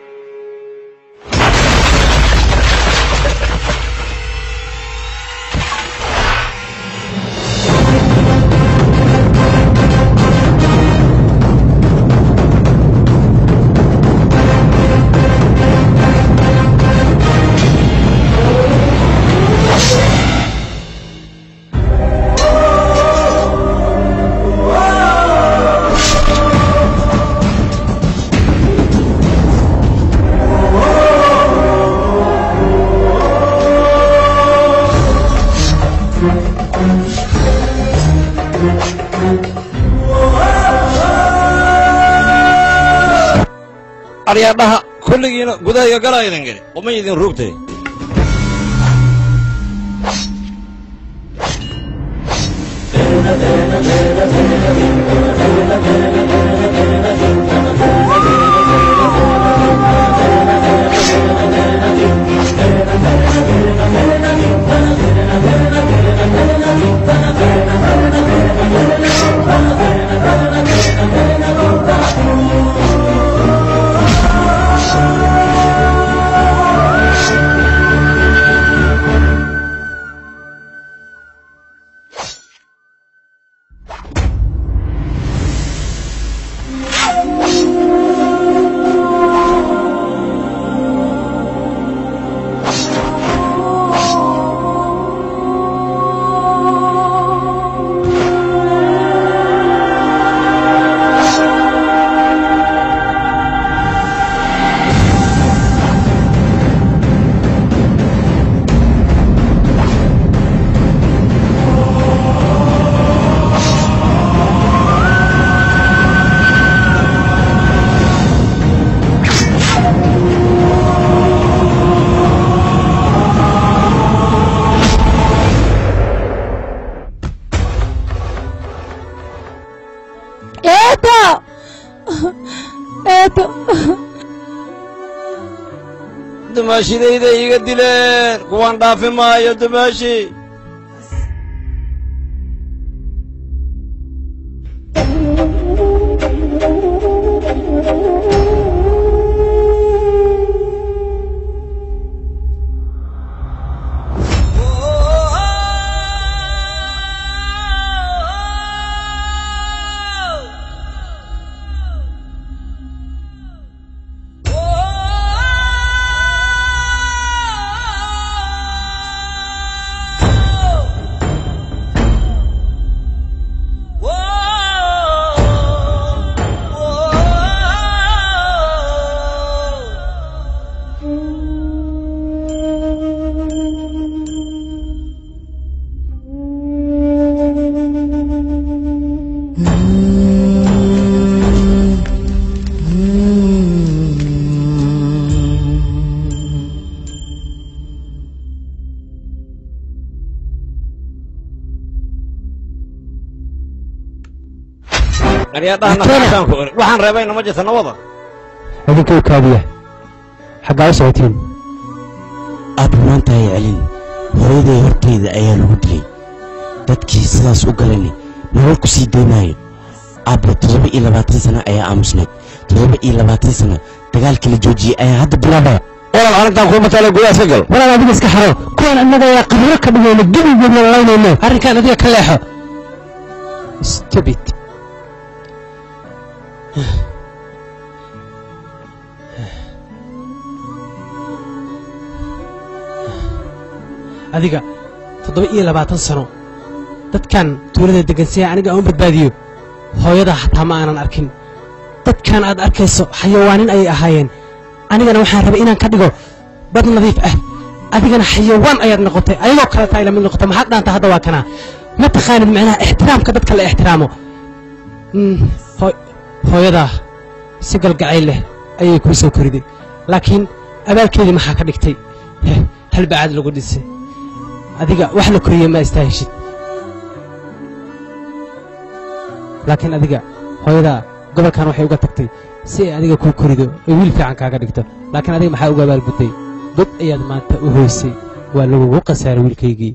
aryaadhaha kulligiina gudahayga galaa idin geli uma idin rugtay dumaashidayda iga dileen kuwaan dhaafi maayo dumaashi waxaan reebayna ma jirta nabada idinkuu kaadiya xaggaa u socotiin aabba maanta hay celin hooyaday hortayda ayaa lagu dilay dadkii sidaas u galayna nolol ku sii daynaayo aabba 27 sano ayaa aamusneed 27 sano dagaalkii la joojiyey ayaa hadda bilaabaya walaal arrintan kuma tala gudaha iska gal walaal adiga iska xaro kuwan annaga ayaa qabriro ka dhigayna gebigeedna lalaynayno arrinkan adiga ka leexo stupid adiga 27 sano dadkan tuulada degan si aniga aan badbaadiyo hooyada xataa ma aanan arkin dadkan aad arkayso xayawaanin ay ahaayeen anigana waxaan rabay inaan ka dhigo bad nadiif ah adigana xayawaan ayaad noqotay ayagoo kale taa ila mid noqotay maxaad dhaanta hadda waa kana ma taqaanid macnaha ixtiraamka dadka la ixtiraamo hooyada si galgacayl leh ayay kuu soo koriday laakiin abaalkeedii maxaa ka dhigtay hal bacaad lagu dhisay adiga wax la koriyey ma istaahishid laakiin adiga hooyada gobolkan waxay uga tagtay si ay adiga kuu korido ay wiil fiican kaaga dhigto laakiin adiga maxaa uga abaalgutay god ayaad maanta u hoysay waa lagugu khasaaray wiilkaygii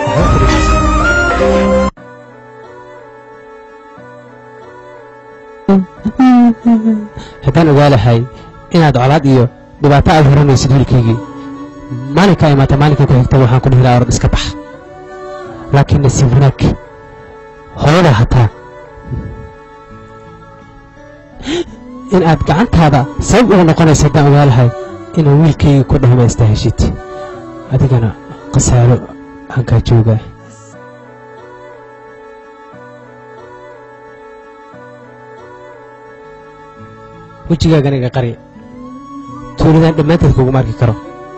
haddaan ogaalahay inaad colaad iyo dhibaato aad horanaysid wiilkaygii maalinkaa imaata maalinkai ku xigta waxaan ku dhihi lahaa orod iska bax laakiin nasiib wanaag hooyada hataa in aad gacantaada sabab uga noqonayso haddaan ogaalahay inuu wiilkaygii ku dhaho ma istaaheshid adigana khasaaro hankaa joogaa wejigaagan iga qari tuuladaan dhammaanteed kuguma arki karo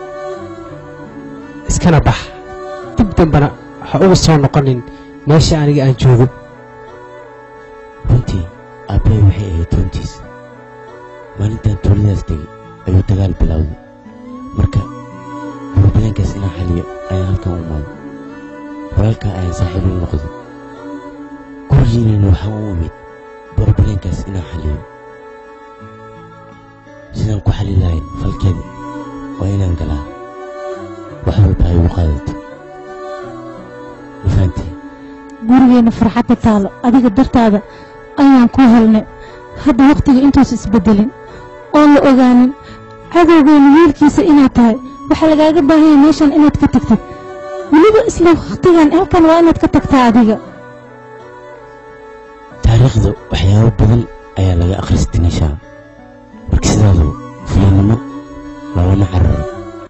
iskana bax dib dambana ha uga soo noqonin meesha aniga aan joogo runtii aabbay waxay ahayd runtiis maalintaan tuuladaas tegey ayuu dagaal bilowday marka burbalaankaas inaan xaliyo ayaan halkan u imaaday walaalkaa ayaan saaxiibin noqday gurigiinana waxaan u imid burbalaankaas inaan xaliyo sidaan ku xali lahayn falkeeda waa inaan galaa wax walba ay ugu qaadato ma fahantii gurigeenna farxadda taalo adiga dartaada ayaan ku helnay hadda wakhtiga intuusa isbeddelin oon la ogaanin cadowgeena wiilkiisa inaad tahay waxaa lagaaga baahanya meeshan inaad ka tagtid weliba isla wakhtigan halkan waa inaad ka tagtaa adiga taariikhda waxyaabo badan ayaa laga akhristinishaa marka sidaadu fulanimo lalama cararo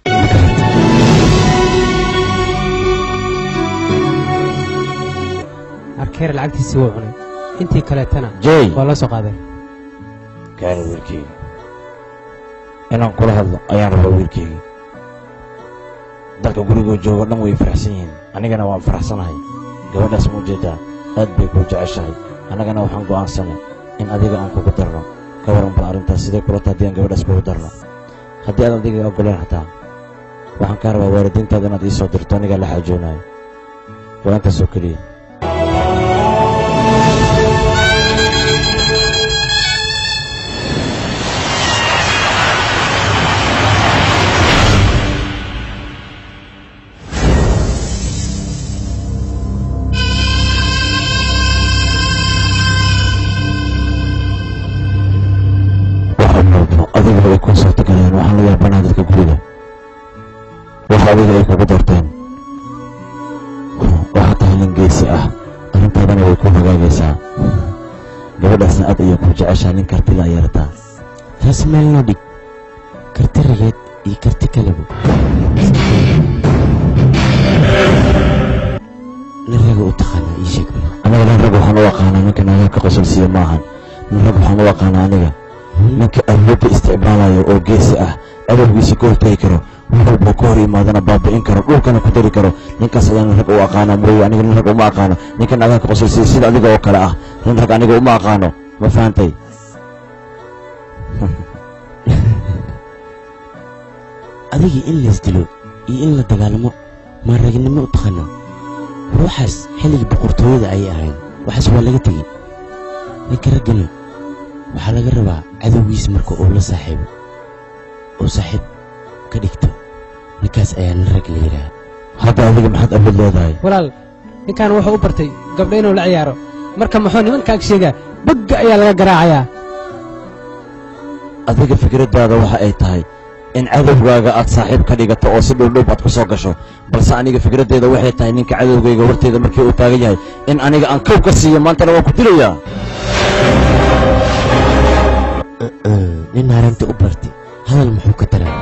arkeer lacagtiisii wuu cunay intii kaleetana waa loo soo qaaday kaani wiilkeyga inaan kula hadlo ayaan rabaa wiilkeyga dalka gurigoo joogo dhan way faraxsan yihiin anigana waan faraxsanahay gabadhaas ma ujeedaa aad bay kuu jeceshahay annagana waxaan go'aansanay in adiga aan kugu darno ka waran bal arrintaas sidee kula tahay haddii aan gabadhaas kugu darno haddii aad adiga oggoleen hataa waxaan kaa rabaa waalidiintaada inaad ii soo dirto anigaa la xaajoonayo waa intaasoo keliya ku suurtagaleen waxaan la yaabanaa dadka guriga waxa adiga ay kugu doorteen waxaa tahay nin geesi ah arrintaadana way ku hagaagaysaa gabadhaasna aad ayay ku jeceshaa nin kartila ay yarataa taas meel noo dhig karti rageed iyo karti kaleba nin raga u taqaanaa ii sheeg aniga nin rag waxaan u aqaanaa ninka naagaha ka qosolsiiya maahan nin rag waxaan u aqaanaa aniga ninka awoodda isticmaalayo oo geesi ah adowgiisa ka hortagi karo wuxuuba ka hor yimaadana baabi'in karo dhulkana ku dari karo ninkaas ayaa nin rag u aqaanaa mooye aniga nin rag uma aqaano ninka naagaha ka qosolsiiya sida adiga oo kale ah nin rag aniga uma aqaano ma fahantay adiga in laysdilo iyo in la dagaalamo maa raginimo u taqaanaa ruuxaas xilligii boqortooyada ayay ahayn waxaas waa laga tegey ninka raggana waxaa laga rabaa cadowgiisa marka uu la saaxiibo oo saaxiib ka dhigto ninkaas ayaa nin rag la yidhaah hadda adiga maxaad awood leedahay walaal ninkan wuxuu u bartay gabdho inuu la ciyaaro marka muxuu nimankaag sheegaa bagga ayaa laga garaacayaa adiga fikraddaada waxa ay tahay in cadowgaaga aad saaxiib ka dhigato oo si dhowdhow aad ku soo gasho balse aniga fikraddeeda waxay tahay ninka cadowgayga horteeda markii uu taagan yahay in aniga aan kow ka siiyo maantana waan ku dilayaa nin arrinta u bartay hadal muxuu ka taraa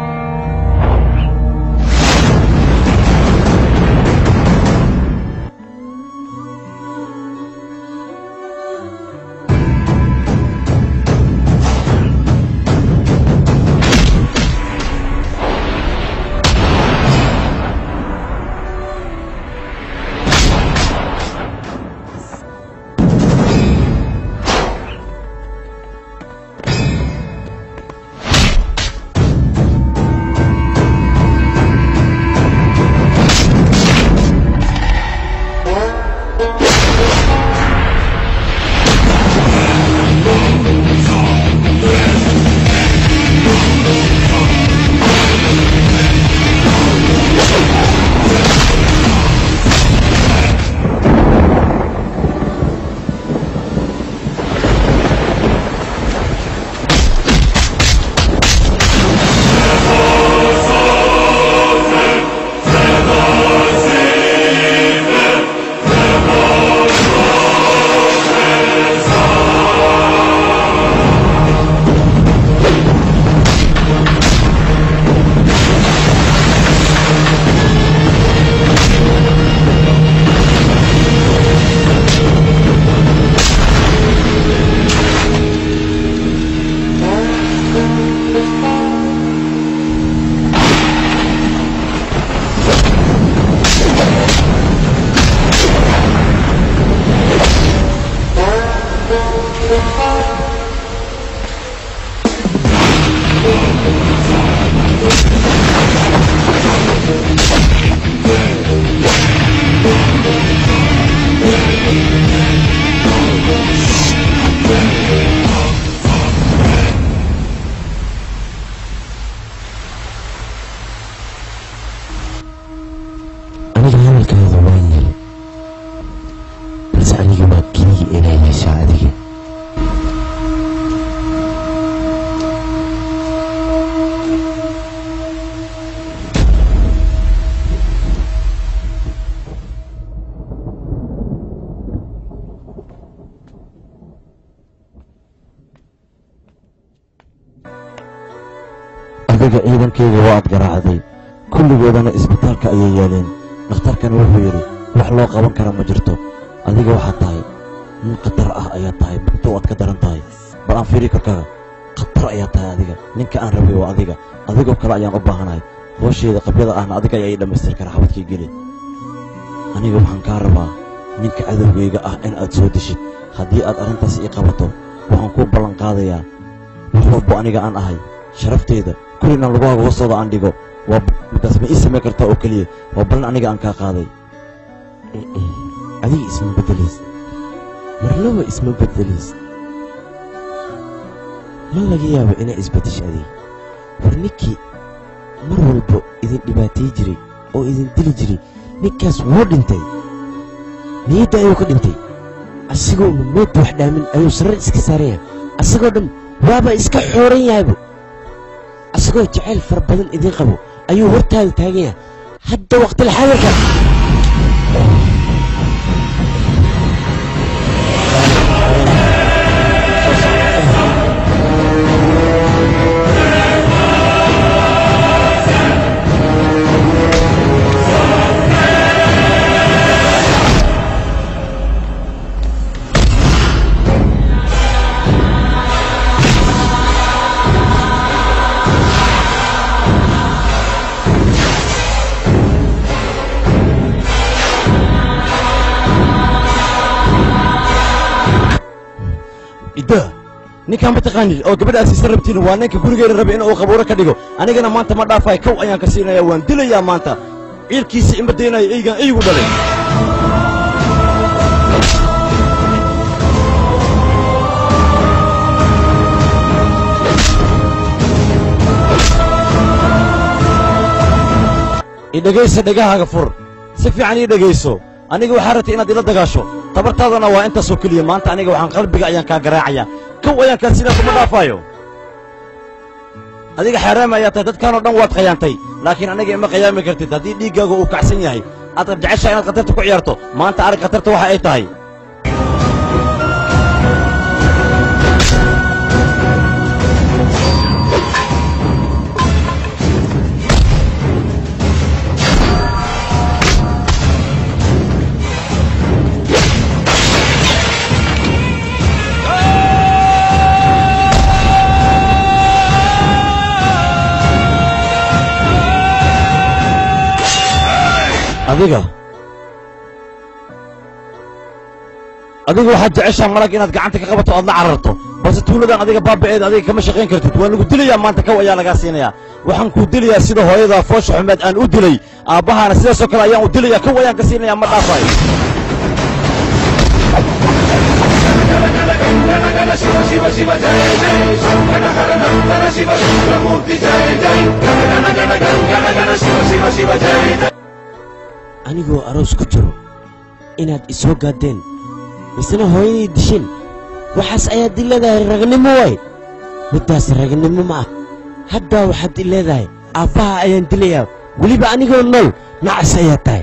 aniga hadalkaada waan yiri balse aniga waa keliya inay yeeshaa adiga adiga ciidankeyga waa aad garaacday kulligoodana isbitaalka ayay yaaleen dhakhtarkana wuxuu yidhi wax loo qaban kara ma jirto adiga waxaad tahay nin khatar ah ayaad tahay bugto waad ka daran tahay bal aan fiiri korkaaga khatar ayaad tahay adiga ninka aan rabay waa adiga adigoo kale ayaan u baahanahay hoosheeda qabyada ahna adiga ayaa ii dhammaystiri kara xabadkii geli aniga waxaan kaa rabaa ninka cadowgayga ah in aad soo deshid haddii aad arrintaas ii qabato waxaan kuu ballan qaadayaa wax walbo aniga aan ahay sharafteyda kulina lugahaaga hoostooda aan dhigo waa middaas ma ii samayn kartaa oo keliya waa ballan aniga aan kaa qaaday adiga isma beddelays marnaba isma beddelays ma laga yaabo inaa isbeddesho adiga war ninkii mar walba idin dhibaatay jiray oo idin dili jiray ninkaas wuu dhintay niyadda ayuu ka dhintay asagoo moodda wax dhaamin ayuu sarre iska saaraya asagoo dhan waaba iska xooran yahaybu isagoo jacayl fara badan idiin qabo ayuu hortaada taagan yahay hadda waqtilxaadirka ninkaan ma taqaanid oo gabadhaas isa rabtiin waa ninka gurigeena raba in uu qabuuro ka dhigo anigana maanta ma dhaafay kow ayaan ka siinayaa waan dilayaa maanta ciilkiisa ima daynayo eygaan eygu dhalay idhegaysa dhegahaaga fur si fiican ii dhegayso aniga waxaa rabtay inaad ila dagaasho tabartaadana waa intaasoo keliya maanta aniga waxaan qalbiga ayaan kaa garaacayaa kow ayaan kaa siinaa kuma dhaafaayo adiga xaaraam ayaa tahay dadkaanoo dhan waad khayaantay laakiin aniga ima khayaami kartid haddii dhiiggaaga uu kacsan yahay aad jeceshaa inaad khatarta ku ciyaarto maanta arag khatarta waxa ay tahay adiga waxaad jeceshaa malag inaad gacanta ka qabato oad la cararto balse tuuladan adiga baaba'eed adiga kama shaqayn kartid waan lagu dilayaa maanta kow ayaa lagaa siinayaa waxaan kuu dilayaa sida hooyada foosha xumeed aan u dilay aabbahaana sidaasoo kale ayaan u dilayaa kow ayaan ka siinayaa ma dhaafayo anigoo aroos ku jiro inaad isoo gaadeen misena hooyaday disheen waxaas ayaad i leedahay ragnimo waay middaas ragnimo ma ah haddaa waxaad i leedahay aabbaha ayaan dilayaa weliba anigoo nool nacas ayaad tahay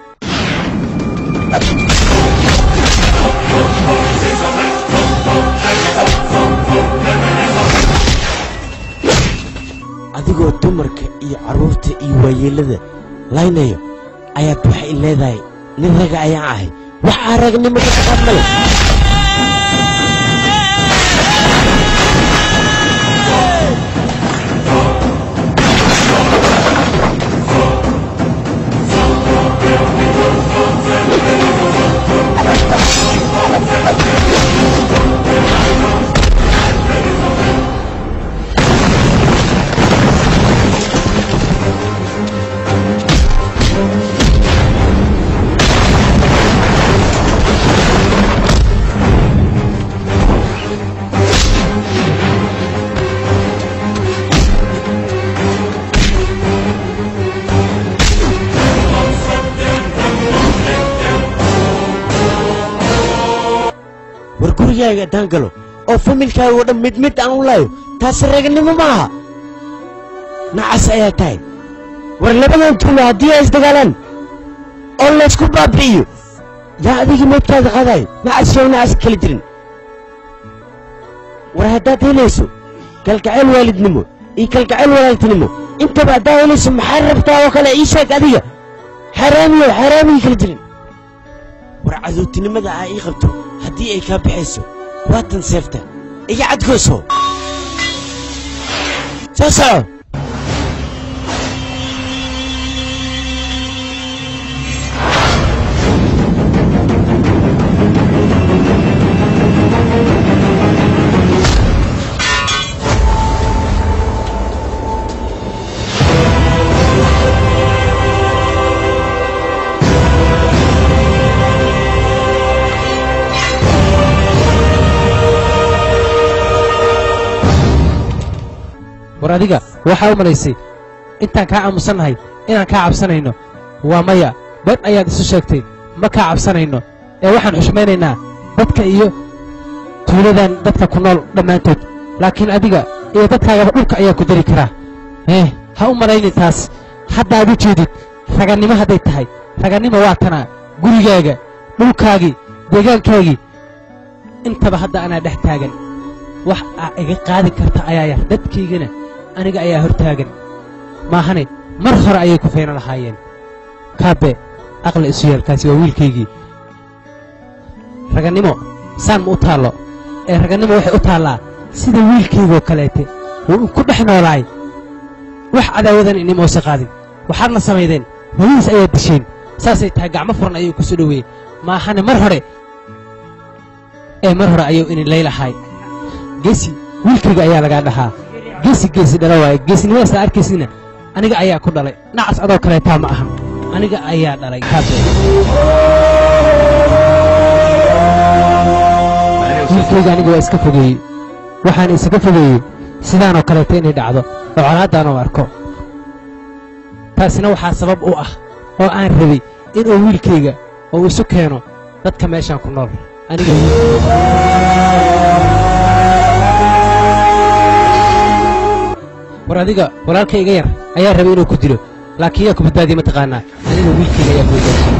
adigoo dumarka iyo carruurta iyo waayeellada laynayo ayaad waxay leedahay nin raga ayaan ahay waxaa ragnimo ka taqaan male gurigaaga haddaan galo oo familkaaga oo dhan mid mid aan u laayo taasi raganimo ma aha nacas ayaa tahay war labadan tuulo haddii ay isdagaalaan oo laysku baabi'iyo yaa adigii meydkaada qaadayo nacas yow nacas kala jirin war haddaad helayso kalgacayl waalidnimo iyo kalgacayl walaaltinimo intaba haddaad helayso maxaad rabtaa oo kale ii sheeg adiga xaraamiyo xaraamigii kala jirin war cadowtinimada aa ii qabto haddii ay kaa baxayso waatan seefta iga cadgooso soo soco war adiga waxaa u malaysay intaan kaa aamusannahay inaan kaa cabsanayno waa maya badh ayaad isu sheegtay ma kaa cabsanayno ee waxaan xushmaynaynaa dadka iyo tuuladan dadka ku nool dhammaantood laakiin adiga iyo dadkaagaba dhulka ayaa ku dari karaa ha u malaynin taas hadda aad u jeedid ragannimo hadday tahay ragannimo waa tanaa gurigaaga dhulkaagii deegaankaagii intaba hadda anaa dhex taagan wax aa iga qaadi karta ayaa yar dadkaygana aniga ayaa hor taagan maahane mar hore ayay ku fayna lahaayeen kaabe aqli isu yeelkaasi waa wiilkaygii ragannimo saan ma u taallo ee ragannimo waxay u taallaa sida wiilkaygoo kaleete wuu ku dhex noolaay wax cadaawadan inimoosa qaadin waxaadna samaydeen hooyadiis ayaad disheen saasay tahay gacmo furan ayuu ku soo dhoweeyey maahane mar hore ayuu inin laylahay geesi wiilkayga ayaa lagaa dhahaa geesi dhala waaye geesinimadaas la arkaysina aniga ayaa ku dhalay nacas adoo kaleetaa ma ahan aniga ayaa dhalay kaabe wiilkayga aniga waa iska fogeeyey waxaan isaga fogeeyey sidaanoo kaleeta inay dhacdo oo colaaddaanoo arko taasina waxaa sabab u ah oo aan rabay inuu wiilkayga oo isu keeno dadka meeshaan ku nool aniga war adiga walaalkay iga yar ayaa rabay inuu ku dilo laakiin yaa ku badbaadiye mataqaanaa aniga wiilkayga ayaa ku badbaadiye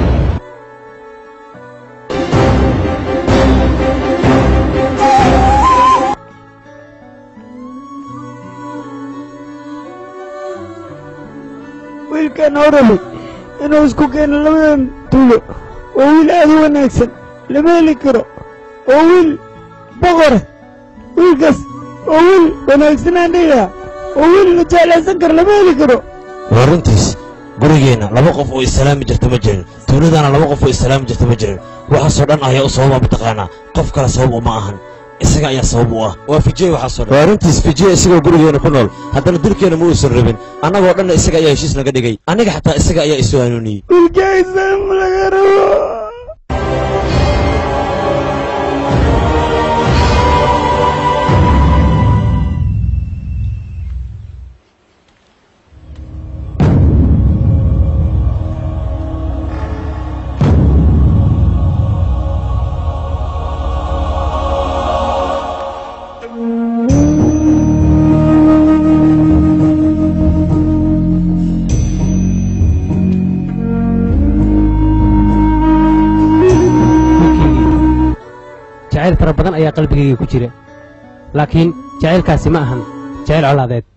wiilkaan horabay inuu isku keeno labadan tuulo waa wiil aad u wanaagsan lama heli karo waa wiil boqore wiilkaas waa wiil wanaagsanaan dhigaa waa wiil la jeclaysan karo lama heli karo waa runtiis gurigeenna laba qof oo islaami jirta ma jirin tuuladaana laba qof oo islaami jirta ma jirin waxaasoo dhan ayaa u sababa mataqaanaa qof kale sabab uma ahan isaga ayaa sabab u ah waa fijiye waxaasoo dhan waa runtiis fijiye isagoo gurigeena ku nool haddana dilkeena ma uusan rabin annagoo dhanna isaga ayaa heshiis naga dhigay aniga xataa isaga ayaa isu hanuuniyey wiilkaysam laga rabo jacayl fara badan ayaa qalbigayga ku jira laakiin jacaylkaasi ma ahan jacayl colaadeed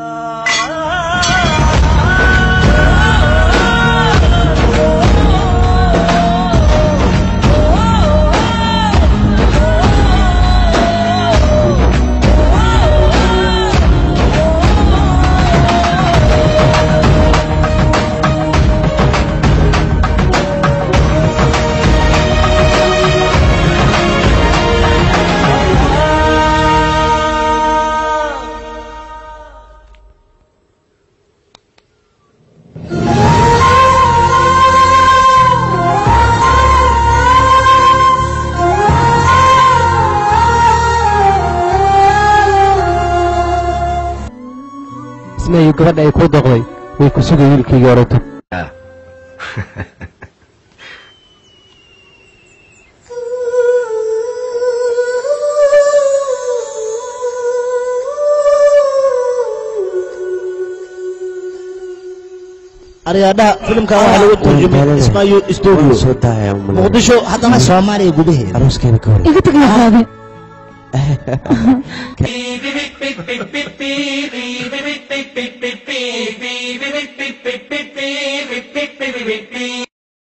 ismayu gabadha ay kuu doqday way ku sugay wiilkaygii oreto aryaadhaha filimkan waxaa lagu turjumay ismaayo studio muqdisho haddana soomaaliya gudaheeda arooskeeda ka hor iga tag lahaade Beep, beep, beep, beep, beep, beep, beep, beep, beep, beep, beep, beep, beep, beep, beep, beep, beep, beep, beep.